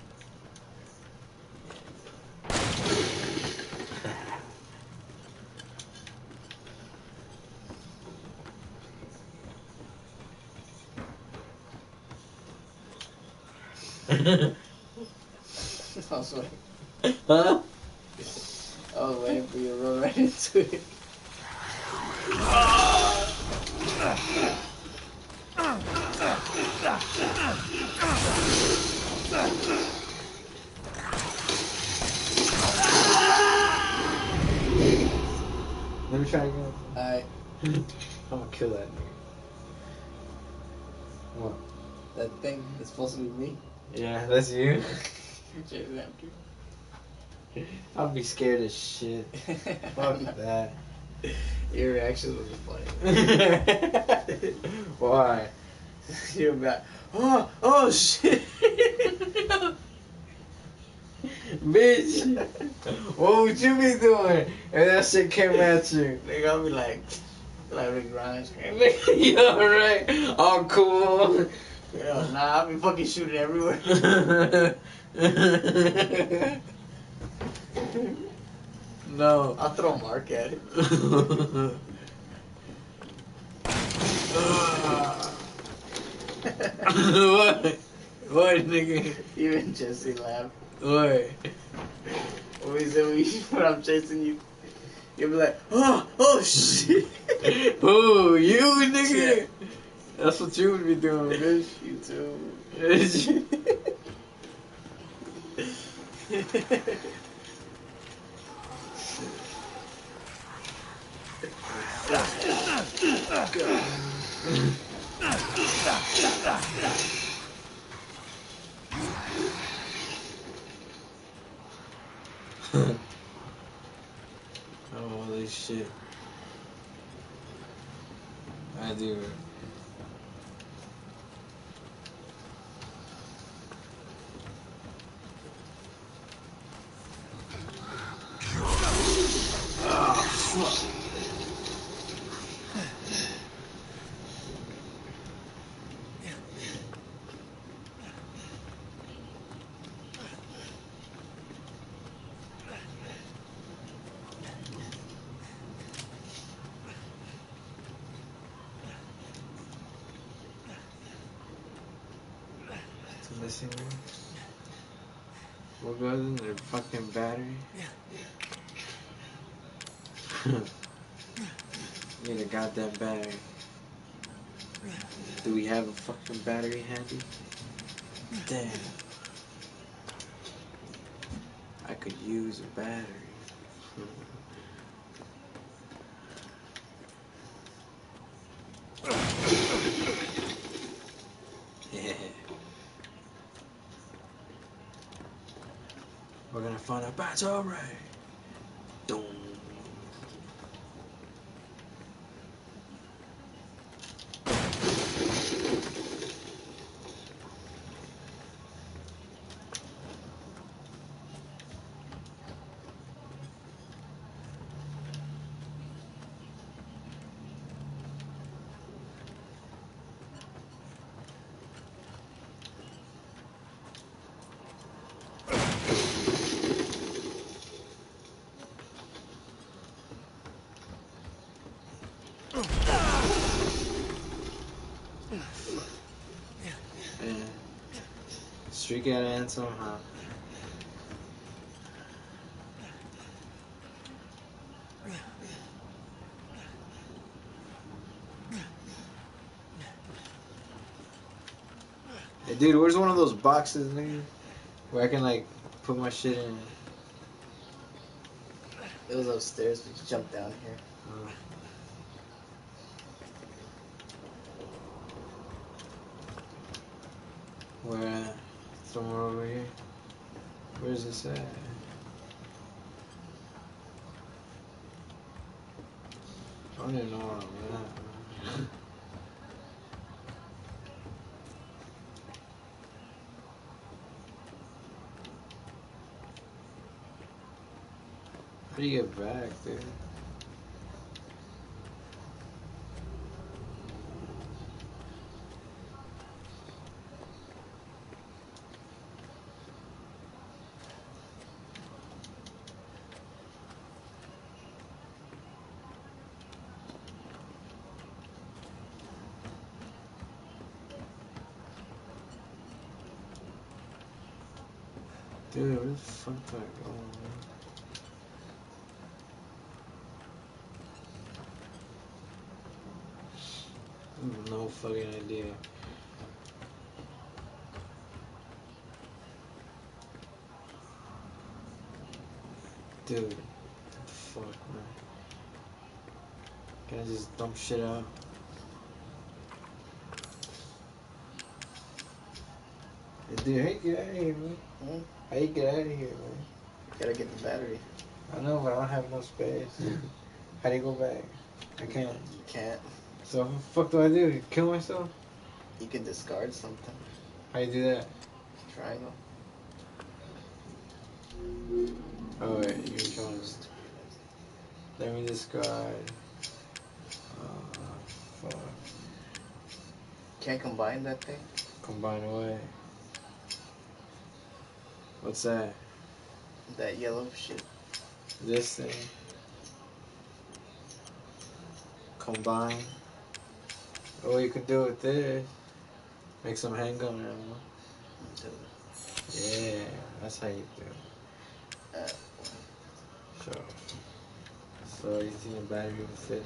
I was waiting. Huh? I was waiting for you to run right into it. Let me try again. Alright, I'm gonna kill that nigga. What? that thing is supposed to be me. Yeah, that's you. Chase after. I'll be scared as shit. Fuck that. Your reaction was funny. Why? You're back. Oh shit. Bitch! What would you be doing if that shit came at you? Nigga, I'll be like Rick Grimes. Yeah, right. All cool. Yeah, nah, I'll be fucking shooting everywhere. No. I'll throw Mark at it. What? What, nigga? Even Jesse laughed. What? When I'm chasing you, you'll be like, oh shit. Who? You, nigga? Yeah. That's what you would be doing, bitch. You too. Holy shit. I do. Oh, fuck. It's missing one. What goes in the fucking battery? Need a goddamn battery. Do we have a fucking battery handy? Damn. I could use a battery. Yeah. We're gonna find a battery. Doom. Yeah. Streak out and somehow. Hey, dude, where's one of those boxes, nigga? Where I can, like, put my shit in. It was upstairs, we just jumped down here. Where at? Somewhere over here? Where's this at? I don't even know where I'm at. How do you get back, dude? Dude, where the fuck do I go, man? I have no fucking idea. Dude, what the fuck, man? Can I just dump shit out? Hey, dude, how you get out of here, man? Hmm? How you get out of here, man? Gotta get the battery. I know, but I don't have no space. How do you go back? I can't. You can't. So what the fuck do I do? Kill myself? You can discard something. How you do that? Triangle. Oh wait, you can kill me. Let me discard. Fuck. Can't combine that thing. Combine away. What's that? That yellow shit. This thing. Combine. Oh, you could do it with this. Make some handgun ammo. Yeah, that's how you do it. Sure. So you think the battery will fit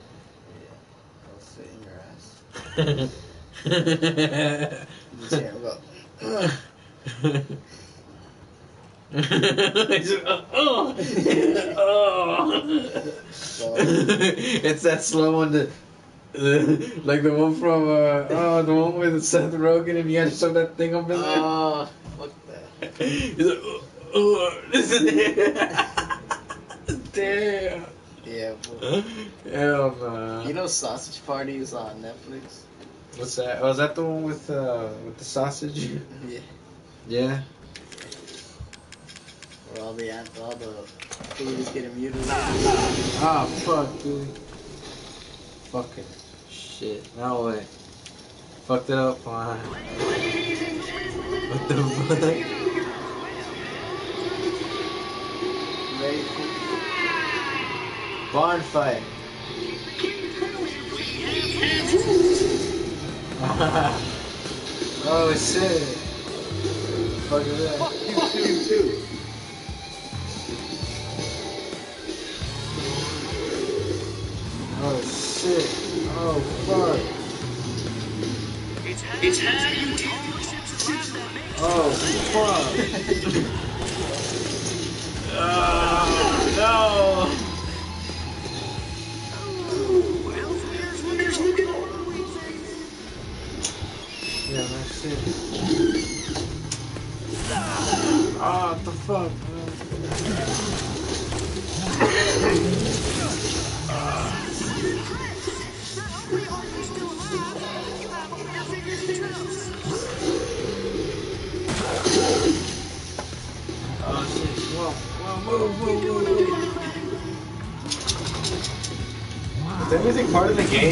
Yeah. It'll fit in your ass. now? You can't go. It's that slow one that, like the one from the one with Seth Rogen and you had to shove that thing up in there. Oh, fuck that. He's like, damn. Yeah. Well, Hell no. you know, Sausage Party is on Netflix. What's that? Oh, is that the one with the sausage? Yeah. Yeah. Where all the food is getting mutilated. Ah, fuck, dude. Fucking shit. No way. Fucked it up, man. What the fuck? Ready for Barn fight. Oh shit. Fuck is that? Fuck you too. Oh shit. Oh fuck. Oh fuck. No. Yeah, that's shit. Ah, what the fuck, oh shit. Whoa, whoa. Is that music part of the game?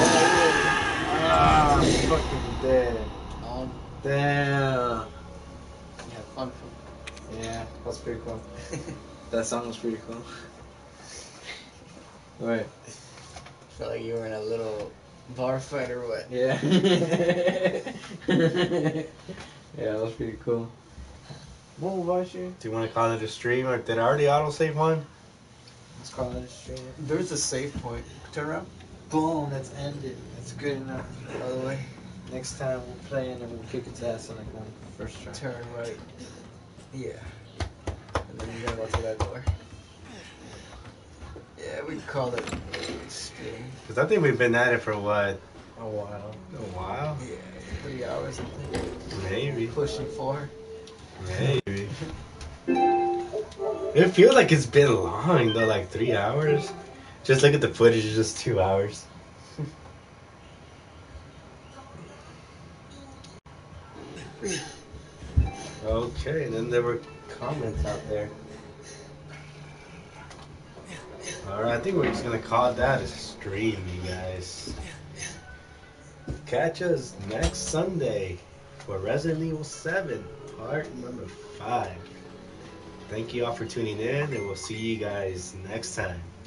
Ah, I'm fucking dead. all. Damn. Yeah, fun. Yeah, that's pretty cool. That song was pretty cool. Wait. Felt like you were in a little bar fight or what? Yeah. Yeah, that was pretty cool. Move, Usher. Do you want to call it a stream, or did I already autosave one? Let's call it a stream. There's a save point. Turn around. Boom, that's ended. That's good enough. By the way, Next time we'll play and then we'll kick its ass on like one first try. turn right. Yeah. And then you gotta go through that door. Yeah, we can call it stream. Because I think we've been at it for what? A while. A while? Yeah, 3 hours I think. Maybe. Pushing 4. Maybe. It feels like it's been long though, like 3 hours. Just look at the footage, it's just 2 hours. Okay, and then there were comments out there. Alright, I think we're just gonna call that a stream, you guys. Catch us next Sunday for Resident Evil 7, part number 5. Thank you all for tuning in, and we'll see you guys next time.